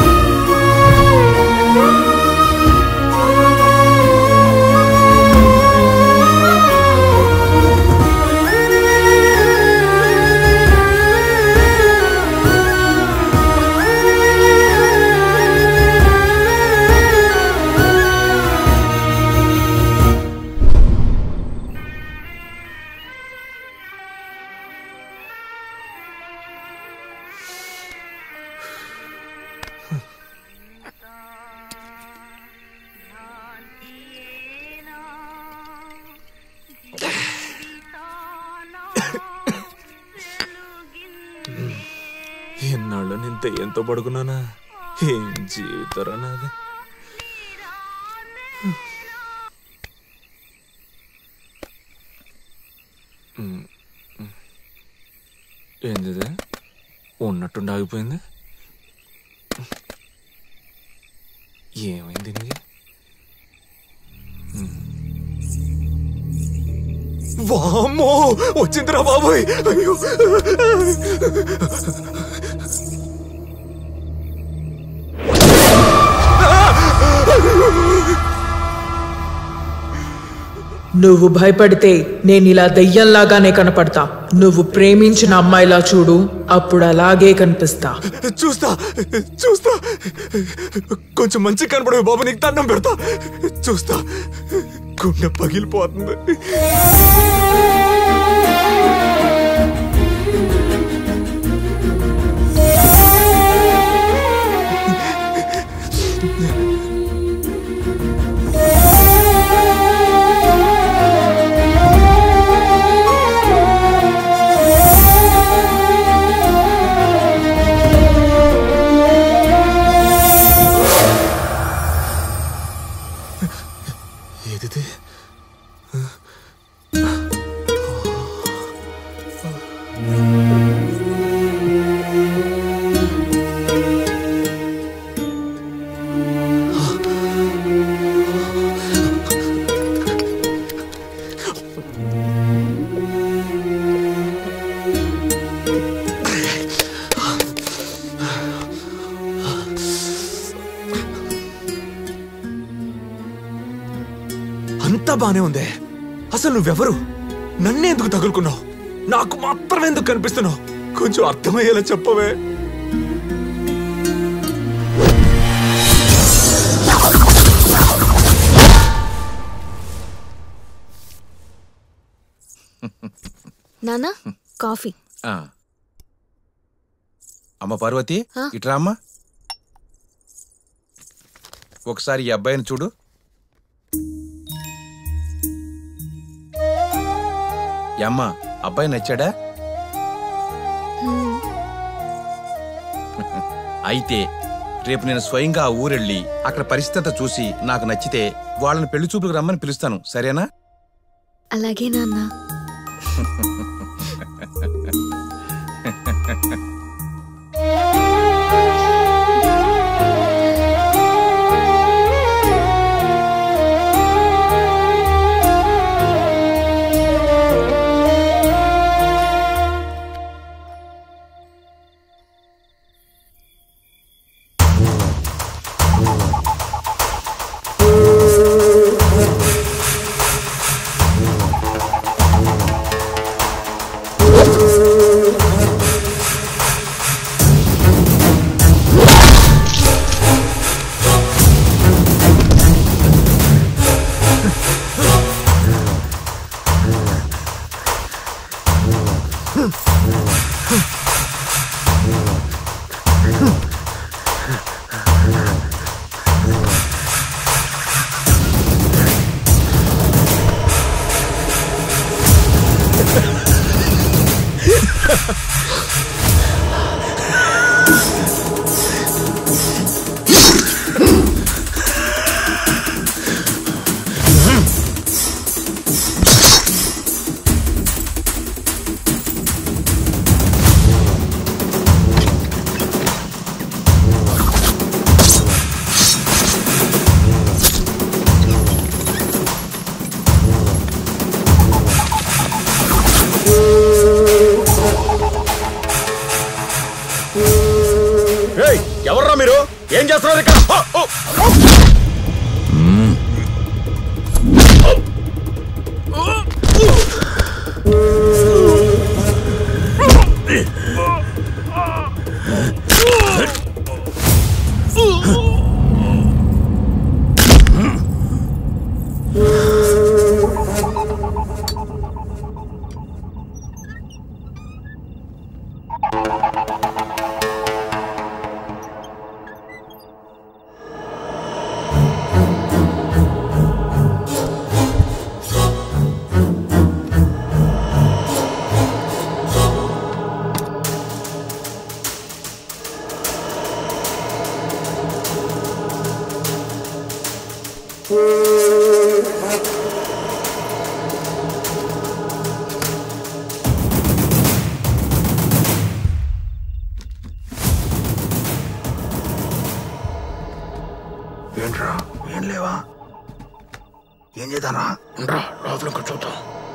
ఎన్నాళ్ళు నేను దెయ్యంతో పడుకున్నానా? ఏం జీవితరా నాది. ఏంది ఉన్నట్టుండి ఆగిపోయింది. ఏమైంది నీకు? వామ్మో వచ్చిందిరా బాబోయ్. అయ్యో నువ్వు భయపడితే నేను ఇలా దెయ్యంలాగానే కనపడతా. నువ్వు ప్రేమించిన అమ్మాయిలా చూడు, అప్పుడు అలాగే కనిపిస్తా. చూస్తా చూస్తా కొంచెం మంచి కనపడవు బాబు, నీకు దండం పెడతా. చూస్తా, గుండె పగిలిపోతుంది. అంతా బానే ఉందే. అసలు నువ్వెవరు? నన్నే ఎందుకు తగులుకున్నావు? నాకు మాత్రమే ఎందుకు కనిపిస్తున్నావు? కొంచెం అర్థమయ్యేలా చెప్పవే. నానా కాఫీ. అమ్మ పార్వతి, ఇట్రా అమ్మా. ఒకసారి ఈ అబ్బాయిని చూడు. అమ్మ, అబ్బాయి నచ్చాడా? అయితే రేపు నేను స్వయంగా ఆ ఊరెళ్ళి అక్కడ పరిస్థితి చూసి నాకు నచ్చితే వాళ్ళని పెళ్లి చూపులకు రమ్మని పిలుస్తాను, సరేనా? అలాగే నాన్న. ఎవర్రా మీరు? ఏం చేస్తున్నారు ఇక్కడ? ఏంట్రా, ఏం లేవా? ఏం చేద్దారా? ఉండరా, లోపల కూర్చోతాం.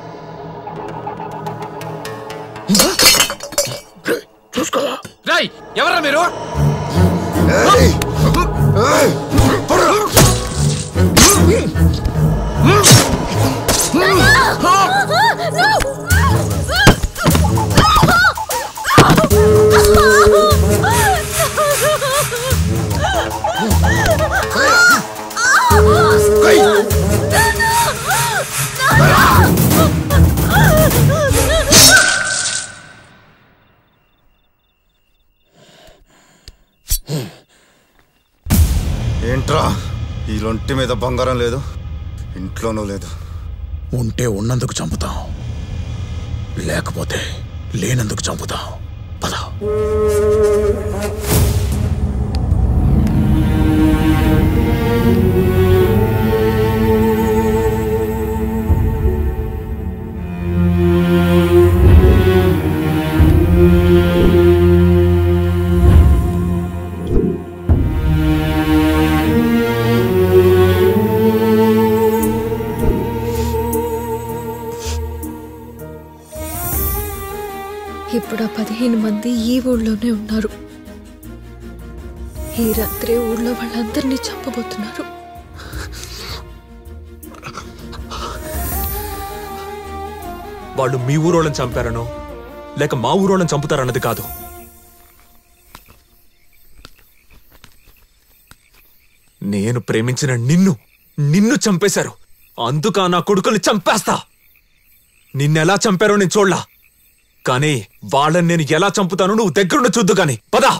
చూసుకోవా? రాయ్, ఎవరా మీరు? ఏంట్రా ఈ లొంటి మీద బంగారం లేదు, ఇంట్లోనూ లేదు. ఉంటే ఉన్నందుకు చంపుతాం, లేకపోతే లేనందుకు చంపుతాం. పద. ఇప్పుడు ఆ పదిహేను మంది ఈ ఊళ్ళోనే ఉన్నారు. ఈ రాత్రి ఊళ్ళో వాళ్ళందరినీ చంపబోతున్నారు. వాళ్ళు మీ ఊరోళ్ళని చంపారనో లేక మా ఊరోళ్ళని చంపుతారన్నది కాదు. నేను ప్రేమించిన నిన్ను నిన్ను చంపేశారు. అందుక నా కొడుకుల్ని చంపేస్తా. నిన్నెలా చంపారో నేను చూడలా, కానీ వాళ్ళని నేను ఎలా చంపుతానో నువ్వు దగ్గరుండి చూద్దు. కానీ పదా.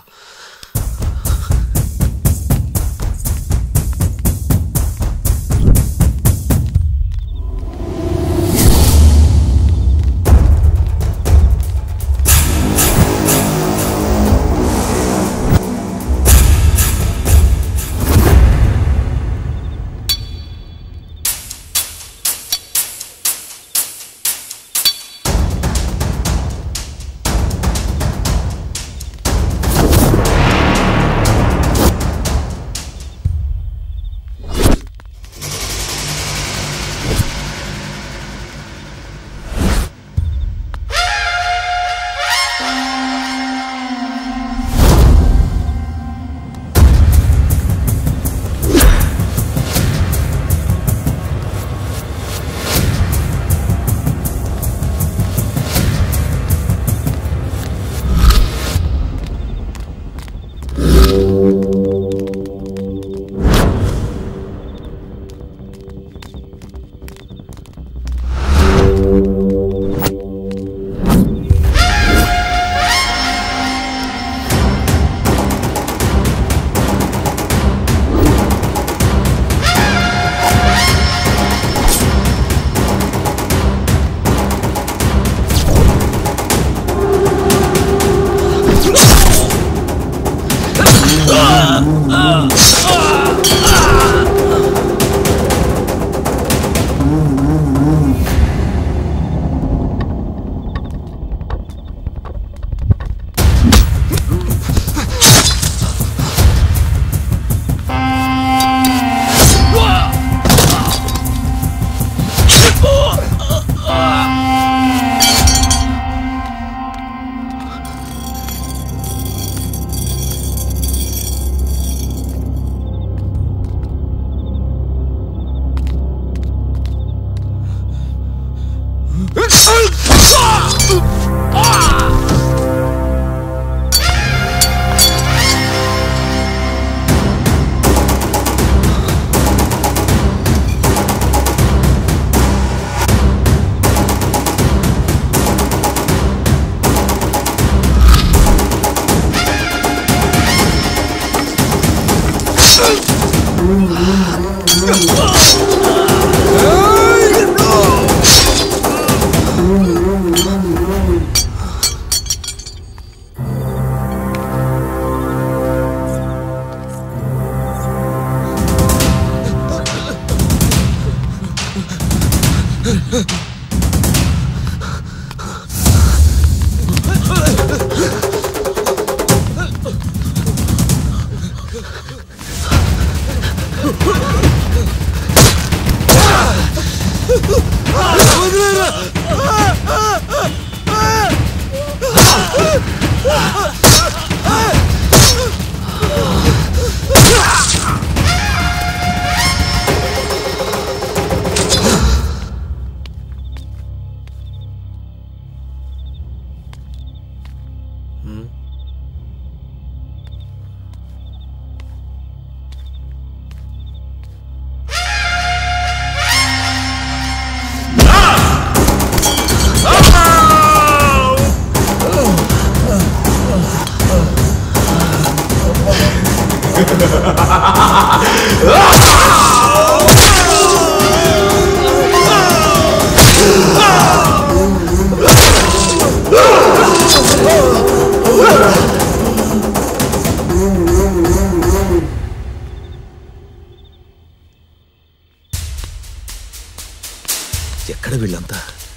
ఎక్కడ వీళ్ళంతా?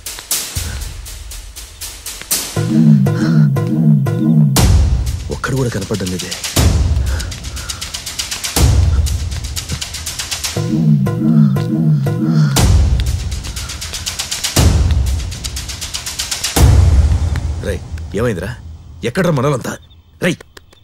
ఒక్కడు కూడా కనపడడం లేదే. రై, ఏమైందిరా? ఎక్కడ్రా మనలంతా? రై,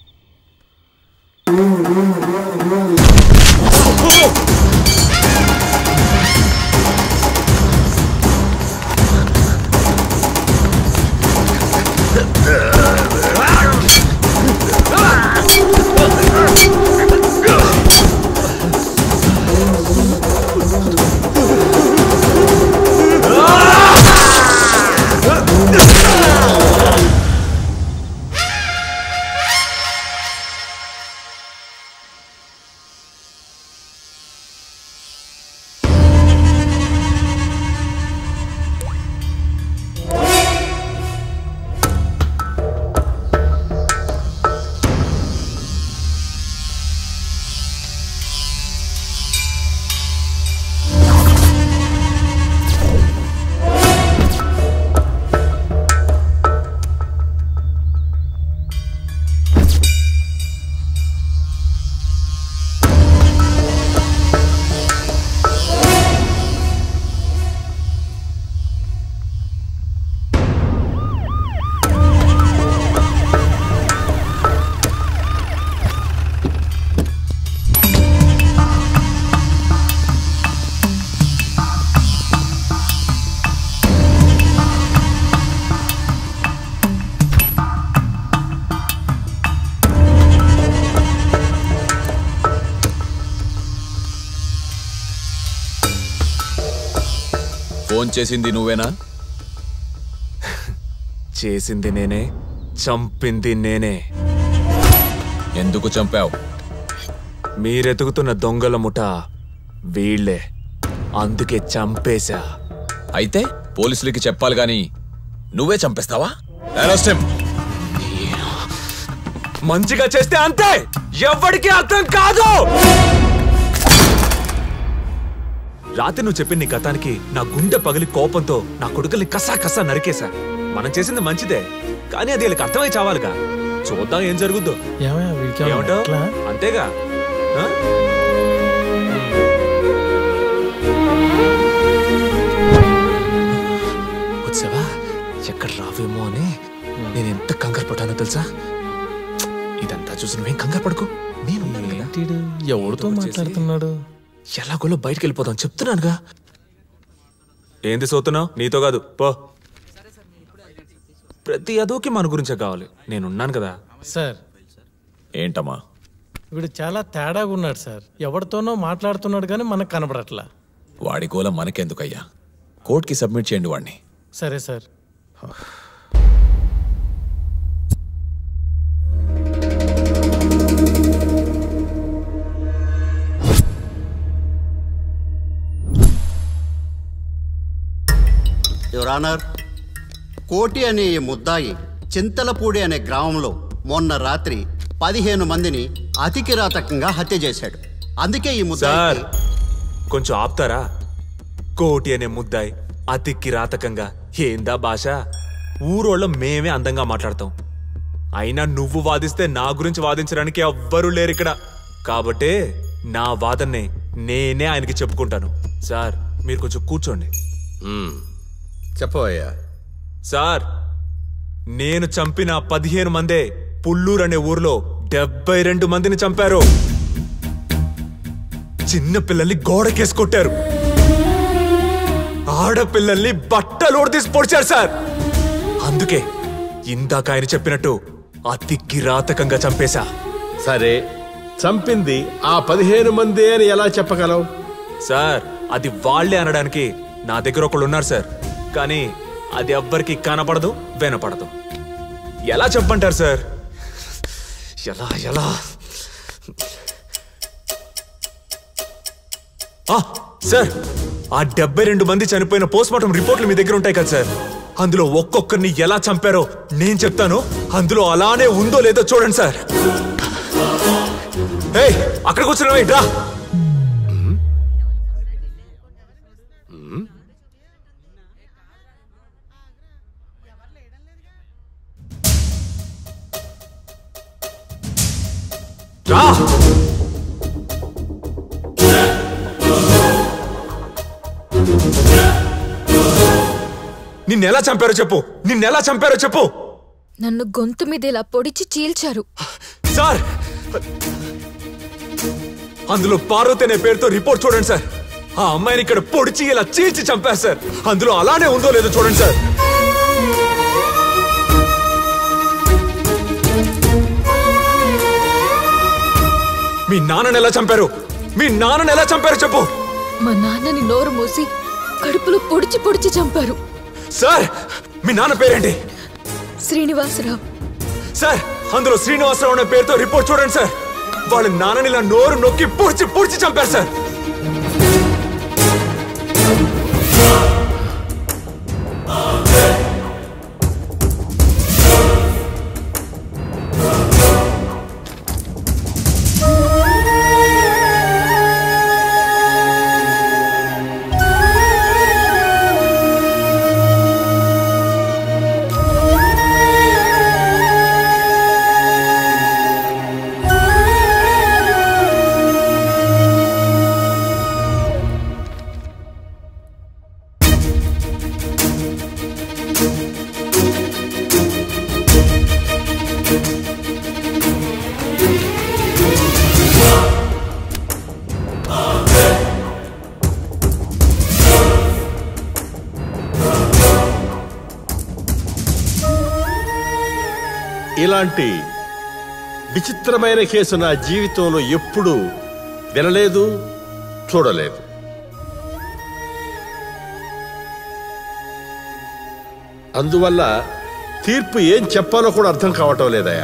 ఫోన్ చేసింది నువ్వేనా? చేసింది నేనే, చంపింది నేనే. ఎందుకు చంపావు? మీరెతుకుతున్న దొంగల ముఠ వీళ్లే, అందుకే చంపేశా. అయితే పోలీసులకి చెప్పాలి గాని నువ్వే చంపేస్తావా? Arrest him. మంచిగా చేస్తే అంతే, ఎవ్వడికి అర్థం కాదు. రాత్రి నువ్వు చెప్పిన నీ గతానికి నా గుండె పగిలి కోపంతో నా కొడుకుల్ని కసా కసా నరికేశా. మనం చేసింది మంచిదే, కానీ అది వీళ్ళకి అర్థమై చావాలిగా. చూద్దాం ఏం జరుగుద్దో. ఏమంటావ్? అంతేగా. వచ్చావా? ఎక్కడ రావేమో అని నేను ఎంత కంగారు పడ్డానో తెలుసా? ఇదంతా చూసి నువ్వేం కంగారు పడుకో. నేను ఎవరితో మాట్లాడుతున్నాడు? ఎలాగోలో బయటికి వెళ్ళిపోతాం చెప్తున్నానుగా. ఏంది సోతున్నావు? నీతో కాదు, పో. ప్రతి అదోకి మన గురించే కావాలి. నేనున్నాను కదా. సార్ ఏంటమ్మా? వీడు చాలా తేడాగా ఉన్నాడు సార్. ఎవరితోనో మాట్లాడుతున్నాడు కానీ మనకు కనపడట్లా. వాడి గోల మనకెందుకయ్యా? కోర్టుకి సబ్మిట్ చేయండి వాడిని. సరే సార్. యువర్ ఆనర్, కోటి అనే ఈ ముద్దాయి చింతలపూడి అనే గ్రామంలో మొన్న రాత్రి పదిహేను మందిని అతి కిరాతకంగా హత్య చేశాడు. అందుకే ఈ ముద్దాయి. కొంచెం ఆపుతారా? కోటి అనే ముద్దాయి అతి కిరాతకంగా ఏందా భాష? ఊరోళ్ళ మేమే అందంగా మాట్లాడతాం. అయినా నువ్వు వాదిస్తే నా గురించి వాదించడానికి ఎవ్వరూ లేరు ఇక్కడ. కాబట్టే నా వాదన్నే నేనే ఆయనకి చెప్పుకుంటాను. సార్ మీరు కొంచెం కూర్చోండి. చెప్పవయ్యా. సార్, నేను చంపిన పదిహేను మందే పుల్లూరు అనే ఊర్లో డెబ్బై రెండు మందిని చంపారు. చిన్న పిల్లల్ని గోడకేసి కొట్టారు. ఆడపిల్లల్ని బట్టలు తీసి పొడిచారు సార్. అందుకే ఇందాక ఆయన చెప్పినట్టు అతి కిరాతకంగా చంపేశా. సరే, చంపింది ఆ పదిహేను మంది అని ఎలా చెప్పగలవు? సార్, అది వాళ్లే అనడానికి నా దగ్గర ఒకళ్ళు ఉన్నారు సార్. కానీ అది ఎవ్వరికి కనపడదు, వినపడదు. ఎలా చెప్పంటారు సార్? ఎలా ఎలా సార్ ఆ డెబ్బై రెండు మంది చనిపోయిన పోస్ట్ మార్టం రిపోర్ట్లు మీ దగ్గర ఉంటాయి కదా సార్, అందులో ఒక్కొక్కరిని ఎలా చంపారో నేను చెప్తాను, అందులో అలానే ఉందో లేదో చూడండి సార్. ఏయ్ అక్కడ కూర్చున్నావు రా. రా నిన్నెలా చంపారో చెప్పు, నిన్నెలా చంపారో చెప్పు. నన్ను గొంతు మీద ఇలా పొడిచి చీల్చారు. సార్ అందులో పార్వతి అనే పేరుతో రిపోర్ట్ చూడండి సార్. ఆ అమ్మాయిని ఇక్కడ పొడిచి ఇలా చీల్చి చంపారు సార్, అందులో అలానే ఉందో లేదో చూడండి సార్. మీ నాన్నని ఎలా చంపారు, మీ నాన్నని ఎలా చంపారు చెప్పు. మా నాన్నని నోరు మూసి కడుపులో పొడిచి పొడిచి చంపారు. సార్ మీ నాన్న పేరేంటి? శ్రీనివాసరావు. సార్ అందులో శ్రీనివాసరావు అనే పేరుతో రిపోర్ట్ చూడండి సార్. వాళ్ళ నాన్నని ఇలా నోరు నొక్కి పొడిచి పొడిచి చంపారు సార్. ఇలాంటి విచిత్రమైన కేసు నా జీవితంలో ఎప్పుడూ వినలేదు, చూడలేదు. అందువల్ల తీర్పు ఏం చెప్పాలో కూడా అర్థం కావటం లేదయా.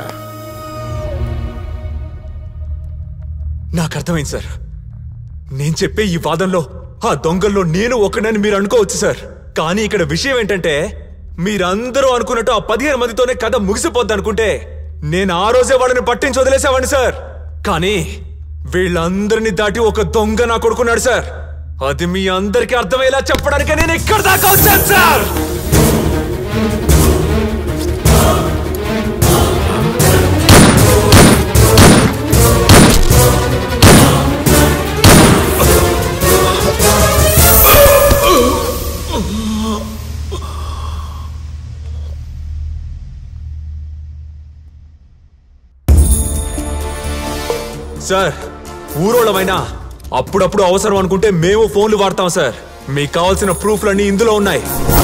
నాకు అర్థమైంది సార్. నేను చెప్పే ఈ వాదనలో ఆ దొంగల్లో నేను ఒకనని మీరు అనుకోవచ్చు సార్, కానీ ఇక్కడ విషయం ఏంటంటే మీరందరూ అనుకున్నట్టు ఆ పదిహేను మందితోనే కథ ముగిసిపోద్ది అనుకుంటే నేను ఆ రోజే వాళ్ళని పట్టించి వదిలేసేవాడిని సార్. కానీ వీళ్ళందరినీ దాటి ఒక దొంగ నా కొడుకున్నాడు సార్. అది మీ అందరికీ అర్థమయ్యేలా చెప్పడానికి నేను ఇక్కడ దాకా వచ్చాను సార్. సార్ ఊరోళ్ళమైనా అప్పుడప్పుడు అవసరం అనుకుంటే మేము ఫోన్లు వాడతాం సార్. మీకు కావాల్సిన ప్రూఫ్లన్నీ ఇందులో ఉన్నాయి.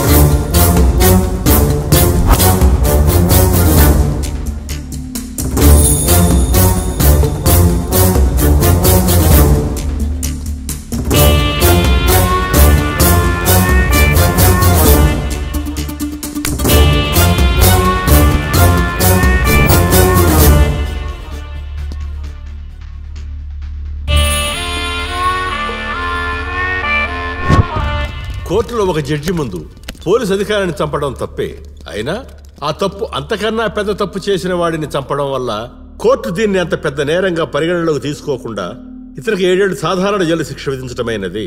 కోర్టులో ఒక జడ్జి ముందు పోలీసు అధికారిని చంపడం తప్పే అయినా ఆ తప్పు అంతకన్నా పెద్ద తప్పు చేసిన వాడిని చంపడం వల్ల కోర్టు దీన్ని అంత పెద్ద నేరంగా పరిగణనలోకి తీసుకోకుండా ఇతనికి ఏడేళ్లు సాధారణ జైలు శిక్ష విధించటమైనది.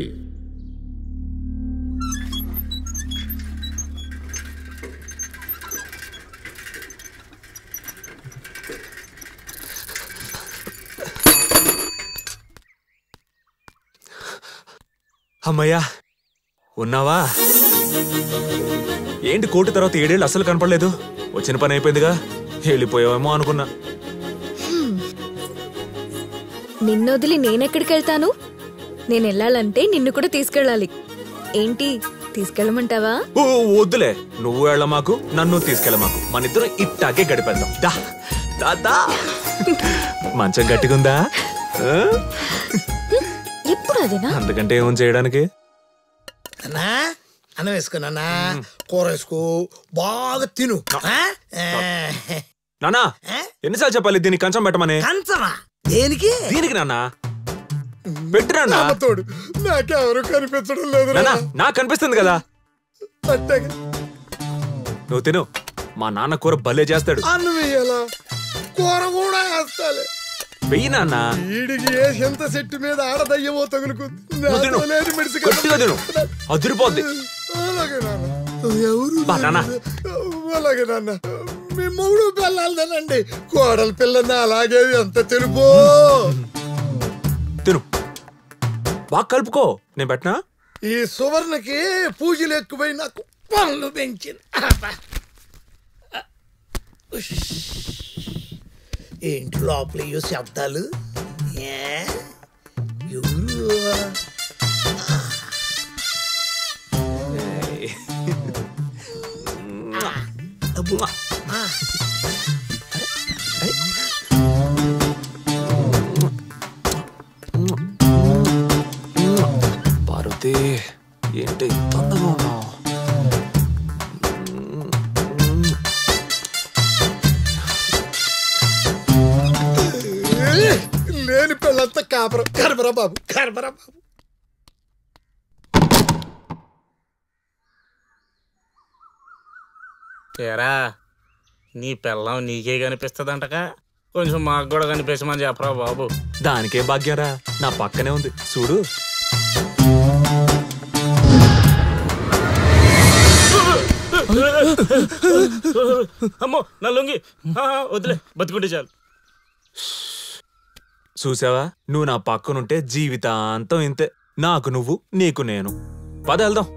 అమ్మయ్యా ఉన్నావా? ఏంటి కోర్టు తర్వాత ఏడేళ్ళు అసలు కనపడలేదు? వచ్చిన పని అయిపోయిందిగా, వెళ్ళిపోయావేమో అనుకున్నా. నిన్ను వదిలి నేనెక్కడికి వెళ్తాను? నేను వెళ్ళాలంటే నిన్ను కూడా తీసుకెళ్ళాలి. ఏంటి తీసుకెళ్ళమంటావా? ఓ వద్దులే, నువ్వు వెళ్ళ మాకు, నన్ను తీసుకెళ్ళ మాకు. మన ఇద్దరం ఇట్టాగే గడిపేద్దాం. దా దాదా మంచం గట్టిగుందా? ఎప్పుడు అదేనా? అందుకంటే ఏం చేయడానికి? అన్నా అన్నం వేసుకున్నా, కూర వేసుకో, బాగా తిను. నానా ఎన్నిసార్లు చెప్పాలి దీన్ని కంచం పెట్టమని? కంచమా? దేనికి? దీనికి నాన్నా పెట్టురా తోడు నాకెవరు కనిపించడం లేదు నాకు కనిపిస్తుంది కదా. అట్టగా నువ్వు తిను, మా నాన్న కూర భలే చేస్తాడు. అన్ను వేయాలా? కూర కూడా వేస్తాలే. వెయ్యి నాన్న. వీడికి ఏ ఎంత చెట్టు మీద ఆడదయ్యమో తగులుకుంది. అదిరిపోద్ది. అలాగే నాన్న. ఎవరు నాన్న అలాగే నాన్న. మీ మూడు పిల్లలదేనండి. కోడల పిల్లని అలాగే ఎంత తెలుపో. తిను బాగా కలుపుకో. నేను పెట్టనా? ఈ సువర్ణకి పూజలు ఎక్కువై నాకు పనులు పెంచింది. ఏంటి లోపల అయ్యో శబ్దాలు? ఎవరు? పార్వతి ఏంటి తొందరగా ఉన్నావు? లేని పిల్లంతా కాపరం. కర్మరా బాబు, కర్మరా బాబు. ఏరా నీ పిల్లం నీకే కనిపిస్తుందంటగా, కొంచెం మాకు కూడా కనిపించమని చెప్పరా బాబు. దానికే భాగ్యరా, నా పక్కనే ఉంది చూడు. అమ్మో నా లొంగి వదిలే, బతుకుంటే చాలు. చూసావా, నువ్వు నా పక్కనుంటే జీవితాంతం ఇంతే. నాకు నువ్వు, నీకు నేను. పద వెళ్దాం.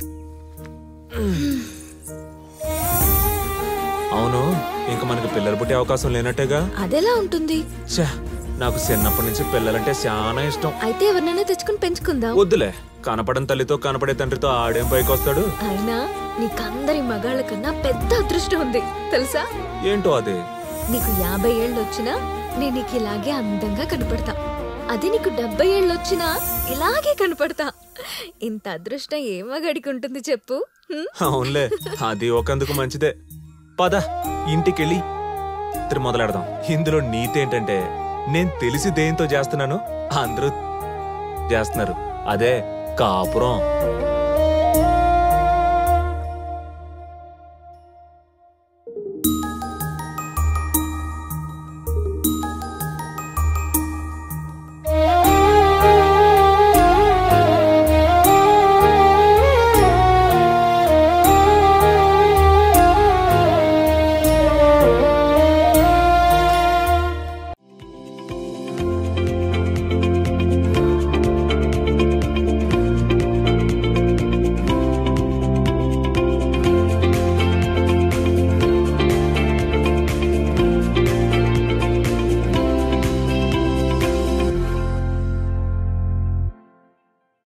అవును, ఇంక మనకు పిల్లలు పుట్టే అవకాశం లేనట్టేగా? అదెలా ఉంటుంది? ఛా, నాకు చిన్నప్పటి నుంచి పిల్లలంటే చాలా ఇష్టం. అయితే ఎవరినైనా తెచ్చుకుని పెంచుకుందాం. వద్దులే, కనపడని తల్లితో కనపడే తండ్రితో ఆడేం పైకి వస్తాడు. అయినా నీకందరి మగాళ్ళ కన్నా పెద్ద అదృష్టం ఉంది తెలుసా? ఏంటో అది? నీకు యాభై ఏళ్ళు వచ్చినా నేను నీకు ఇలాగే అందంగా కనపడతా. అది నీకు డెబ్బై ఏళ్ళు వచ్చినా ఇలాగే కనపడతా. ఇంత అదృష్టం ఏ మగాడికి ఉంటుంది చెప్పు? అవునులే, అది ఒకందుకు మంచిదే. పద ఇంటికెళ్ళి మొదలెడదాం. ఇందులో నీతేంటంటే, నేను తెలిసి దేంతో చేస్తున్నాను అందరూ చేస్తున్నారు. అదే కాపురం.